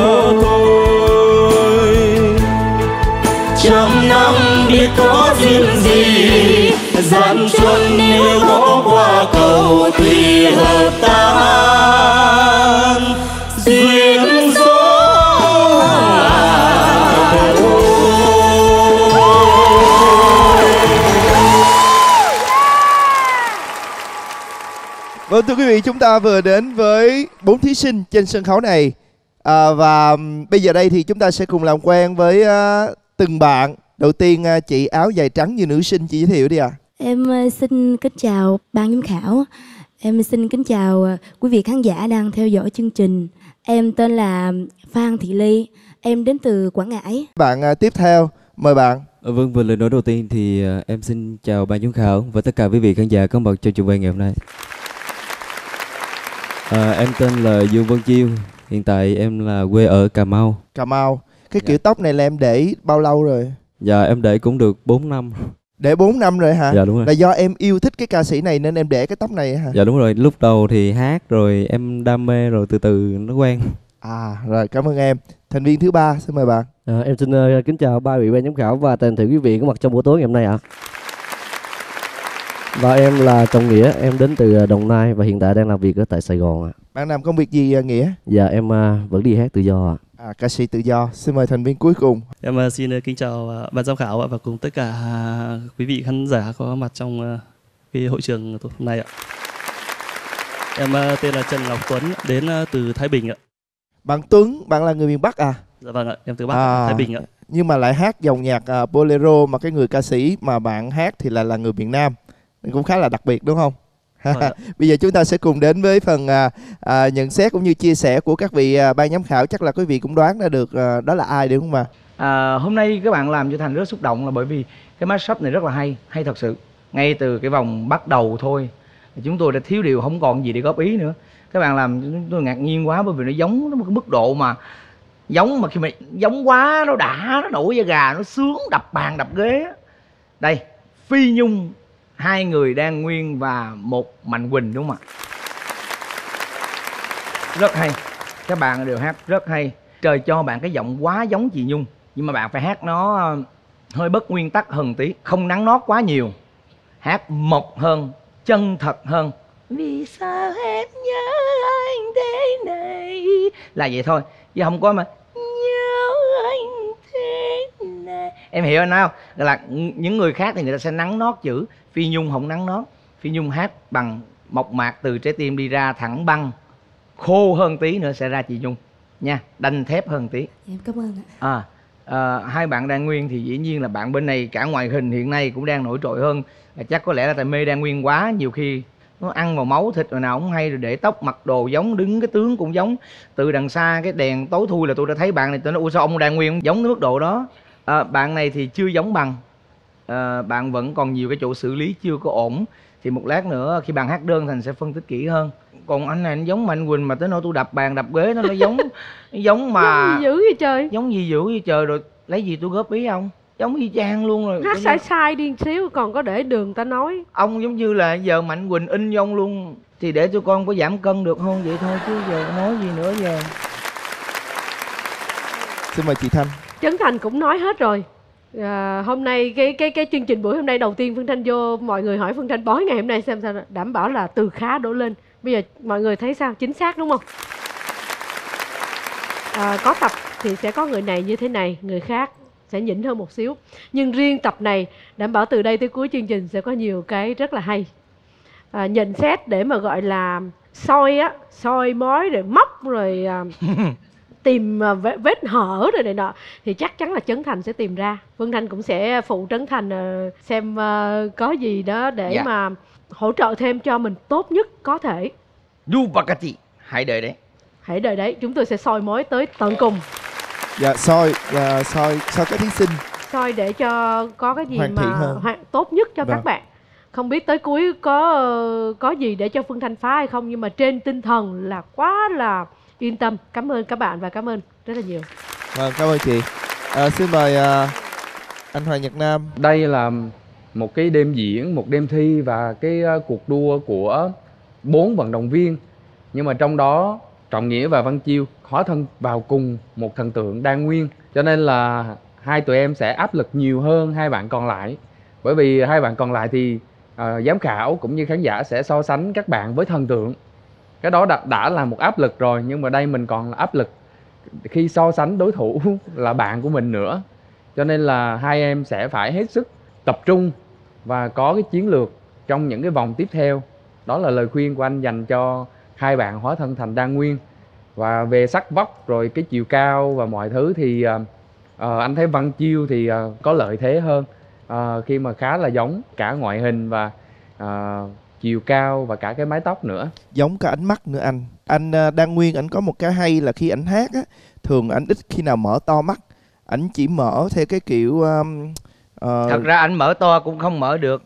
thôi. Trăm năm biết có duyên gì, gian truân nếu có qua cầu thì hợp tan duyên sớm. Vâng, thưa quý vị, chúng ta vừa đến với bốn thí sinh trên sân khấu này à, và bây giờ đây thì chúng ta sẽ cùng làm quen với uh, từng bạn. Đầu tiên uh, chị áo dài trắng như nữ sinh, chị giới thiệu đi ạ. À. Em uh, xin kính chào ban giám khảo. Em xin kính chào uh, quý vị khán giả đang theo dõi chương trình. Em tên là Phan Thị Ly, em đến từ Quảng Ngãi. Bạn uh, tiếp theo, mời bạn. Ờ, vâng, và lời nói đầu tiên thì uh, em xin chào ban giám khảo và tất cả quý vị khán giả có mặt trong trường quay ngày hôm nay. À, em tên là Dương Vân Chiêu, hiện tại em là quê ở Cà Mau. Cà Mau. Cái kiểu tóc này là em để bao lâu rồi? Dạ em để cũng được bốn năm. Để bốn năm rồi hả? Dạ đúng rồi. Là do em yêu thích cái ca sĩ này nên em để cái tóc này hả? Dạ đúng rồi, lúc đầu thì hát rồi em đam mê rồi từ từ nó quen. À rồi, cảm ơn em. Thành viên thứ ba, xin mời bạn. À, em xin uh, kính chào ba vị ban giám khảo và toàn thể quý vị có mặt trong buổi tối ngày hôm nay ạ. Và em là Trọng Nghĩa, em đến từ Đồng Nai và hiện tại đang làm việc ở tại Sài Gòn ạ. Bạn làm công việc gì Nghĩa? Dạ em uh, vẫn đi hát tự do ạ. À, ca sĩ tự do. Xin mời thành viên cuối cùng. Em uh, xin uh, kính chào uh, ban giám khảo và cùng tất cả uh, quý vị khán giả có mặt trong uh, cái hội trường hôm nay ạ. Em uh, tên là Trần Ngọc Tuấn, đến uh, từ Thái Bình ạ. Bạn Tuấn, bạn là người miền Bắc à? Dạ vâng ạ, em từ Bắc, à, Thái Bình ạ. Nhưng mà lại hát dòng nhạc uh, bolero mà cái người ca sĩ mà bạn hát thì là là người miền Nam, nên cũng khá là đặc biệt đúng không? Bây giờ chúng ta sẽ cùng đến với phần à, à, nhận xét cũng như chia sẻ của các vị à, ban giám khảo. Chắc là quý vị cũng đoán ra được à, đó là ai đúng không ạ? À, hôm nay các bạn làm cho Thành rất xúc động là bởi vì cái mashup này rất là hay, hay thật sự. Ngay từ cái vòng bắt đầu thôi, chúng tôi đã thiếu điều không còn gì để góp ý nữa. Các bạn làm chúng tôi ngạc nhiên quá bởi vì nó giống nó một cái mức độ mà giống mà khi mà giống quá nó đã, nó nổi da gà, nó sướng, đập bàn đập ghế. Đây, Phi Nhung, hai người Đan Nguyên và một Mạnh Quỳnh đúng không ạ? Rất hay, các bạn đều hát rất hay. Trời cho bạn cái giọng quá giống chị Nhung, nhưng mà bạn phải hát nó hơi bất nguyên tắc hơn tí, không nắng nót quá nhiều, hát mộc hơn, chân thật hơn. Vì sao em nhớ anh thế này, là vậy thôi, chứ không có mà nhớ anh thế này. Em hiểu anh không? Là những người khác thì người ta sẽ nắng nót chữ, Phi Nhung không nắng nót. Phi Nhung hát bằng mộc mạc từ trái tim đi ra, thẳng băng, khô hơn tí nữa sẽ ra chị Nhung nha, đanh thép hơn tí. Em cảm ơn ạ. À, à, hai bạn Đan Nguyên thì dĩ nhiên là bạn bên này cả ngoại hình hiện nay cũng đang nổi trội hơn. À, chắc có lẽ là tại mê Đan Nguyên quá, nhiều khi nó ăn vào máu thịt rồi nào cũng hay, rồi để tóc mặc đồ giống, đứng cái tướng cũng giống. Từ đằng xa cái đèn tối thui là tôi đã thấy bạn này, tôi nói ủa sao ông Đan Nguyên giống cái mức độ đó. À, bạn này thì chưa giống bằng, à, bạn vẫn còn nhiều cái chỗ xử lý chưa có ổn. Thì một lát nữa khi bạn hát đơn Thành sẽ phân tích kỹ hơn. Còn anh này anh giống Mạnh Quỳnh mà tới nỗi tôi đập bàn đập ghế nó nó giống nó giống mà giống gì dữ vậy trời, giống gì dữ vậy trời, rồi lấy gì tôi góp ý không, giống y chang luôn rồi. Hát sai sai đi xíu còn có để đường ta nói. Ông giống như là giờ Mạnh Quỳnh in vô ông luôn, thì để tụi con có giảm cân được không vậy thôi chứ giờ nói gì nữa giờ. Xin mời chị Thanh. Trấn Thành cũng nói hết rồi. À, hôm nay cái cái cái chương trình buổi hôm nay đầu tiên Phương Thanh vô, mọi người hỏi Phương Thanh bói ngày hôm nay xem sao, đảm bảo là từ khá đổ lên. Bây giờ mọi người thấy sao, chính xác đúng không? À, có tập thì sẽ có người này như thế này, người khác sẽ nhỉnh hơn một xíu. Nhưng riêng tập này đảm bảo từ đây tới cuối chương trình sẽ có nhiều cái rất là hay. À, nhận xét để mà gọi là soi á, soi mói rồi móc rồi à, tìm vết, vết hở rồi này nọ thì chắc chắn là Trấn Thành sẽ tìm ra. Phương Thanh cũng sẽ phụ Trấn Thành xem uh, có gì đó để dạ. mà hỗ trợ thêm cho mình tốt nhất có thể. Dupacati, hãy đợi đấy. Hãy đợi đấy, chúng tôi sẽ soi mối tới tận cùng. Dạ, soi uh, soi soi các thí sinh. Soi để cho có cái gì hoàn mà hoàn, tốt nhất cho vâng. các bạn. Không biết tới cuối có uh, có gì để cho Phương Thanh phá hay không, nhưng mà trên tinh thần là quá là yên tâm. Cảm ơn các bạn và cảm ơn rất là nhiều. Vâng, cảm ơn chị. À, xin mời uh, anh Hoàng Nhật Nam. Đây là một cái đêm diễn, một đêm thi và cái uh, cuộc đua của bốn vận động viên. Nhưng mà trong đó Trọng Nghĩa và Văn Chiêu hóa thân vào cùng một thần tượng Đan Nguyên. Cho nên là hai tụi em sẽ áp lực nhiều hơn hai bạn còn lại. Bởi vì hai bạn còn lại thì uh, giám khảo cũng như khán giả sẽ so sánh các bạn với thần tượng. Cái đó đã, đã là một áp lực rồi, nhưng mà đây mình còn là áp lực khi so sánh đối thủ là bạn của mình nữa. Cho nên là hai em sẽ phải hết sức tập trung và có cái chiến lược trong những cái vòng tiếp theo. Đó là lời khuyên của anh dành cho hai bạn hóa thân thành Đan Nguyên. Và về sắc vóc rồi cái chiều cao và mọi thứ thì uh, uh, anh thấy Văn Chiêu thì uh, có lợi thế hơn uh, khi mà khá là giống cả ngoại hình và uh, chiều cao và cả cái mái tóc nữa. Giống cả ánh mắt nữa anh. Anh Đan Nguyên ảnh có một cái hay là khi ảnh hát á, thường ảnh ít khi nào mở to mắt. Ảnh chỉ mở theo cái kiểu um, uh... thật ra ảnh mở to cũng không mở được.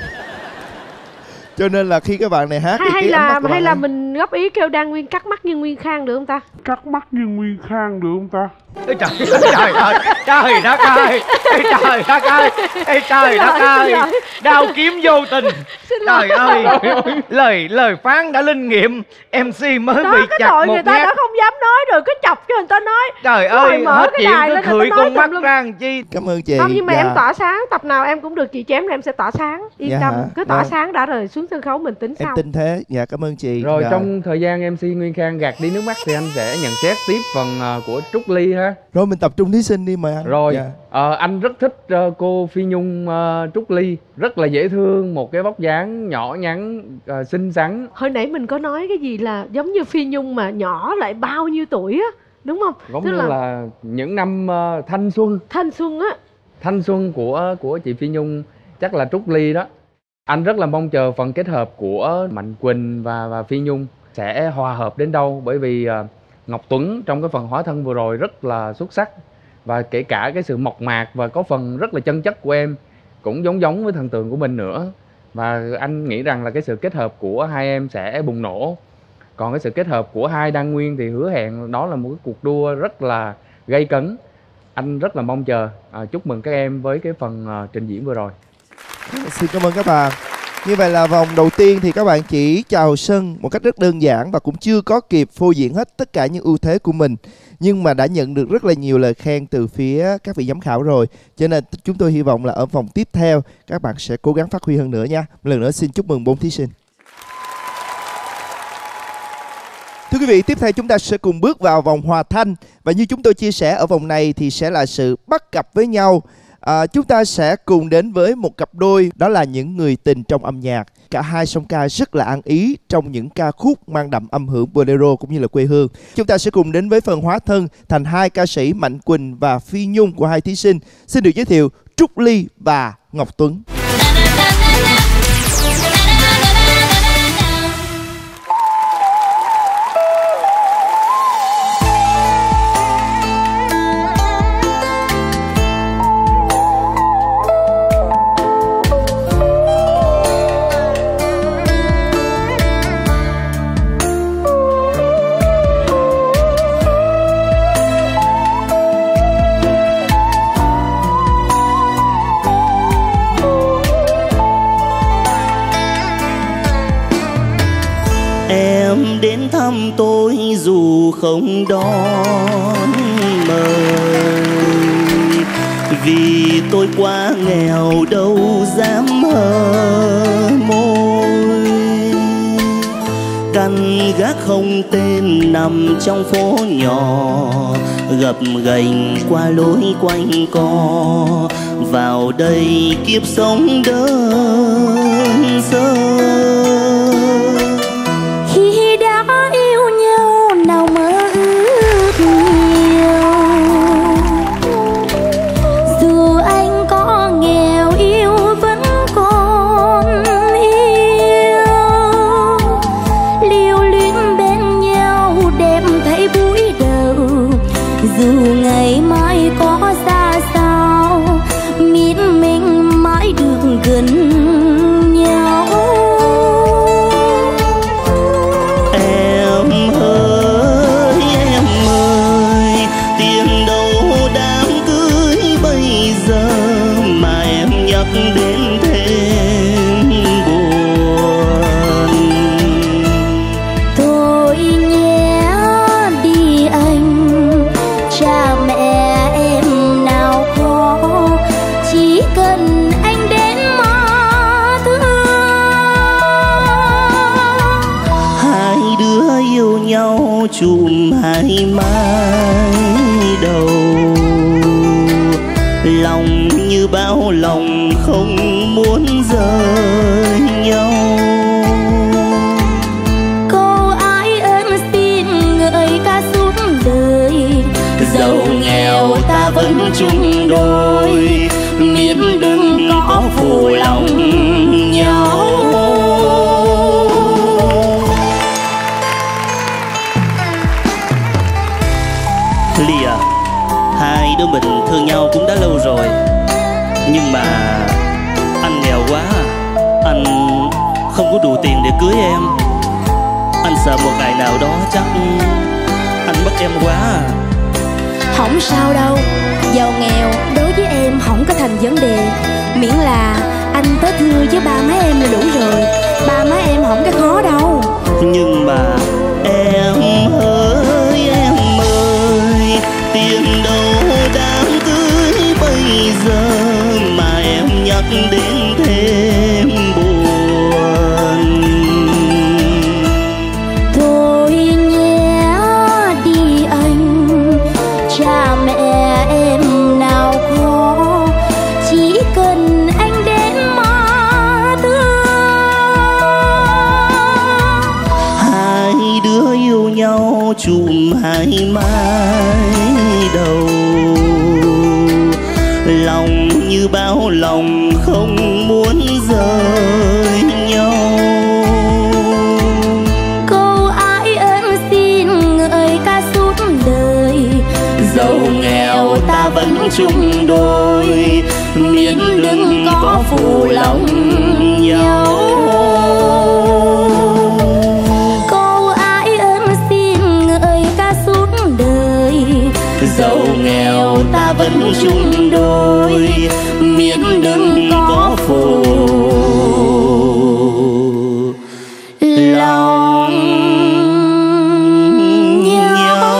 Cho nên là khi các bạn này hát hay, thì hay cái là mắt hay là này... mình góp ý kêu Đan Nguyên cắt mắt như Nguyên Khang được không ta? Cắt mắt như Nguyên Khang được không ta? Ê trời ơi, trời ơi, trời đất ơi, ê trời đất ơi, ê trời đất ơi, đao kiếm vô tình. Trời ơi, lời lời phán đã linh nghiệm, em xê mới đó, bị chặt tội một người ta nhát. đã không dám nói rồi, cứ chọc cho người ta nói. Trời ơi, hết chuyện cứ khửi con mắt ra làm chi. Cảm ơn chị. Không, nhưng mà dạ. em tỏa sáng, tập nào em cũng được chị chém là em sẽ tỏa sáng. Yên dạ tâm, hả? cứ tỏa Vâng. sáng đã rồi xuống sân khấu mình tính Em sau. tin thế, dạ cảm ơn chị. Rồi dạ. trong thời gian em xê Nguyên Khang gạt đi nước mắt thì anh sẽ nhận xét tiếp phần uh, của Trúc Ly ha. Rồi mình tập trung thí sinh đi mời anh. Rồi, dạ. uh, anh rất thích uh, cô Phi Nhung uh, Trúc Ly. Rất là dễ thương, một cái vóc dáng nhỏ nhắn, uh, xinh xắn. Hồi nãy mình có nói cái gì là giống như Phi Nhung mà nhỏ lại bao nhiêu tuổi á, đúng không? Giống Tức như là... là những năm uh, thanh xuân. Thanh xuân á. Thanh xuân của của chị Phi Nhung chắc là Trúc Ly đó. Anh rất là mong chờ phần kết hợp của Mạnh Quỳnh và và Phi Nhung sẽ hòa hợp đến đâu, bởi vì uh, Ngọc Tuấn trong cái phần hóa thân vừa rồi rất là xuất sắc, và kể cả cái sự mộc mạc và có phần rất là chân chất của em cũng giống giống với thần tượng của mình nữa. Và anh nghĩ rằng là cái sự kết hợp của hai em sẽ bùng nổ. Còn cái sự kết hợp của hai Đan Nguyên thì hứa hẹn đó là một cái cuộc đua rất là gay cấn. Anh rất là mong chờ. À, chúc mừng các em với cái phần uh, trình diễn vừa rồi. Xin cảm ơn các bạn. Như vậy là vòng đầu tiên thì các bạn chỉ chào sân một cách rất đơn giản và cũng chưa có kịp phô diễn hết tất cả những ưu thế của mình, nhưng mà đã nhận được rất là nhiều lời khen từ phía các vị giám khảo rồi. Cho nên chúng tôi hy vọng là ở vòng tiếp theo các bạn sẽ cố gắng phát huy hơn nữa nha. Một lần nữa xin chúc mừng bốn thí sinh. Thưa quý vị, tiếp theo chúng ta sẽ cùng bước vào vòng hòa thanh. Và như chúng tôi chia sẻ, ở vòng này thì sẽ là sự bắt cặp với nhau. À, chúng ta sẽ cùng đến với một cặp đôi, đó là những người tình trong âm nhạc. Cả hai song ca rất là ăn ý trong những ca khúc mang đậm âm hưởng bolero cũng như là quê hương. Chúng ta sẽ cùng đến với phần hóa thân thành hai ca sĩ Mạnh Quỳnh và Phi Nhung của hai thí sinh. Xin được giới thiệu Trúc Ly và Ngọc Tuấn. Đến thăm tôi dù không đón mời, vì tôi quá nghèo đâu dám hờ môi. Căn gác không tên nằm trong phố nhỏ, gập ghềnh qua lối quanh co. Vào đây kiếp sống đơn sơ, chùm hai mái đầu, lòng như bão lòng không muốn rời nhau. Cô ái ơn xin người ca suốt đời, dẫu nghèo ta vẫn chung đôi, miễn đừng có phụ lòng nhau. Ly à, hai đứa mình thương nhau cũng đã lâu rồi, nhưng mà anh nghèo quá, anh không có đủ tiền để cưới em. Anh sợ một ngày nào đó chắc anh mất em quá. Không sao đâu, giàu nghèo đối với em không có thành vấn đề, miễn là anh tới thưa với ba má em là đủ rồi. Ba má em không cái khó đâu. Nhưng mà em ơi em ơi, tiền đâu đám cưới bây giờ mà em nhắc đến thêm buồn. Thôi nhé đi anh, cha mẹ em nào có, chỉ cần anh đến mà thương. Hai đứa yêu nhau chùm hai mái đầu, lòng như bão lòng không muốn rời chung đôi, miễn đừng có phụ lòng nhau. Câu ái ân xin ngợi ca suốt đời, dẫu nghèo ta vẫn chung đôi, miễn đừng có phụ lòng nhau.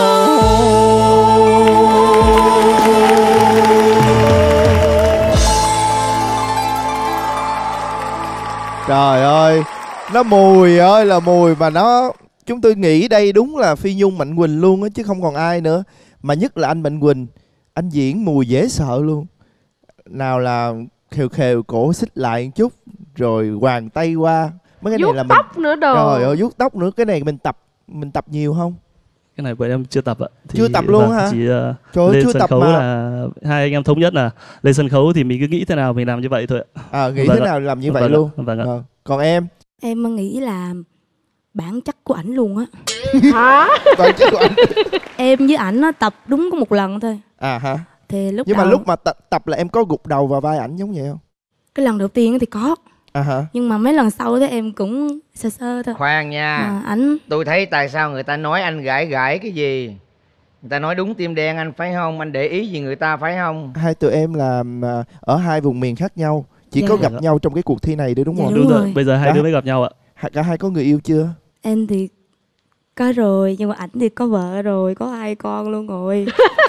Trời ơi, nó mùi ơi là mùi, mà nó chúng tôi nghĩ đây đúng là Phi Nhung, Mạnh Quỳnh luôn á, chứ không còn ai nữa. Mà nhất là anh Mạnh Quỳnh, anh diễn mùi dễ sợ luôn. Nào là khều khều cổ xích lại một chút, rồi hoàng tay qua. Mấy cái vuốt này là mình... tóc nữa đồ. Trời ơi, vuốt tóc nữa. Cái này mình tập mình tập nhiều không? Cái này bọn em chưa tập ạ. Thì, chưa tập luôn vâng, hả? Chỉ uh, Trời ơi, lên chưa sân tập khấu mà. là hai anh em thống nhất là lên sân khấu thì mình cứ nghĩ thế nào mình làm như vậy thôi ạ. À, nghĩ Vâng thế ạ. nào làm như vậy Vâng luôn. ạ. Vâng ạ. Vâng. Còn em? Em nghĩ là bản chất của ảnh luôn á. Hả? Bản chất của ảnh. Em với ảnh nó tập đúng có một lần thôi. À hả? Thì lúc Nhưng đầu, mà lúc mà tập, tập là em có gục đầu vào vai ảnh giống vậy không? cái lần đầu tiên thì có, À hả? nhưng mà mấy lần sau thì em cũng sơ sơ thôi. Khoan nha, Mà ảnh tôi thấy tại sao người ta nói anh gãi gãi cái gì. Người ta nói đúng tim đen anh phải không? Anh để ý gì người ta phải không? Hai tụi em là à, ở hai vùng miền khác nhau, chỉ Dạ. có gặp nhau trong cái cuộc thi này đấy đúng Dạ, không? đúng Đúng rồi, rồi. bây giờ hai Cả- đứa mới gặp nhau ạ. Cả cả hai có người yêu chưa? em thì có rồi, nhưng mà ảnh thì có vợ rồi, có hai con luôn rồi.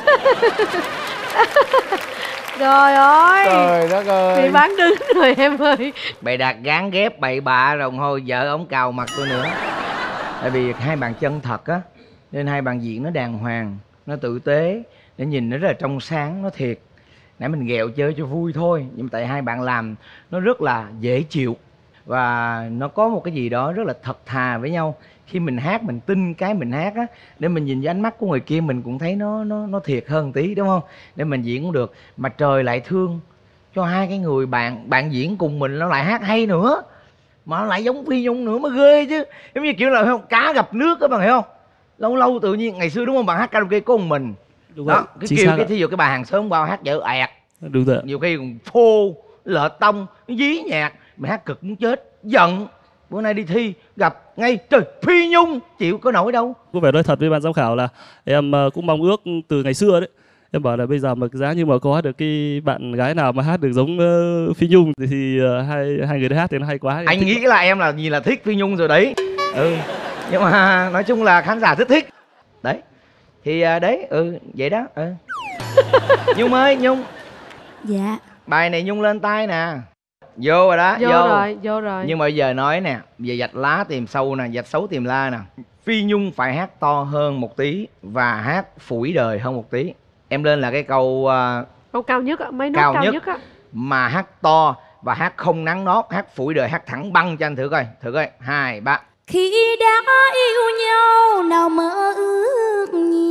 Trời ơi, Trời đất ơi. bị bán đứng rồi em ơi. Bày đặt gán ghép bậy bạ rồi thôi vợ ổng cào mặt tôi nữa. Tại vì hai bạn chân thật á, nên hai bạn diễn nó đàng hoàng, nó tử tế, để nhìn nó rất là trong sáng, nó thiệt. Nãy mình ghẹo chơi cho vui thôi, nhưng mà tại hai bạn làm nó rất là dễ chịu và nó có một cái gì đó rất là thật thà với nhau. Khi mình hát mình tin cái mình hát á, để mình nhìn vào ánh mắt của người kia mình cũng thấy nó nó nó thiệt hơn tí, đúng không? Để mình diễn cũng được. Mà trời lại thương cho hai cái người bạn bạn diễn cùng mình, nó lại hát hay nữa, mà nó lại giống Phi Nhung nữa mới ghê chứ. Giống như kiểu là không, cá gặp nước các bạn hiểu không? Lâu lâu tự nhiên ngày xưa đúng không, bạn hát karaoke có một mình Đúng đó, rồi, cái chính kêu xác cái ạ. thí dụ cái bà hàng xóm qua hát dở ẹt, Đúng rồi ạ. nhiều khi còn phô lợ tông dí nhạc, mày hát cực muốn chết, giận. Bữa nay đi thi gặp ngay trời Phi Nhung, chịu có nổi đâu. Cũng phải nói thật với ban giám khảo là em ờ, cũng mong ước từ ngày xưa đấy. Em bảo là bây giờ mà giá như mà có được cái bạn gái nào mà hát được giống ờ, Phi Nhung thì, thì ờ, hai hai người đấy hát thì nó hay quá. Em Anh thích nghĩ là em là nhìn là thích Phi Nhung rồi đấy. Ừ, nhưng mà nói chung là khán giả rất thích đấy. Thì à, đấy, ừ vậy đó. Ừ. Nhung ơi, Nhung, Dạ. bài này Nhung lên tay nè. Vô rồi đó, Vô rồi, vô rồi. Nhưng mà bây giờ nói nè, về dạch lá tìm sâu nè, dạch xấu tìm la nè. Phi Nhung phải hát to hơn một tí và hát phủi đời hơn một tí. Em lên là cái câu à, Câu cao nhất á, mấy nốt cao, cao, nhất, nhất á. mà hát to và hát không nắng nót, hát phủi đời, hát thẳng băng cho anh thử coi. Thử coi, hai, ba. Khi đã yêu nhau nào mơ ước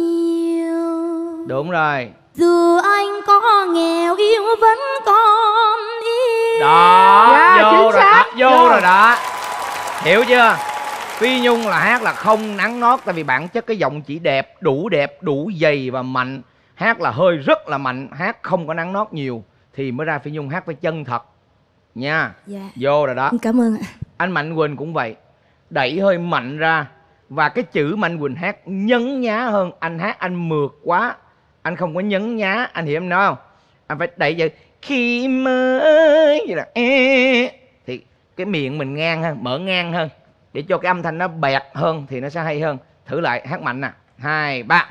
nhiều, Đúng rồi. dù anh có nghèo yêu vẫn còn yêu. Đó, Dạ, vô chính rồi xác. đó, vô Vô. rồi đó. Hiểu chưa? Phi Nhung là hát là không nắng nót, tại vì bản chất cái giọng chỉ đẹp, đủ đẹp, đủ dày và mạnh. Hát là hơi rất là mạnh, hát không có nắng nót nhiều thì mới ra Phi Nhung hát phải chân thật nha. Dạ. Vô rồi đó. Em cảm ơn ạ. Anh Mạnh Quỳnh cũng vậy, đẩy hơi mạnh ra và cái chữ Mạnh Quỳnh hát nhấn nhá hơn. Anh hát anh mượt quá, anh không có nhấn nhá, anh hiểu em nói không? Anh phải đẩy vậy khi mới vậy là e, thì cái miệng mình ngang hơn, mở ngang hơn để cho cái âm thanh nó bẹt hơn thì nó sẽ hay hơn. Thử lại, hát mạnh nè, hai ba.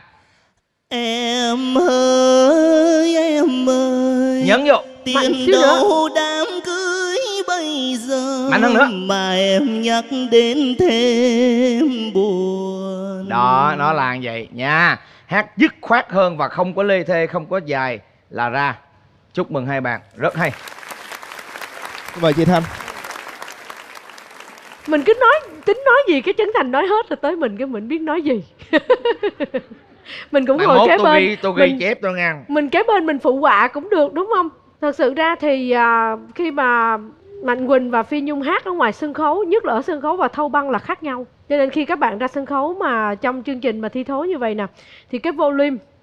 Em ơi em ơi, Nhấn vô. tiền đâu đám cưới bây giờ Mạnh hơn nữa. mà em nhắc đến thêm buồn. Đó, nó là như vậy nha. Hát dứt khoát hơn và không có lê thê, không có dài là ra. Chúc mừng hai bạn, rất hay. Mời chị Thanh. Mình cứ nói, tính nói gì cái Trấn Thành nói hết rồi tới mình cái mình biết nói gì. Mình cũng Mai ngồi mốt kế tôi bên ghi, tôi ghi mình, chép tôi ngang. mình kế bên mình phụ họa cũng được đúng không? Thật sự ra thì à, khi mà Mạnh Quỳnh và Phi Nhung hát ở ngoài sân khấu, nhất là ở sân khấu và thâu băng là khác nhau. Cho nên khi các bạn ra sân khấu mà trong chương trình mà thi thố như vậy nè, thì cái volume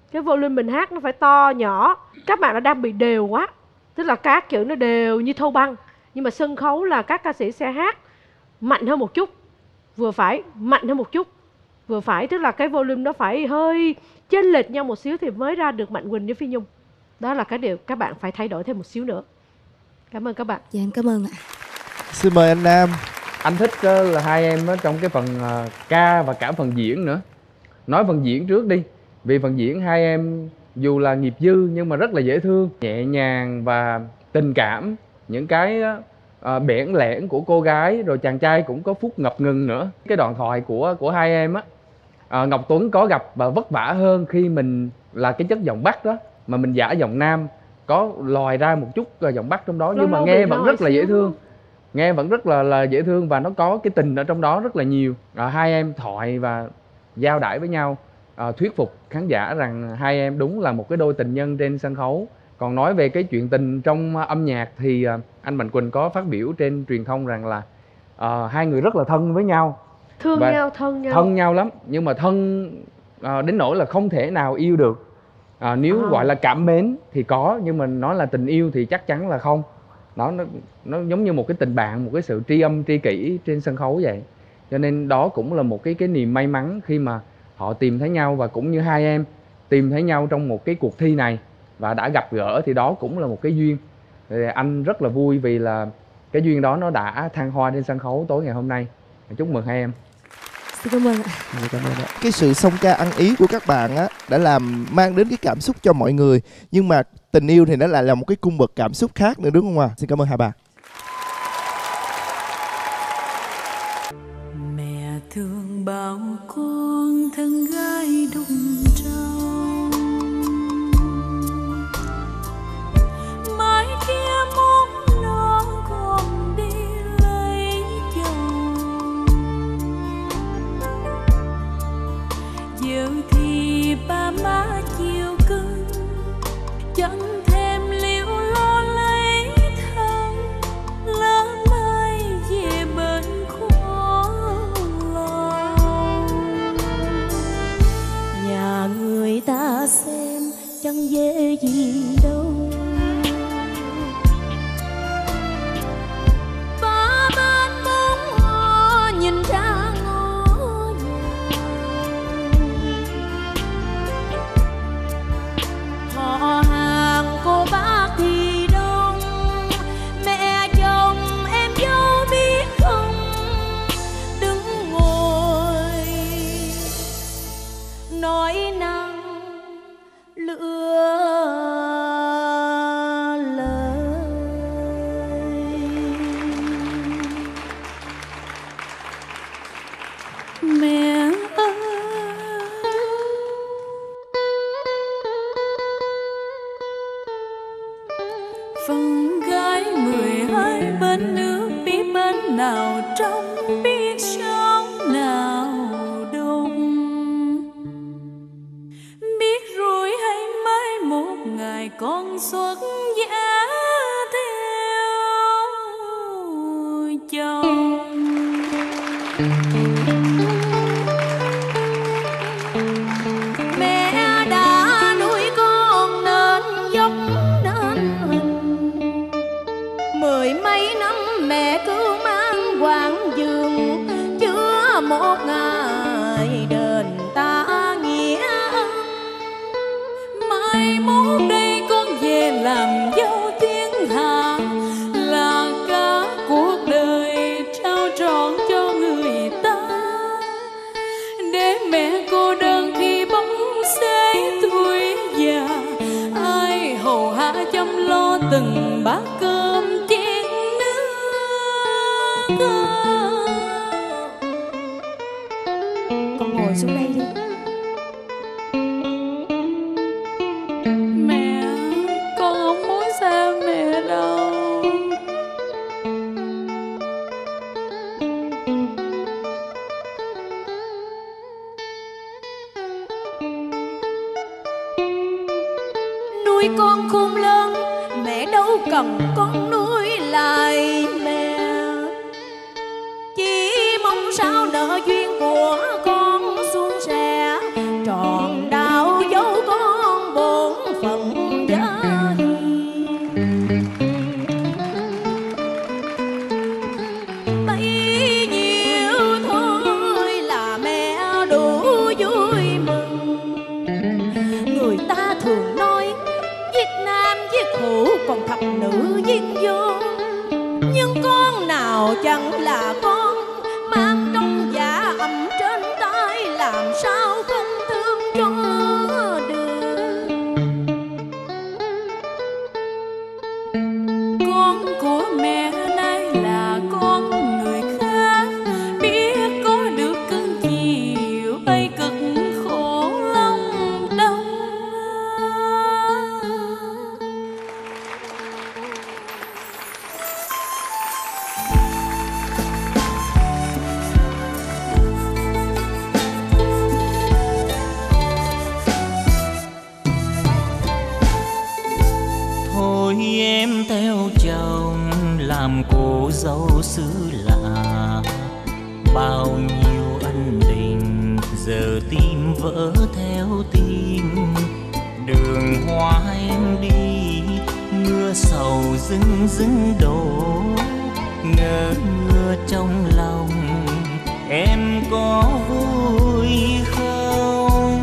cái volume mình hát nó phải to nhỏ. Các bạn nó đang bị đều quá, tức là các chữ nó đều như thâu băng, nhưng mà sân khấu là các ca sĩ sẽ hát mạnh hơn một chút, vừa phải, mạnh hơn một chút, vừa phải, tức là cái volume nó phải hơi chênh lệch nhau một xíu thì mới ra được Mạnh Quỳnh với Phi Nhung. Đó là cái điều các bạn phải thay đổi thêm một xíu nữa. Cảm ơn các bạn. Dạ em cảm ơn ạ. Xin mời anh Nam. Anh thích ờ, là hai em ở trong cái phần ờ, ca và cả phần diễn nữa. Nói phần diễn trước đi. Vì phần diễn hai em dù là nghiệp dư nhưng mà rất là dễ thương, nhẹ nhàng và tình cảm. Những cái uh, bẽn lẽn của cô gái, rồi chàng trai cũng có phút ngập ngừng nữa. Cái đoạn thoại của của hai em á, uh, Ngọc Tuấn có gặp và vất vả hơn khi mình là cái chất giọng Bắc đó, mà mình giả giọng Nam, có lòi ra một chút uh, giọng Bắc trong đó, nhưng mà nghe vẫn rất là dễ thương. Nghe vẫn rất là là dễ thương và nó có cái tình ở trong đó rất là nhiều. À, hai em thoại và giao đãi với nhau, à, thuyết phục khán giả rằng hai em đúng là một cái đôi tình nhân trên sân khấu. Còn nói về cái chuyện tình trong âm nhạc thì à, anh Mạnh Quỳnh có phát biểu trên truyền thông rằng là à, hai người rất là thân với nhau, thương và nhau, thân nhau, thân nhau lắm, nhưng mà thân à, đến nỗi là không thể nào yêu được. À, nếu À. gọi là cảm mến thì có, nhưng mà nói là tình yêu thì chắc chắn là không. Nó, nó nó giống như một cái tình bạn, một cái sự tri âm tri kỷ trên sân khấu vậy. Cho nên đó cũng là một cái cái niềm may mắn khi mà họ tìm thấy nhau, và cũng như hai em tìm thấy nhau trong một cái cuộc thi này và đã gặp gỡ, thì đó cũng là một cái duyên. Thì anh rất là vui vì là cái duyên đó nó đã thăng hoa trên sân khấu tối ngày hôm nay. Chúc mừng hai em. Xin cảm ơn ạ. Cảm ơn ạ. Cái sự song ca ăn ý của các bạn á đã làm mang đến cái cảm xúc cho mọi người, nhưng mà tình yêu thì nó lại là một cái cung bậc cảm xúc khác nữa, đúng không ạ? Xin cảm ơn hai bạn. Mẹ thương bao con thân gái đụng trâu, mai kia muốn nó còn đi lấy chồng, giờ thì ba má chiều cưng chẳng thêm liễu lo lấy thân, lỡ mai về bên khó lòng. Nhà người ta xem chẳng dễ gì đâu, ba bên muốn họ nhìn ra ngõ họ hàng cô bác thì đông, mẹ chồng em dâu biết không, đứng ngồi nói năng lựa lời. Mẹ ơi, phần gái mười hai bên nước, biết bên nào trong, biết sóng nào đông, biết rồi hay mai một ngày con xuất giá theo chồng. Mẹ đã nuôi con nên dốc nên hình, mười mấy năm mẹ cứ mang quán giường, chưa một ngày đền ta nghĩa ân. Mai mốt đây con về làm dâu thiên hạ, là cả cuộc đời trao trọn cho người ta, để mẹ cô đơn khi bóng xế tuổi già, ai hầu hạ chăm lo từng bát cơm chén nước. Con ngồi xuống đây đi. Mẹ, con không muốn xa mẹ đâu. Nuôi con khôn lớn, mẹ đâu cần con nuôi lại mẹ. Chỉ mong sao nợ duyên của con suôn sẻ, tròn đạo dấu con xứ lạ. Bao nhiêu ân tình giờ tim vỡ theo tim. Đường hoa em đi mưa sầu rưng rưng đổ. Ngỡ ngơ trong lòng em có vui không?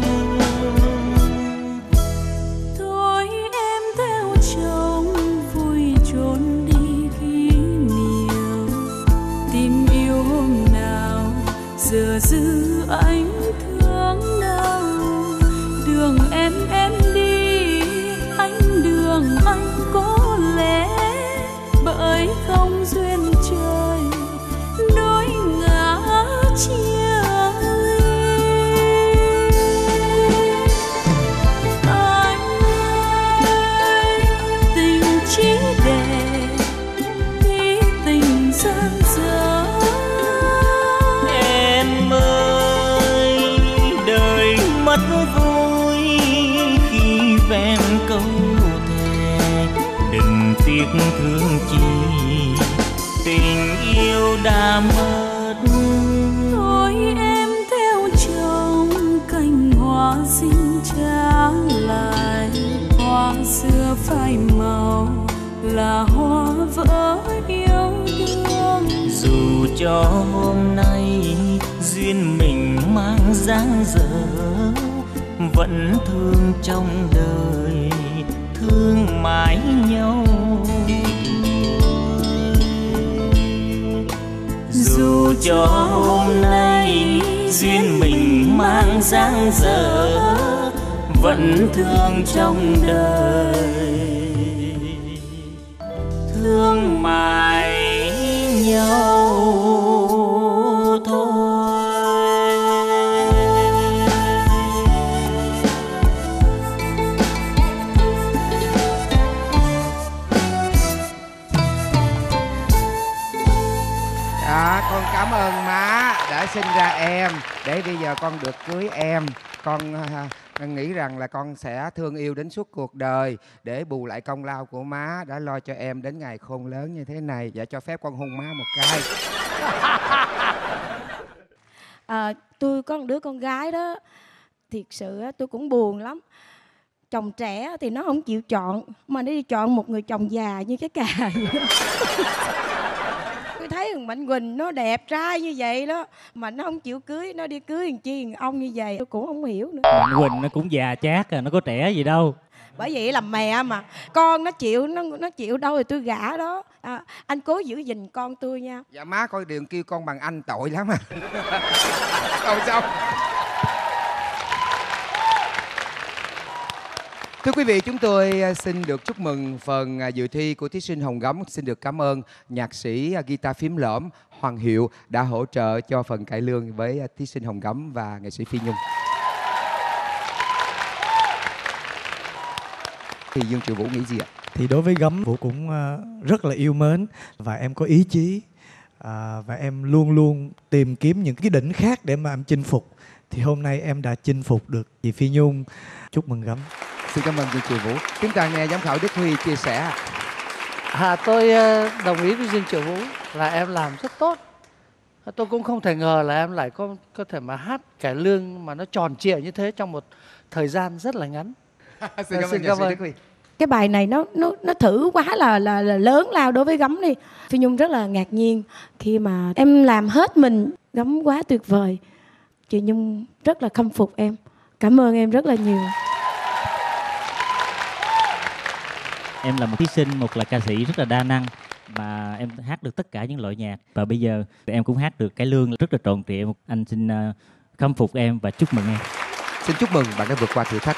Thôi em theo chồng vui trốn đi kỷ niệm. Tìm yêu hôm nào giờ dư anh thương đau. Đường em em đi anh đường anh có lẽ bởi không duyên trời đôi ngã chia ly. Anh ơi tình chỉ để khi tình gian dở. Em ơi đời mất vui khi ven câu thề. Đừng tiếc thương chi tình yêu đã mất. Thôi em theo chồng cành hoa xin trả lại. Hoa xưa phai màu là hoa vỡ yêu đương. Dù cho hôm nay duyên mình mang dáng dở, vẫn thương trong đời thương mãi nhau. Dù cho hôm nay duyên mình mang dáng dở, vẫn thương trong đời thương mãi nhau thôi. Dạ, con cảm ơn má đã sinh ra em để bây giờ con được cưới em. Con à, nghĩ rằng là con sẽ thương yêu đến suốt cuộc đời để bù lại công lao của má đã lo cho em đến ngày khôn lớn như thế này. Dạ, cho phép con hôn má một cái. À, tôi có một đứa con gái đó, thiệt sự á, tôi cũng buồn lắm. Chồng trẻ thì nó không chịu chọn, mà nó đi chọn một người chồng già như cái cà vậy đó. Tôi thấy thằng Mạnh Quỳnh nó đẹp trai như vậy đó, mà nó không chịu cưới, nó đi cưới thằng chi thằng ông như vậy, tôi cũng không hiểu nữa. Mạnh Quỳnh nó cũng già chát à, nó có trẻ gì đâu. Bởi vậy làm mẹ mà con nó chịu, nó nó chịu đâu thì tôi gả đó. À, anh cố giữ gìn con tôi nha. Dạ má coi đường kêu con bằng anh tội lắm à. Không sao. Thưa quý vị, chúng tôi xin được chúc mừng phần dự thi của thí sinh Hồng Gấm. Xin được cảm ơn nhạc sĩ guitar phím lỡm Hoàng Hiệu đã hỗ trợ cho phần cải lương với thí sinh Hồng Gấm và nghệ sĩ Phi Nhung. Thì Dương Triệu Vũ nghĩ gì ạ? Thì đối với Gấm, Vũ cũng uh, rất là yêu mến và em có ý chí uh, và em luôn luôn tìm kiếm những cái đỉnh khác để mà em chinh phục. Thì hôm nay em đã chinh phục được chị Phi Nhung. Chúc mừng Gấm. Xin cảm ơn Dương Triệu Vũ. Chúng ta nghe giám khảo Đức Huy chia sẻ. À, tôi đồng ý với Dương Triệu Vũ là em làm rất tốt. Tôi cũng không thể ngờ là em lại có có thể mà hát cải lương mà nó tròn trịa như thế trong một thời gian rất là ngắn. Xin cảm ơn nhạc sĩ Đức Huy. Cái bài này nó nó nó thử quá là là, là lớn lao đối với Gấm đi. Phi Nhung rất là ngạc nhiên khi mà em làm hết mình. Gấm quá tuyệt vời. Chị Nhung rất là khâm phục em. Cảm ơn em rất là nhiều. Em là một thí sinh, một là ca sĩ rất là đa năng, mà em hát được tất cả những loại nhạc. Và bây giờ em cũng hát được cải lương rất là tròn trịa. Anh xin uh, khâm phục em và chúc mừng em. Xin chúc mừng bạn đã vượt qua thử thách.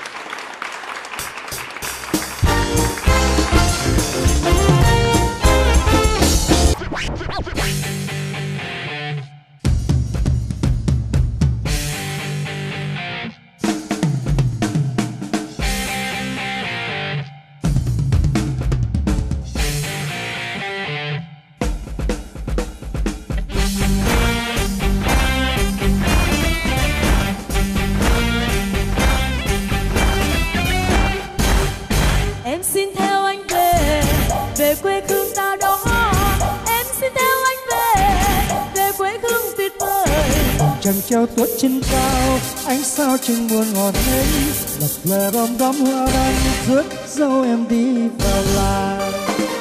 cần treo tuốt trên cao, ánh sao chừng buồn ngọt ngấy, lập lè bom đóm hoa đăng rước dâu em đi vào làng.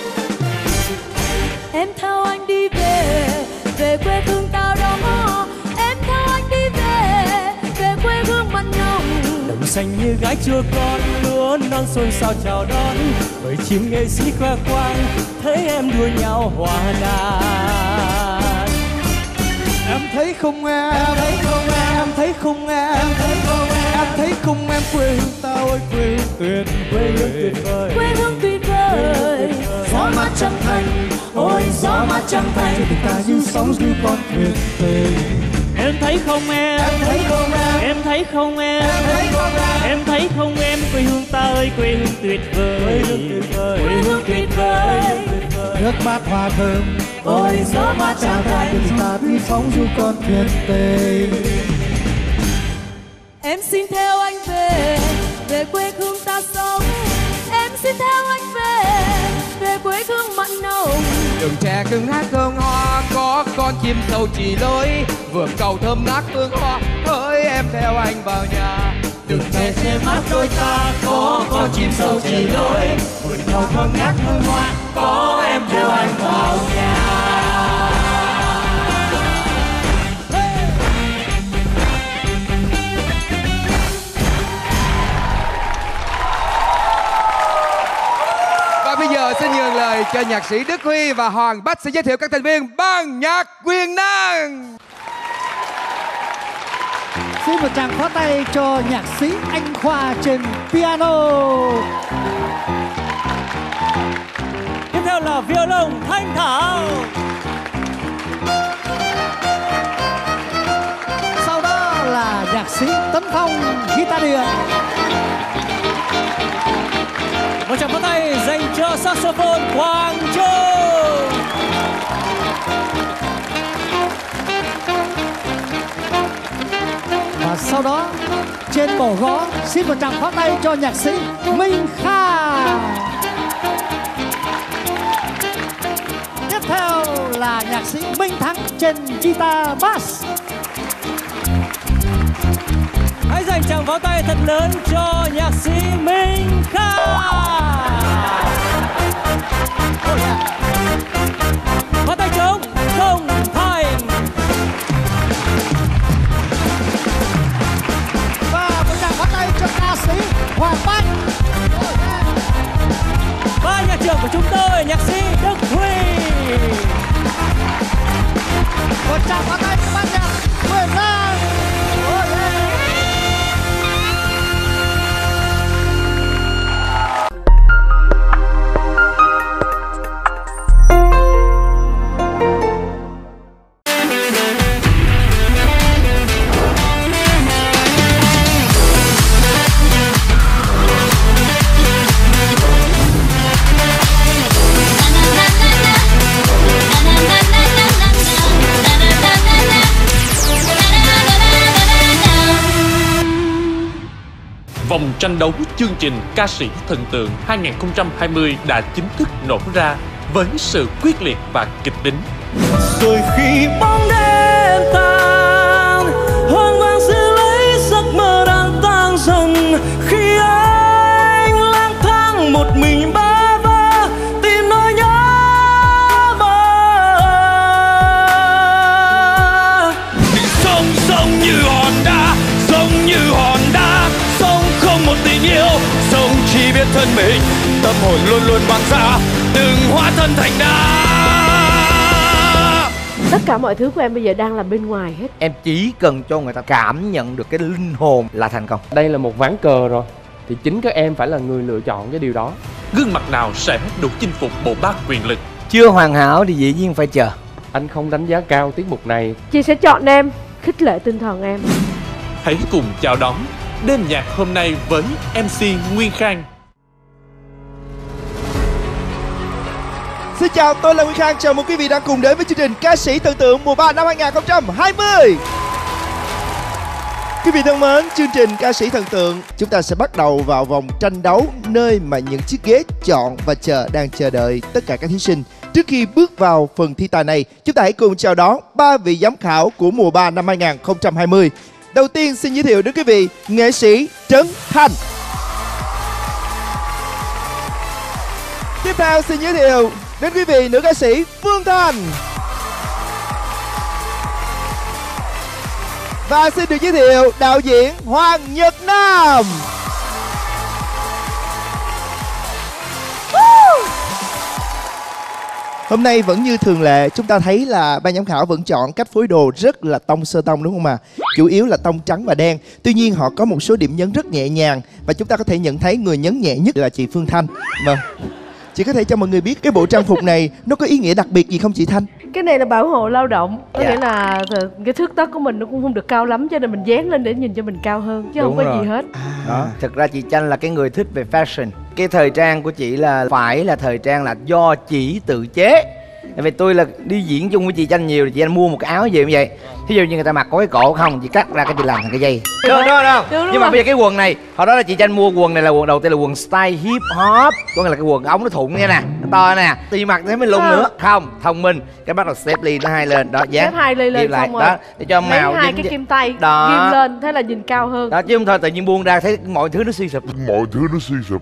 Em theo anh đi về, về quê hương tao đó. Em theo anh đi về, về quê hương mặn nồng. Đồng xanh như gái chua con, lúa non xôn xao chào đón. Bởi chim nghệ sĩ khoe khoang, thấy em đua nhau hòa đàn. Em thấy không em, em thấy không em, em thấy không em, em thấy không em, em thấy không em quê hương tao ơi quê hương tuyệt quê hương tuyệt vời, quê hương tuyệt vời. Gió mát trăng thành, ôi gió mát trăng thành, tình ta như sóng như con thuyền tình. Em thấy không em, em thấy không em, em thấy không em, em thấy không em, em thấy không em quê hương ta ơi quê hương tuyệt vời, quê hương tuyệt vời, quê hương tuyệt vời. Nước mát hoa thơm, ôi gió mát trăng thành, tình ta như sóng du con thuyền tình. Em xin theo anh về, về quê hương ta sống. Em xin theo anh về, về quê hương mặn nồng. Đường tre cưng hát hương hoa, có con chim sâu chỉ lối, vườn cầu thơm ngát hương hoa, hỡi em theo anh vào nhà. Đường tre che mát đôi ta, có con chim sâu chỉ lối, vườn cầu thơm ngát hương hoa, có em theo anh vào nhà. Bây giờ xin nhường lời cho nhạc sĩ Đức Huy và Hoàng Bách sẽ giới thiệu các thành viên ban nhạc quyền năng. Xin một tràng pháo tay cho nhạc sĩ Anh Khoa trên piano. Tiếp theo là violon Thanh Thảo. Sau đó là nhạc sĩ Tấn Phong guitar điện. Một tràng pháo tay dành cho saxophone Quang Trung. Và sau đó trên bầu gõ xin một tràng pháo tay cho nhạc sĩ Minh Kha. Tiếp theo là nhạc sĩ Minh Thắng trên guitar bass. Hãy dành tràng pháo tay thật lớn cho nhạc sĩ Minh Kha. Pháo tay trống không thành. Và một tràng pháo tay cho ca sĩ Hoàng Bách. Và nhạc trưởng của chúng tôi nhạc sĩ Đức Huy. Một tràng pháo tay cho ban nhạc quyền năng. Vòng tranh đấu chương trình Ca sĩ Thần tượng hai không hai không đã chính thức nổ ra với sự quyết liệt và kịch tính. Rồi khi bóng đêm tan, hoang mang giữ lấy giấc mơ đang tan dần. Khi anh lang thang một mình ba vơ, tìm nỗi nhớ mơ. Tình sống sống như hòn đá, sống như hòn đá, sống không một tình yêu, sống chỉ biết thân mình, tâm hồn luôn luôn vang ra, đừng hóa thân thành đá. Tất cả mọi thứ của em bây giờ đang là bên ngoài hết. Em chỉ cần cho người ta cảm nhận được cái linh hồn là thành công. Đây là một ván cờ rồi, thì chính các em phải là người lựa chọn cái điều đó. Gương mặt nào sẽ đủ chinh phục bộ bát quyền lực? Chưa hoàn hảo thì dĩ nhiên phải chờ. Anh không đánh giá cao tiết mục này. Chị sẽ chọn em, khích lệ tinh thần em. Hãy cùng chào đón đêm nhạc hôm nay với em xê Nguyên Khang. Xin chào, tôi là Nguyên Khang. Chào mừng quý vị đang cùng đến với chương trình Ca sĩ Thần tượng mùa ba năm hai không hai không. Quý vị thân mến, chương trình Ca sĩ Thần tượng, chúng ta sẽ bắt đầu vào vòng tranh đấu nơi mà những chiếc ghế chọn và chờ đang chờ đợi tất cả các thí sinh Trước khi bước vào phần thi tài này, chúng ta hãy cùng chào đón ba vị giám khảo của mùa ba năm hai không hai không. Đầu tiên xin giới thiệu đến quý vị nghệ sĩ Trấn Thành. Tiếp theo xin giới thiệu đến quý vị nữ ca sĩ Phương Thanh. Và xin được giới thiệu đạo diễn Hoàng Nhật Nam. Hôm nay vẫn như thường lệ, chúng ta thấy là ban giám khảo vẫn chọn cách phối đồ rất là tông sơ tông, đúng không ạ? À? Chủ yếu là tông trắng và đen. Tuy nhiên họ có một số điểm nhấn rất nhẹ nhàng và chúng ta có thể nhận thấy người nhấn nhẹ nhất là chị Phương Thanh. Vâng. Chị có thể cho mọi người biết cái bộ trang phục này nó có ý nghĩa đặc biệt gì không chị Thanh? Cái này là bảo hộ lao động, có Dạ. nghĩa là cái thước tóc của mình nó cũng không được cao lắm, cho nên mình dán lên để nhìn cho mình cao hơn chứ Đúng không có rồi. gì hết. Đó, thực ra chị Chanh là cái người thích về fashion. Cái thời trang của chị là phải là thời trang là do chị tự chế. Tại vì tôi là đi diễn chung với chị Chanh nhiều thì chị Chanh mua một cái áo gì như vậy. Thí dụ như người ta mặc có cái cổ không, chị cắt ra cái chị làm thành cái dây. Được đúng không? Nhưng mà bây giờ cái quần này, hồi đó là chị Chanh mua quần này là quần đầu tiên là quần style hip hop, có nghĩa là cái quần ống nó thụng nghe nè, nó to nè, thì mặc thế mới lung À. nữa. Không, thông minh, cái bắt đầu xếp ly nó hai lên, đó dán. Xếp hai ly lên ghim lại, xong rồi đó để cho lấy màu hai dính cái với- kim tay Đó. ghim lên, thế là nhìn cao hơn. Đó chứ không thôi tự nhiên buông ra thấy mọi thứ nó suy sụp. Mọi thứ nó suy sụp.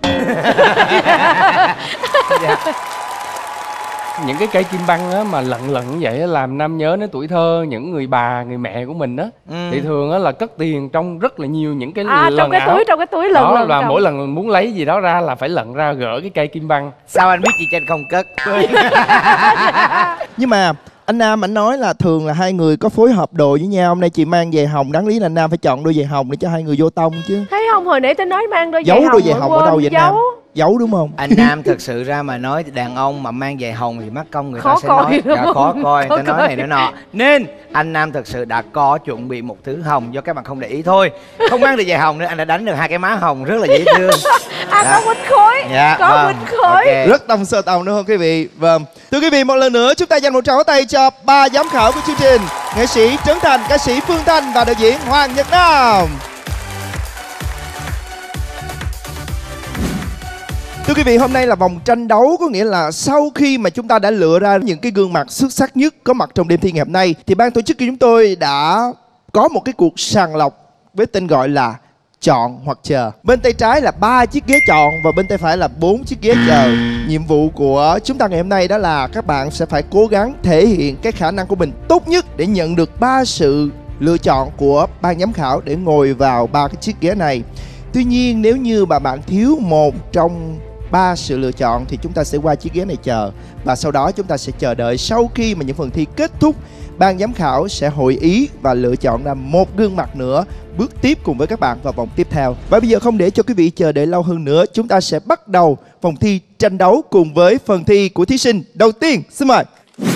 Những cái cây kim băng á, mà lận lận như vậy á, làm Nam nhớ đến tuổi thơ những người bà, người mẹ của mình á. Ừ. Thì thường á, là cất tiền trong rất là nhiều những cái À, lần trong cái áo. túi, trong cái túi lần Đó, lần là trong. mỗi lần muốn lấy gì đó ra là phải lận ra gỡ cái cây kim băng. Sao anh biết chị Chanh không cất? Nhưng mà anh Nam anh nói là thường là hai người có phối hợp đồ với nhau. Hôm nay chị mang giày hồng, đáng lý là anh Nam phải chọn đôi giày hồng để cho hai người vô tông chứ. Thấy không, hồi nãy tôi nói mang đôi giày Giấu hồng đôi giày mà hồng ở quên đâu vậy anh Nam? giấu. Giấu đúng không? Anh Nam thực sự ra mà nói đàn ông mà mang giày hồng thì mắc công người Khó ta sẽ coi nói đúng dạ, không? khó coi, Khó người ta nói coi. này nói nọ. Nên anh Nam thực sự đã có chuẩn bị một thứ hồng do các bạn không để ý thôi. Không mang được giày hồng nữa anh đã đánh được hai cái má hồng rất là dễ thương. À, Dạ. có quýnh khối, Dạ, có vâng. quýnh khối. Ok. Rất tông sơ tông đúng không quý vị? Vâng. Thưa quý vị, một lần nữa chúng ta dành một tràng pháo tay cho ba giám khảo của chương trình: nghệ sĩ Trấn Thành, ca sĩ Phương Thanh và đạo diễn Hoàng Nhật Nam. Thưa quý vị, hôm nay là vòng tranh đấu, có nghĩa là sau khi mà chúng ta đã lựa ra những cái gương mặt xuất sắc nhất có mặt trong đêm thi ngày hôm nay, thì ban tổ chức của chúng tôi đã có một cái cuộc sàng lọc với tên gọi là chọn hoặc chờ. Bên tay trái là ba chiếc ghế chọn và bên tay phải là bốn chiếc ghế chờ. Nhiệm vụ của chúng ta ngày hôm nay đó là các bạn sẽ phải cố gắng thể hiện cái khả năng của mình tốt nhất để nhận được ba sự lựa chọn của ban giám khảo để ngồi vào ba cái chiếc ghế này. Tuy nhiên nếu như mà bạn thiếu một trong ba sự lựa chọn thì chúng ta sẽ qua chiếc ghế này chờ, và sau đó chúng ta sẽ chờ đợi sau khi mà những phần thi kết thúc, ban giám khảo sẽ hội ý và lựa chọn ra một gương mặt nữa bước tiếp cùng với các bạn vào vòng tiếp theo. Và bây giờ không để cho quý vị chờ đợi lâu hơn nữa, chúng ta sẽ bắt đầu vòng thi tranh đấu cùng với phần thi của thí sinh đầu tiên. Xin mời.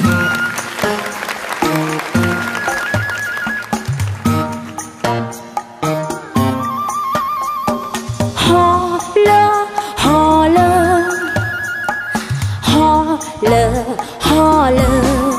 Ho lơ, ho lơ, ho lơ, ho lơ.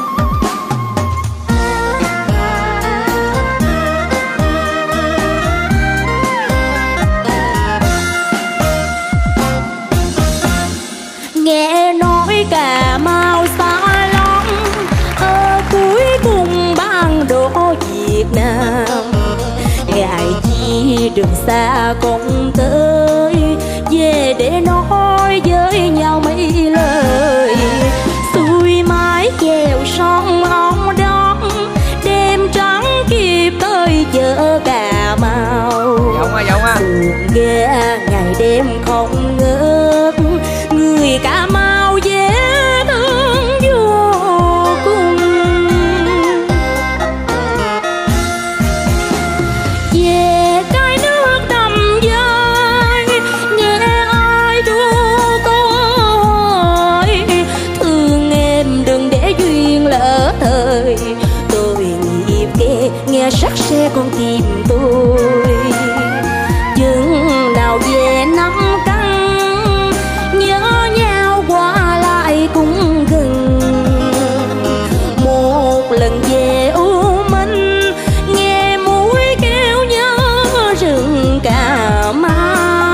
Nghe nói Cà Mau xa lắm, ở cuối cùng ban đô Việt Nam. Ngại chi đường xa không tới, về để nói với nhau mấy lời. Xuôi mái chèo sông ông đón, đêm trắng kịp tới chợ Cà Mau. Giọng à, giọng à. Xuồng ghe ngày đêm không ngớt, người Cà Mau dễ thương vô cùng. Về cái nước đầm dơi, nghe ai ru câu hỏi, thương em đừng để duyên lỡ thời. Tôi nhịp ghê nghe sắc xe con tim tôi, chừng nào về năm căn nhớ nhau qua lại cũng gần. Một lần về U Minh nghe mũi kêu nhớ rừng Cà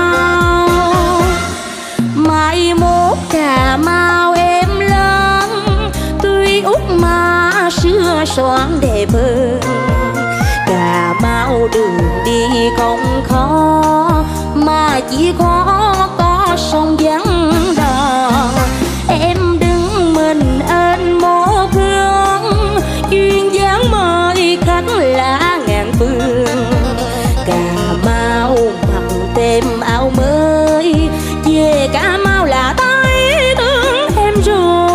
Mau. Mai mốt Cà Mau em lớn, đường đi không khó, mà chỉ khó có sông vắng đò. Em đứng mình ên một hướng, duyên dáng mời khách lạ ngàn phương. Cà Mau mặc thêm áo mới, về Cà Mau là tới tướng em rồi.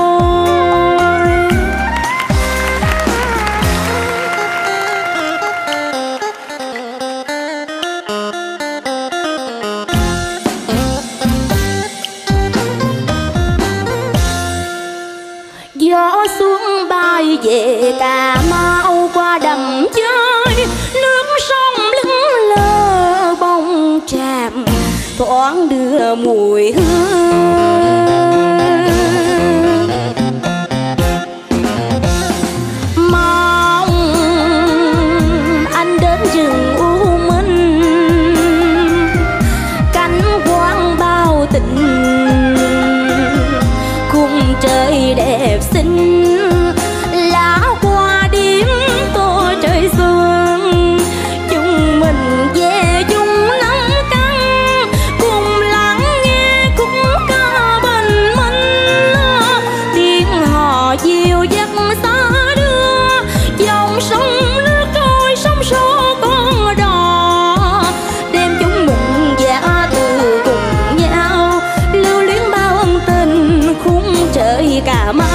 Gió xuống bay về Cà Mau qua đầm chơi, nước sông lững lờ bông tràm thoáng đưa mùi hương. Mong anh đến rừng U Minh, cánh quang bao tình khung trời đẹp xinh. Lá hoa điếm tô trời xuân, chúng mình về chung nắng căng, cùng lắng nghe khúc ca bình minh. Tiếng hò dịu dắt xa đưa, dòng sông nước trôi sóng số con đò. Đêm chúng mình giả từ cùng nhau, lưu luyến bao ân tình khung trời Cà Mau.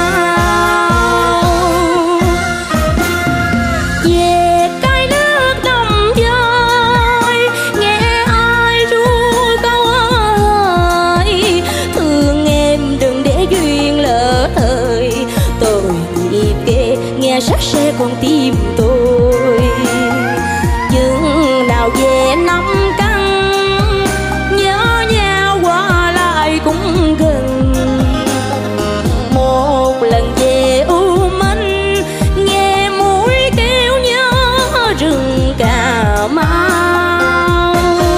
Về cái nước đầm dơi, nghe ai ru câu ơi, thương em đừng để duyên lỡ thời. Tôi nhịp kê nghe sắc xe con tim tôi, chừng nào về năm căn, nhớ nhau qua lại cũng gần. Một lần về U Minh, nghe mũi kêu nhớ rừng Cà Mau.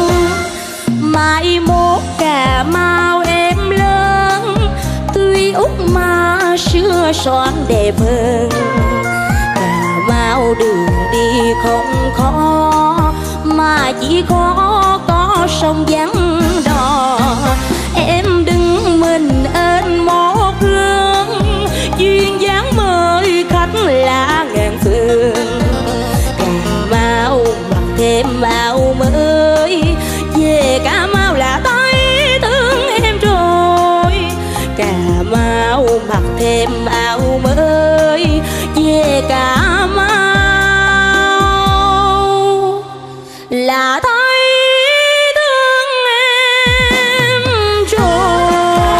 Mai mốt Cà Mau em lớn, tuy út mà xưa xoan đẹp hơn. Cà Mau đường đi không khó, mà chỉ khó có sông vắng đò. Em đứng mình ên một hướng, duyên dáng mời khách lạ ngàn phương. Cà Mau mặc thêm áo mới, về Cà Mau là tới tướng em rồi. Cà Mau mặc thêm áo mới, về Cà Mau là tới tướng em rồi.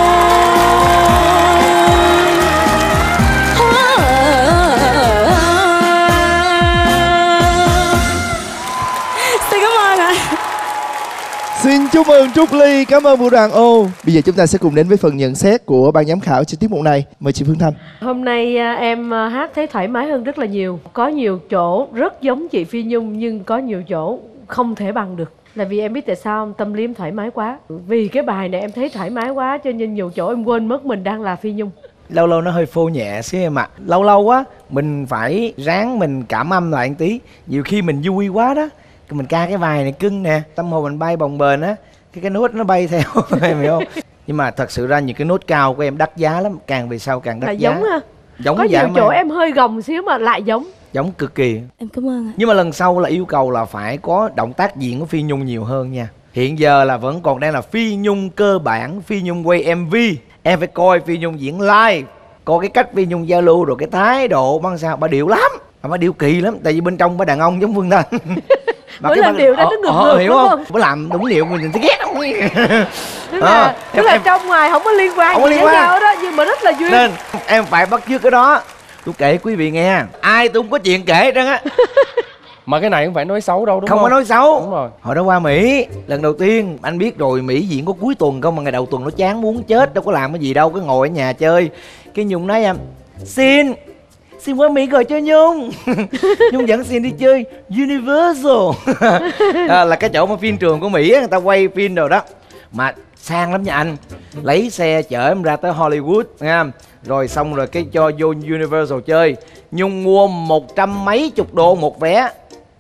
Xin cảm ơn ạ. Xin chúc mừng Trúc Ly, cảm ơn Vũ Đoàn Ô. Bây giờ chúng ta sẽ cùng đến với phần nhận xét của ban giám khảo trên tiết mục này. Mời chị Phương Thanh. Hôm nay à, em à, hát thấy thoải mái hơn rất là nhiều. Có nhiều chỗ rất giống chị Phi Nhung, nhưng có nhiều chỗ không thể bằng được. Là vì em biết tại sao không? Tâm lý em thoải mái quá. Vì cái bài này em thấy thoải mái quá, cho nên nhiều chỗ em quên mất mình đang là Phi Nhung. Lâu lâu nó hơi phô nhẹ xíu em ạ. Lâu lâu á mình phải ráng mình cảm âm lại một tí. Nhiều khi mình vui quá đó, mình ca cái bài này cưng nè, tâm hồn mình bay bồng bềnh á, cái cái nốt nó bay theo em hiểu không? Nhưng mà thật sự ra những cái nốt cao của em đắt giá lắm, càng về sau càng đắt Là giá. giống ha. Giống có dạ nhiều chỗ mà. em hơi gồng xíu mà lại giống. Giống cực kỳ. Em cảm ơn ạ. Nhưng mà lần sau là yêu cầu là phải có động tác diễn của Phi Nhung nhiều hơn nha. Hiện giờ là vẫn còn đang là Phi Nhung cơ bản, Phi Nhung quay em vê. Em phải coi Phi Nhung diễn live, coi cái cách Phi Nhung giao lưu rồi cái thái độ bằng sao. Bà điệu lắm, bà điệu kỳ lắm. Tại vì bên trong bà đàn ông giống Phương Thanh. Mỗi lần điều đó nó ngược ờ, ngược hiểu đúng không? không? Bà làm đúng điệu mình sẽ ghét không? Tức là, tức là trong ngoài không có liên quan không có gì liên với quan. nhau đó, nhưng mà rất là duyên. Nên em phải bắt chước cái đó. Tôi kể quý vị nghe, ai tôi cũng có chuyện kể hết trơn á. Mà cái này không phải nói xấu đâu đúng không không? Không có nói xấu. Đúng rồi. Hồi đó qua Mỹ lần đầu tiên, anh biết rồi, Mỹ diễn có cuối tuần không, mà ngày đầu tuần nó chán muốn chết, đâu có làm cái gì đâu, cứ ngồi ở nhà chơi. Cái Nhung nói em, xin xin qua Mỹ gọi cho Nhung. Nhung dẫn xin đi chơi Universal. À, là cái chỗ mà phim trường của Mỹ á, người ta quay phim rồi đó. Mà sang lắm nha anh. Lấy xe chở em ra tới Hollywood nha. Rồi xong rồi cái cho vô Universal chơi. Nhung mua một trăm mấy chục đô một vé.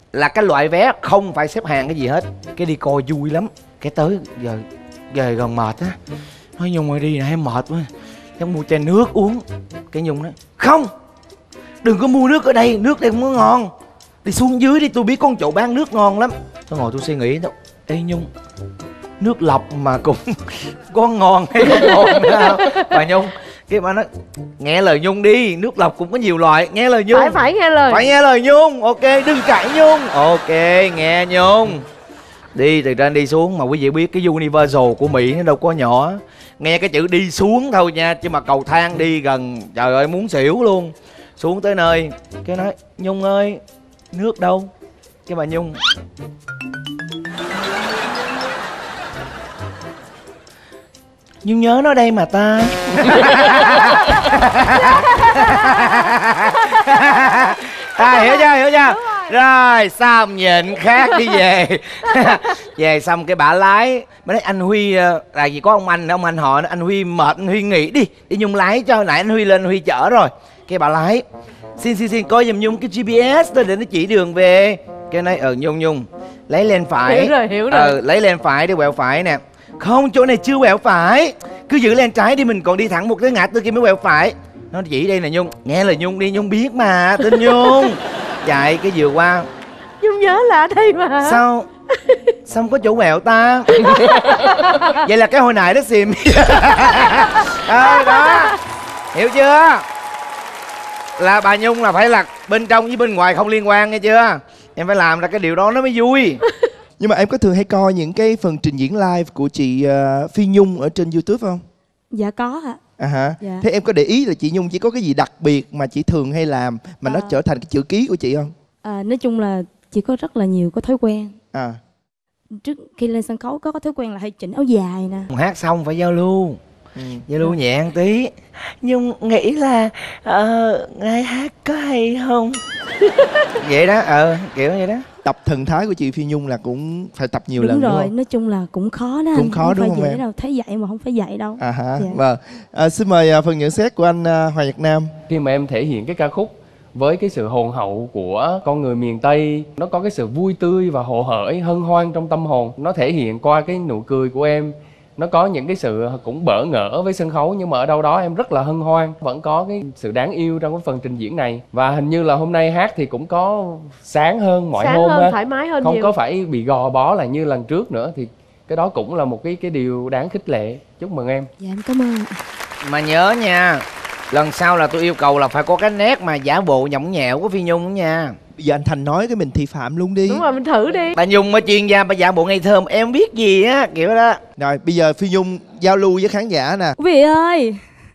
là cái loại vé không phải xếp hàng cái gì hết. Cái đi coi vui lắm. Cái tới giờ về gần mệt á, nói Nhung ơi đi nè em mệt quá, chắc mua chai nước uống. Cái Nhung nói không, đừng có mua nước ở đây, nước đây không có ngon, đi xuống dưới đi, tôi biết con chỗ bán nước ngon lắm. Tôi ngồi tôi suy nghĩ đâu, ê Nhung, nước lọc mà cũng có ngon hay không ngon nữa không? Bà Nhung, cái bà nói nghe lời Nhung đi, nước lọc cũng có nhiều loại, nghe lời Nhung. Phải phải nghe lời. Phải nghe lời Nhung, ok, đừng cãi Nhung. Ok, nghe Nhung. Đi từ trên đi xuống, mà quý vị biết cái Universal của Mỹ nó đâu có nhỏ. Nghe cái chữ đi xuống thôi nha, chứ mà cầu thang đi gần, trời ơi muốn xỉu luôn. Xuống tới nơi, cái nói Nhung ơi, nước đâu? Cái bà Nhung Nhung nhớ nó đây mà ta. À, hiểu chưa, hiểu chưa? Rồi, xong nhịn khác đi về. Về xong cái bả lái. Mới nói anh Huy, là gì có ông anh, ông anh họ anh Huy mệt, anh Huy nghỉ đi. Đi Nhung lái cho, nãy anh Huy lên, anh Huy chở rồi. Cái bả lái. Xin xin xin coi giùm Nhung cái giê pê ét tôi để nó chỉ đường về. Cái nói, ờ Nhung Nhung, lấy lên phải. Hiểu rồi, hiểu rồi. Ờ, lấy lên phải đi, quẹo phải nè. Không, chỗ này chưa quẹo phải, cứ giữ lên trái đi, mình còn đi thẳng một cái ngã tư kia mới quẹo phải. Nó chỉ đây nè Nhung, nghe lời Nhung đi, Nhung biết mà, tin Nhung. Chạy cái vừa qua, Nhung nhớ là ở đây mà. Sao Sao không có chỗ quẹo ta? Vậy là cái hồi nãy đó xìm. À, đó, hiểu chưa? Là bà Nhung là phải là bên trong với bên ngoài không liên quan, nghe chưa? Em phải làm ra cái điều đó nó mới vui. Nhưng mà em có thường hay coi những cái phần trình diễn live của chị uh, Phi Nhung ở trên YouTube không? Dạ có ạ. À hả? Dạ. Thế em có để ý là chị Nhung chỉ có cái gì đặc biệt mà chị thường hay làm mà à. nó trở thành cái chữ ký của chị không? À, nói chung là chị có rất là nhiều có thói quen. À. Trước khi lên sân khấu có, có thói quen là hay chỉnh áo dài nè. Hát xong phải giao lưu. Ừ. Giao lưu nhẹ một tí. Nhung nghĩ là uh, ngài hát có hay không? Vậy đó, ờ, kiểu vậy đó. Tập thần thái của chị Phi Nhung là cũng phải tập nhiều đúng lần rồi, đúng không? nói chung là cũng khó đó. Cũng anh. khó không đúng phải không dễ em? đâu, thấy vậy mà không phải vậy đâu. À hả? Dạ. Vâng. À, xin mời uh, phần nhận xét của anh uh, Hoàng Nhật Nam. Khi mà em thể hiện cái ca khúc với cái sự hồn hậu của con người miền Tây, nó có cái sự vui tươi và hồ hởi, hân hoan trong tâm hồn. Nó thể hiện qua cái nụ cười của em. Nó có những cái sự cũng bỡ ngỡ với sân khấu, nhưng mà ở đâu đó em rất là hân hoan. Vẫn có cái sự đáng yêu trong cái phần trình diễn này. Và hình như là hôm nay hát thì cũng có sáng hơn mọi sáng hôm hơn, ha. thoải mái hơn Không nhiều. có phải bị gò bó là như lần trước nữa. Thì cái đó cũng là một cái cái điều đáng khích lệ. Chúc mừng em. Dạ em cảm ơn. Mà nhớ nha, lần sau là tôi yêu cầu là phải có cái nét mà giả bộ nhõng nhẽo của Phi Nhung nha. Bây giờ anh Thành nói cái mình thị phạm luôn đi. Đúng rồi, mình thử đi. Bà Nhung mà chuyên gia, bà giả bộ ngây thơ, em biết gì á, kiểu đó. Rồi bây giờ Phi Nhung giao lưu với khán giả nè. Quý vị ơi,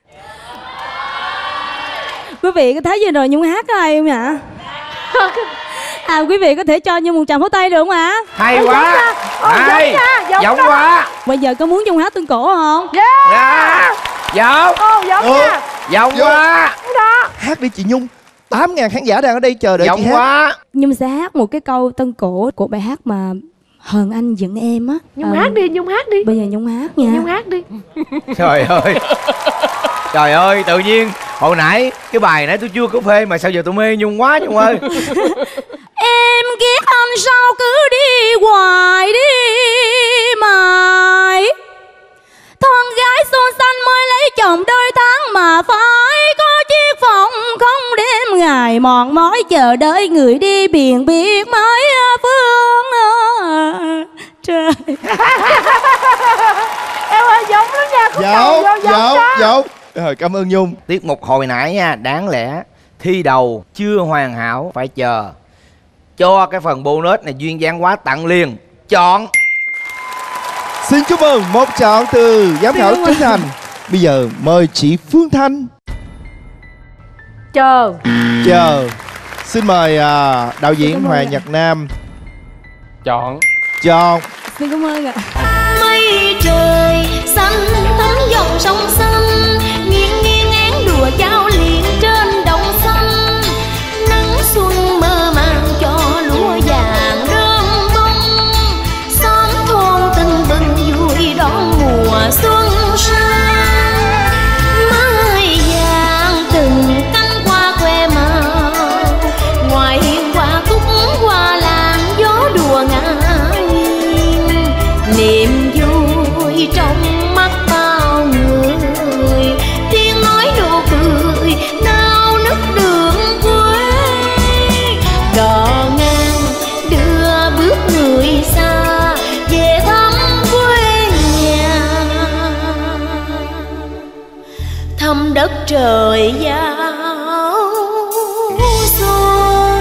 quý vị có thấy vừa rồi Nhung hát có hay không ạ? À, quý vị có thể cho Nhung một tràng pháo tay được không ạ? Hay quá. Hay. Giống quá. Bây giờ có muốn Nhung hát tương cổ không? Yeah. Giống. Ồ, giống nha. Giống quá. Đó. Hát đi chị Nhung. tám ngàn khán giả đang ở đây chờ đợi Giống chị hát. quá. Nhung sẽ hát một cái câu tân cổ của bài hát mà Hờn Anh Giận Em á. Nhung à, hát đi, Nhung hát đi. Bây giờ Nhung hát nha. Nhung hát đi. Trời ơi. Trời ơi, tự nhiên hồi nãy cái bài nãy tôi chưa có phê mà sao giờ tôi mê Nhung quá Nhung ơi. Em ghét anh sao cứ đi hoài đi mãi. Con gái xôn xanh mới lấy chồng đôi tháng mà phải có chiếc phòng không đêm ngày mòn mỏi chờ đợi người đi biển biệt mới phương trời. Em ơi giống lắm nha. Dẫu, dẫu, dẫu. Rồi cảm ơn Nhung. Tiết mục hồi nãy nha, đáng lẽ thi đầu chưa hoàn hảo, phải chờ cho cái phần bonus này duyên dáng quá tặng liền. Chọn. Xin chúc mừng một chọn từ giám khảo Trấn Thành. Bây giờ mời chị Phương Thanh. Chờ. Chờ. Xin mời uh, đạo diễn Hoàng Nhật Nam. Chọn. Chọn. Xin cảm ơn ạ. Mây trời xanh thắm dòng sông xanh, nghiêng nghiêng án đùa giao liền trên đồng xanh. Nắng xuân mơ màng cho lúa vàng rơm bông, xóm thôn tình bừng vui đón mùa xuân sang. Mai vàng từng cánh hoa que màu, ngoài hiên hoa cúc hoa lan. trời giao xuống.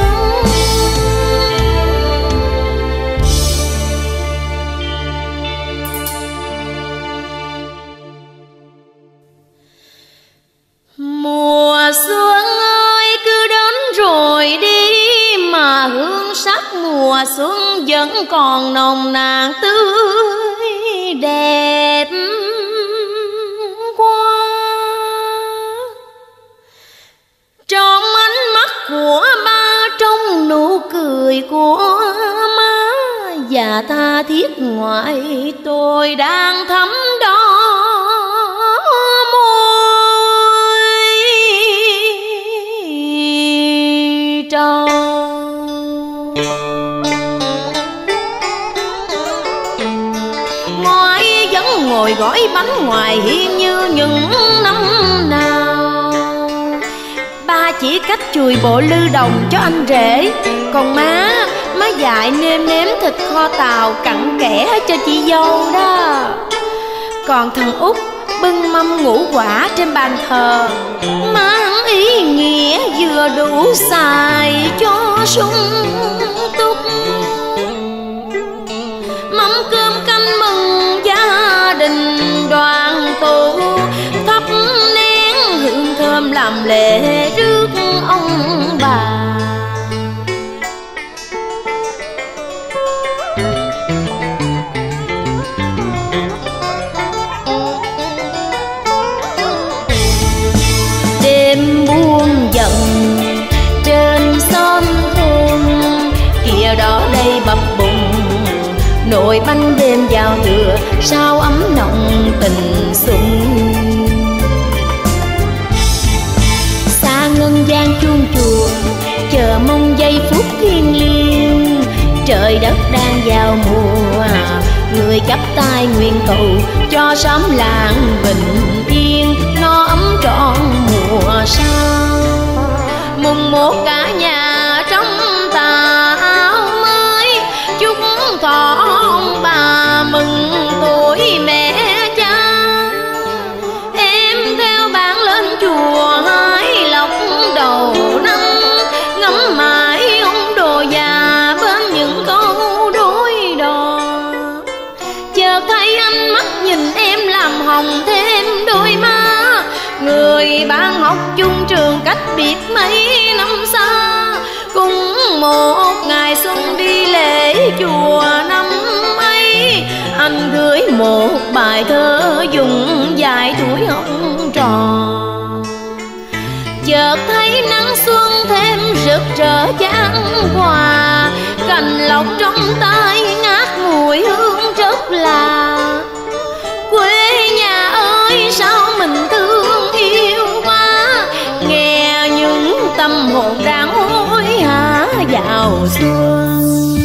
Mùa xuân ơi cứ đến rồi đi, mà hương sắc mùa xuân vẫn còn nồng nàn tươi đẹp quá. Trong ánh mắt của ba, trong nụ cười của má, và tha thiết ngoại tôi đang thấm đỏ môi trầu. Ngoại vẫn ngồi gói bánh ngoài hiên như những năm nào. Ba chỉ cách chùi bộ lư đồng cho anh rể, còn má, má dạy nêm nếm thịt kho tàu cặn kẽ cho chị dâu đó. Còn thằng Út bưng mâm ngũ quả trên bàn thờ, má hắn ý nghĩa vừa đủ xài cho sung túc. Mâm cơm canh mừng gia đình đoàn tụ, thắp nén hương thơm làm lễ rước ông bà. Đêm buông dần trên xóm thôn, kia đó đây bập bùng nồi bánh đêm giao thừa, sao ấm nồng tình xuân. Xa ngân gian chuông chùa chờ mong giây phút thiêng liêng, trời đất đang vào mùa, người chắp tay nguyện cầu cho xóm làng bình yên, no ấm trọn mùa sau. Mùng một cả nhà trong tà áo mới, chúc thọ ông bà mừng tuổi mẹ cha. Em theo bạn lên chùa hái lộc đầu năm, ngắm mãi ông đồ già bên những câu đối đò. Chợt thấy ánh mắt nhìn em làm hồng thêm đôi má, người bạn học chung trường cách biệt mấy năm xa. Cùng một ngày xuân đi lễ chùa năm ấy, anh gửi một bài thơ dùng dài tuổi học trò. Chợt thấy nắng xuân thêm rực rỡ chan hòa, cành lộc trong tay ngát mùi hương rất là. Quê nhà ơi sao mình thương yêu quá, nghe những tâm hồn đang hối hả vào xuân.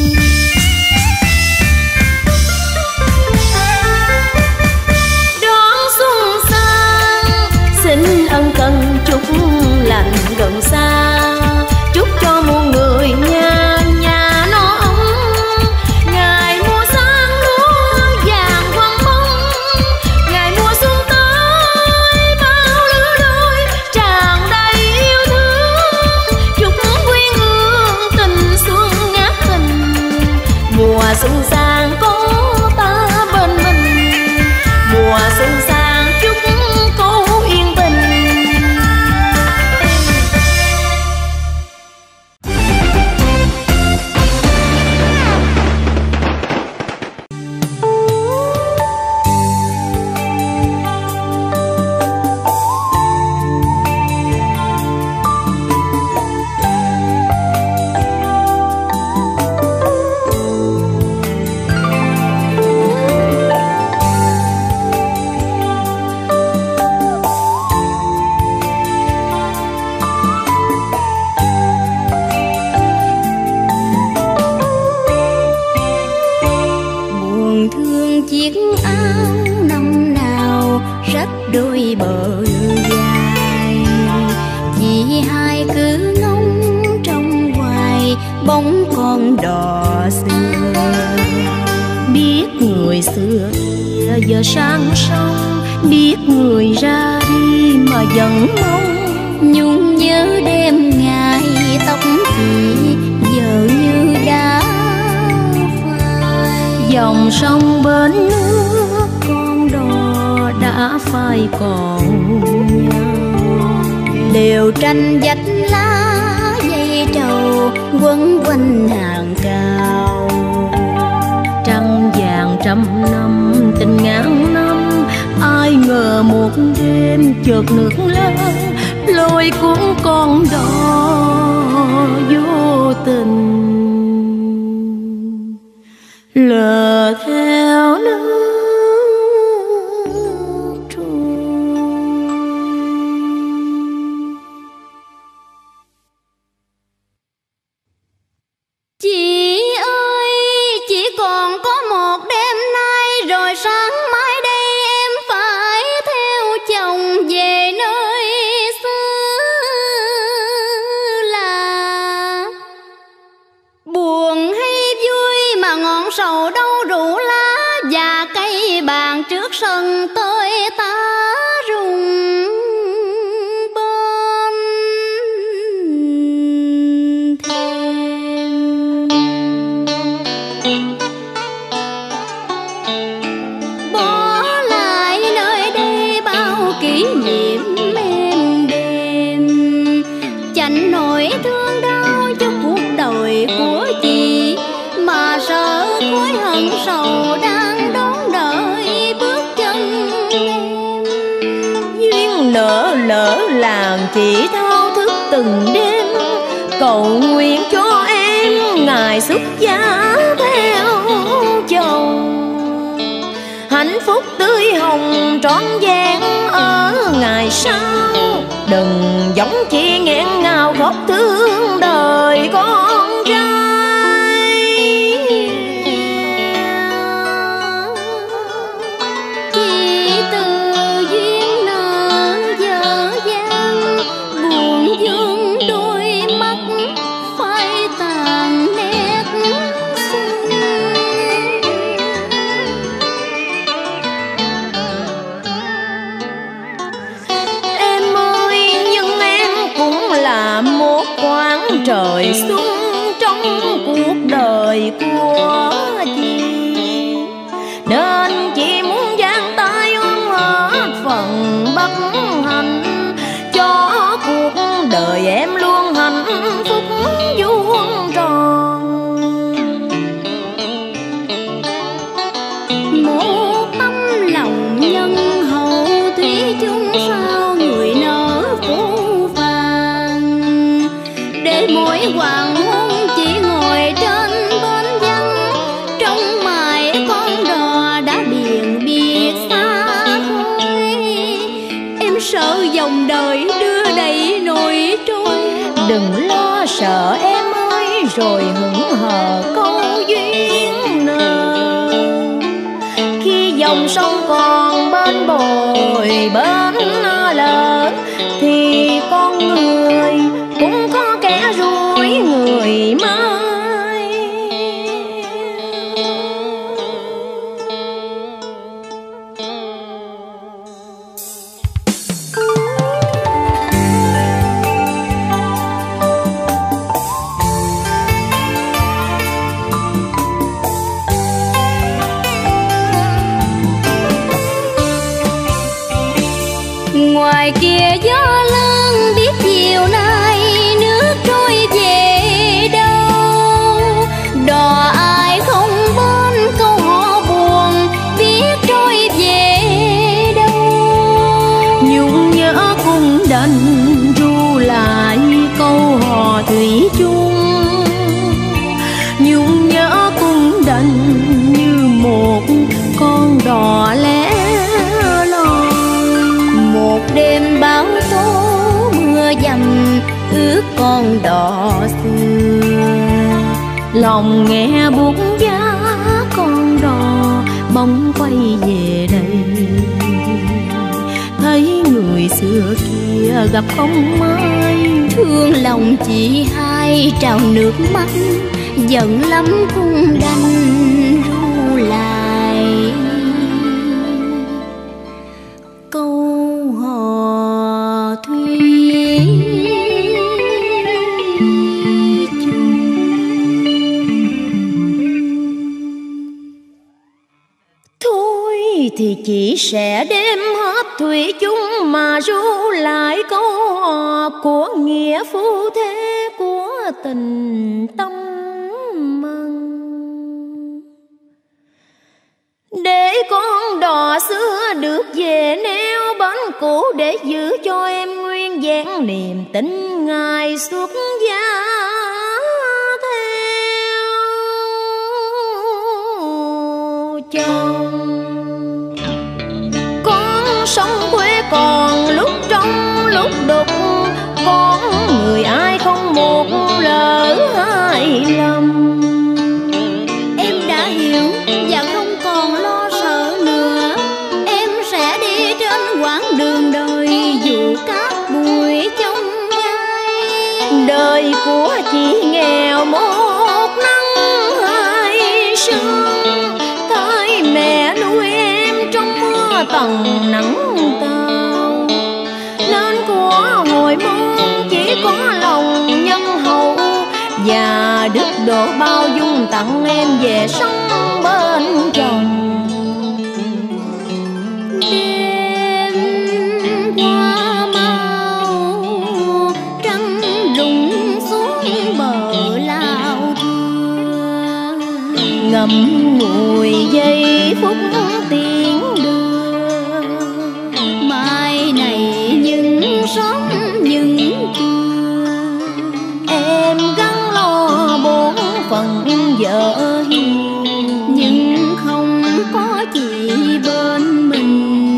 Đón xuân sang xin ân cần chúc lành gần xa, chúc cho muôn người nhà nhà nó ấm. Ngày mùa sang lúa vàng quăng bóng, ngày mùa xuân tới bao lứa đôi tràn đầy yêu thương. Chúc quê hương tình xuân ngát tình, mùa xuân sang có ta bên mình, mùa xuân sang chúc cô yên bình. Buồn thương chiếc áo năm nào rách đôi bờ dài, chỉ hai cứ ngóng trong hoài bóng con đò xưa. Biết người xưa giờ sang sông biết người ra đi mà vẫn mong. Nhung nhớ đêm ngày tóc chị giờ như đã phai. Dòng sông bến nước con đò đã phai còn nhau. Liều tranh vách lá dây trầu quấn quanh hàng cao. Trăng vàng trăm năm tình ngàn năm, ai ngờ một đêm chợt nước lên lôi cuốn con đò vô tình lờ theo nước trôi. Chị ơi, chỉ còn có một đêm nay rồi sáng mai đây em phải theo chồng về nơi xứ là. Buồn hay vui mà ngọn sầu đâu rủ lá, và cây bàn trước sân tôi ta rụng bên thềm. Bỏ lại nơi đây bao kỷ niệm êm đềm, chẳng nỗi thương đau cho cuộc đời của chị, mà sợ hối hận sầu đang đón đợi bước chân em. Duyên nợ lỡ làng chỉ thao thức từng đêm, cầu nguyện cho em ngày xuất gia theo chồng. Hạnh phúc tươi hồng trọn vẹn ở ngày sau, đừng giống chỉ nghẹn ngào khóc thương đời con trai. Chỉ từ duyên nợ dở dang, buồn vương đôi mắt phai tàn nét xưa. Em ơi, nhưng em cũng là một quãng trời xuân trong cuộc đời của chị, nên chị muốn giang tay ôm hết phần bất hạnh, cho cuộc đời em luôn hạnh phúc vuông tròn. Một tấm lòng nhân hậu thủy chung sao người nỡ phũ phàng, để mỗi hoàng hôn chỉ ngồi trên bến vắng, trong mài con đò đã biển biệt xa khơi. Em sợ dòng đời đưa đẩy nổi trôi, Đừng lo sợ em ơi rồi hững hờ câu duyên nợ. Khi dòng sông còn bên bồi bên lỡ, thì con người cũng có kẻ rủi người mai. Ngoài kia gió lớn biết chiều nay nước trôi về đâu, đò ai không bên câu họ buồn biết trôi về đâu. Nhung nhớ cũng đành ru lại câu hò thủy chung, nhung nhớ cũng đành như một con đò lẻ loi. Một đêm bão tố mưa dầm ướt con đò xưa, lòng nghe buốt giá con đò bóng quay về đây. Thấy người xưa kia gặp không ai, thương lòng chị hai trào nước mắt, giận lắm cũng đành ru lại. thì chị sẽ đem hết thủy chung mà ru lại câu hò của nghĩa phu thế của tình tâm măng. Để con đò xưa được về neo bến cũ, để giữ cho em nguyên vẹn niềm tin ngày xuất gia theo chồng. Con sống quê còn lúc trong lúc đục, con người ai không một lỡ hai lầm. Em đã hiểu và không còn lo sợ nữa. Em sẽ đi trên quãng đường đời dù cát bụi trong gai. Đời của chị nghèo một nắng hai sương, thay mẹ nuôi em trong mưa tầng nắng cao. Nên của hồi môn chỉ có lòng nhân hậu, và đức độ bao dung tặng em về sống bên chồng. Đêm hoa mau trăng rụng xuống bờ lao thưa, Ngậm ngùi giây phút tiếng đưa. mai này những sớm những trưa. Em gắng lo bổn phận vợ hiền, nhưng không có chị bên mình.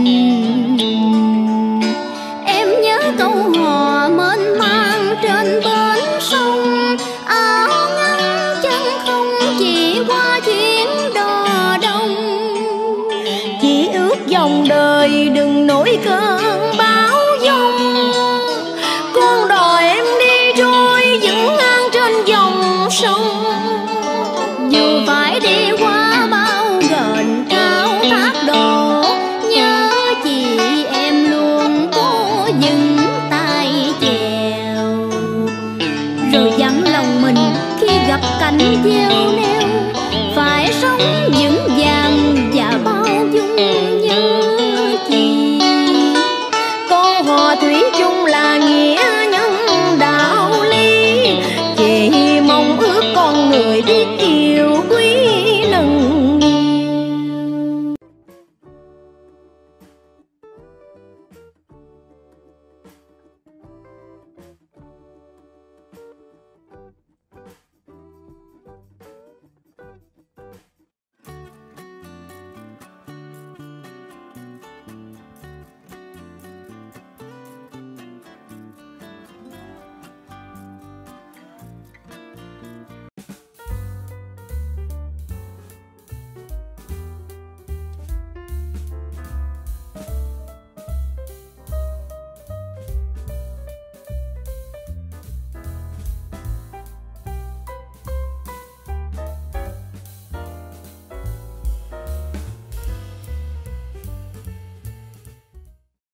Em nhớ câu hò mênh mang trên bến sông, áo ngắn chân không chỉ qua chuyến đò đông. chỉ ước dòng đời đừng nổi cơn bão giông. Con đò em đi trôi vững ngang trên dòng sông, Dù phải đi qua bao gền cao thác đổ, nhớ chị em luôn cố dừng tay chèo. Rồi dặn lòng mình khi gặp cảnh gieo neo, phải sống vững vàng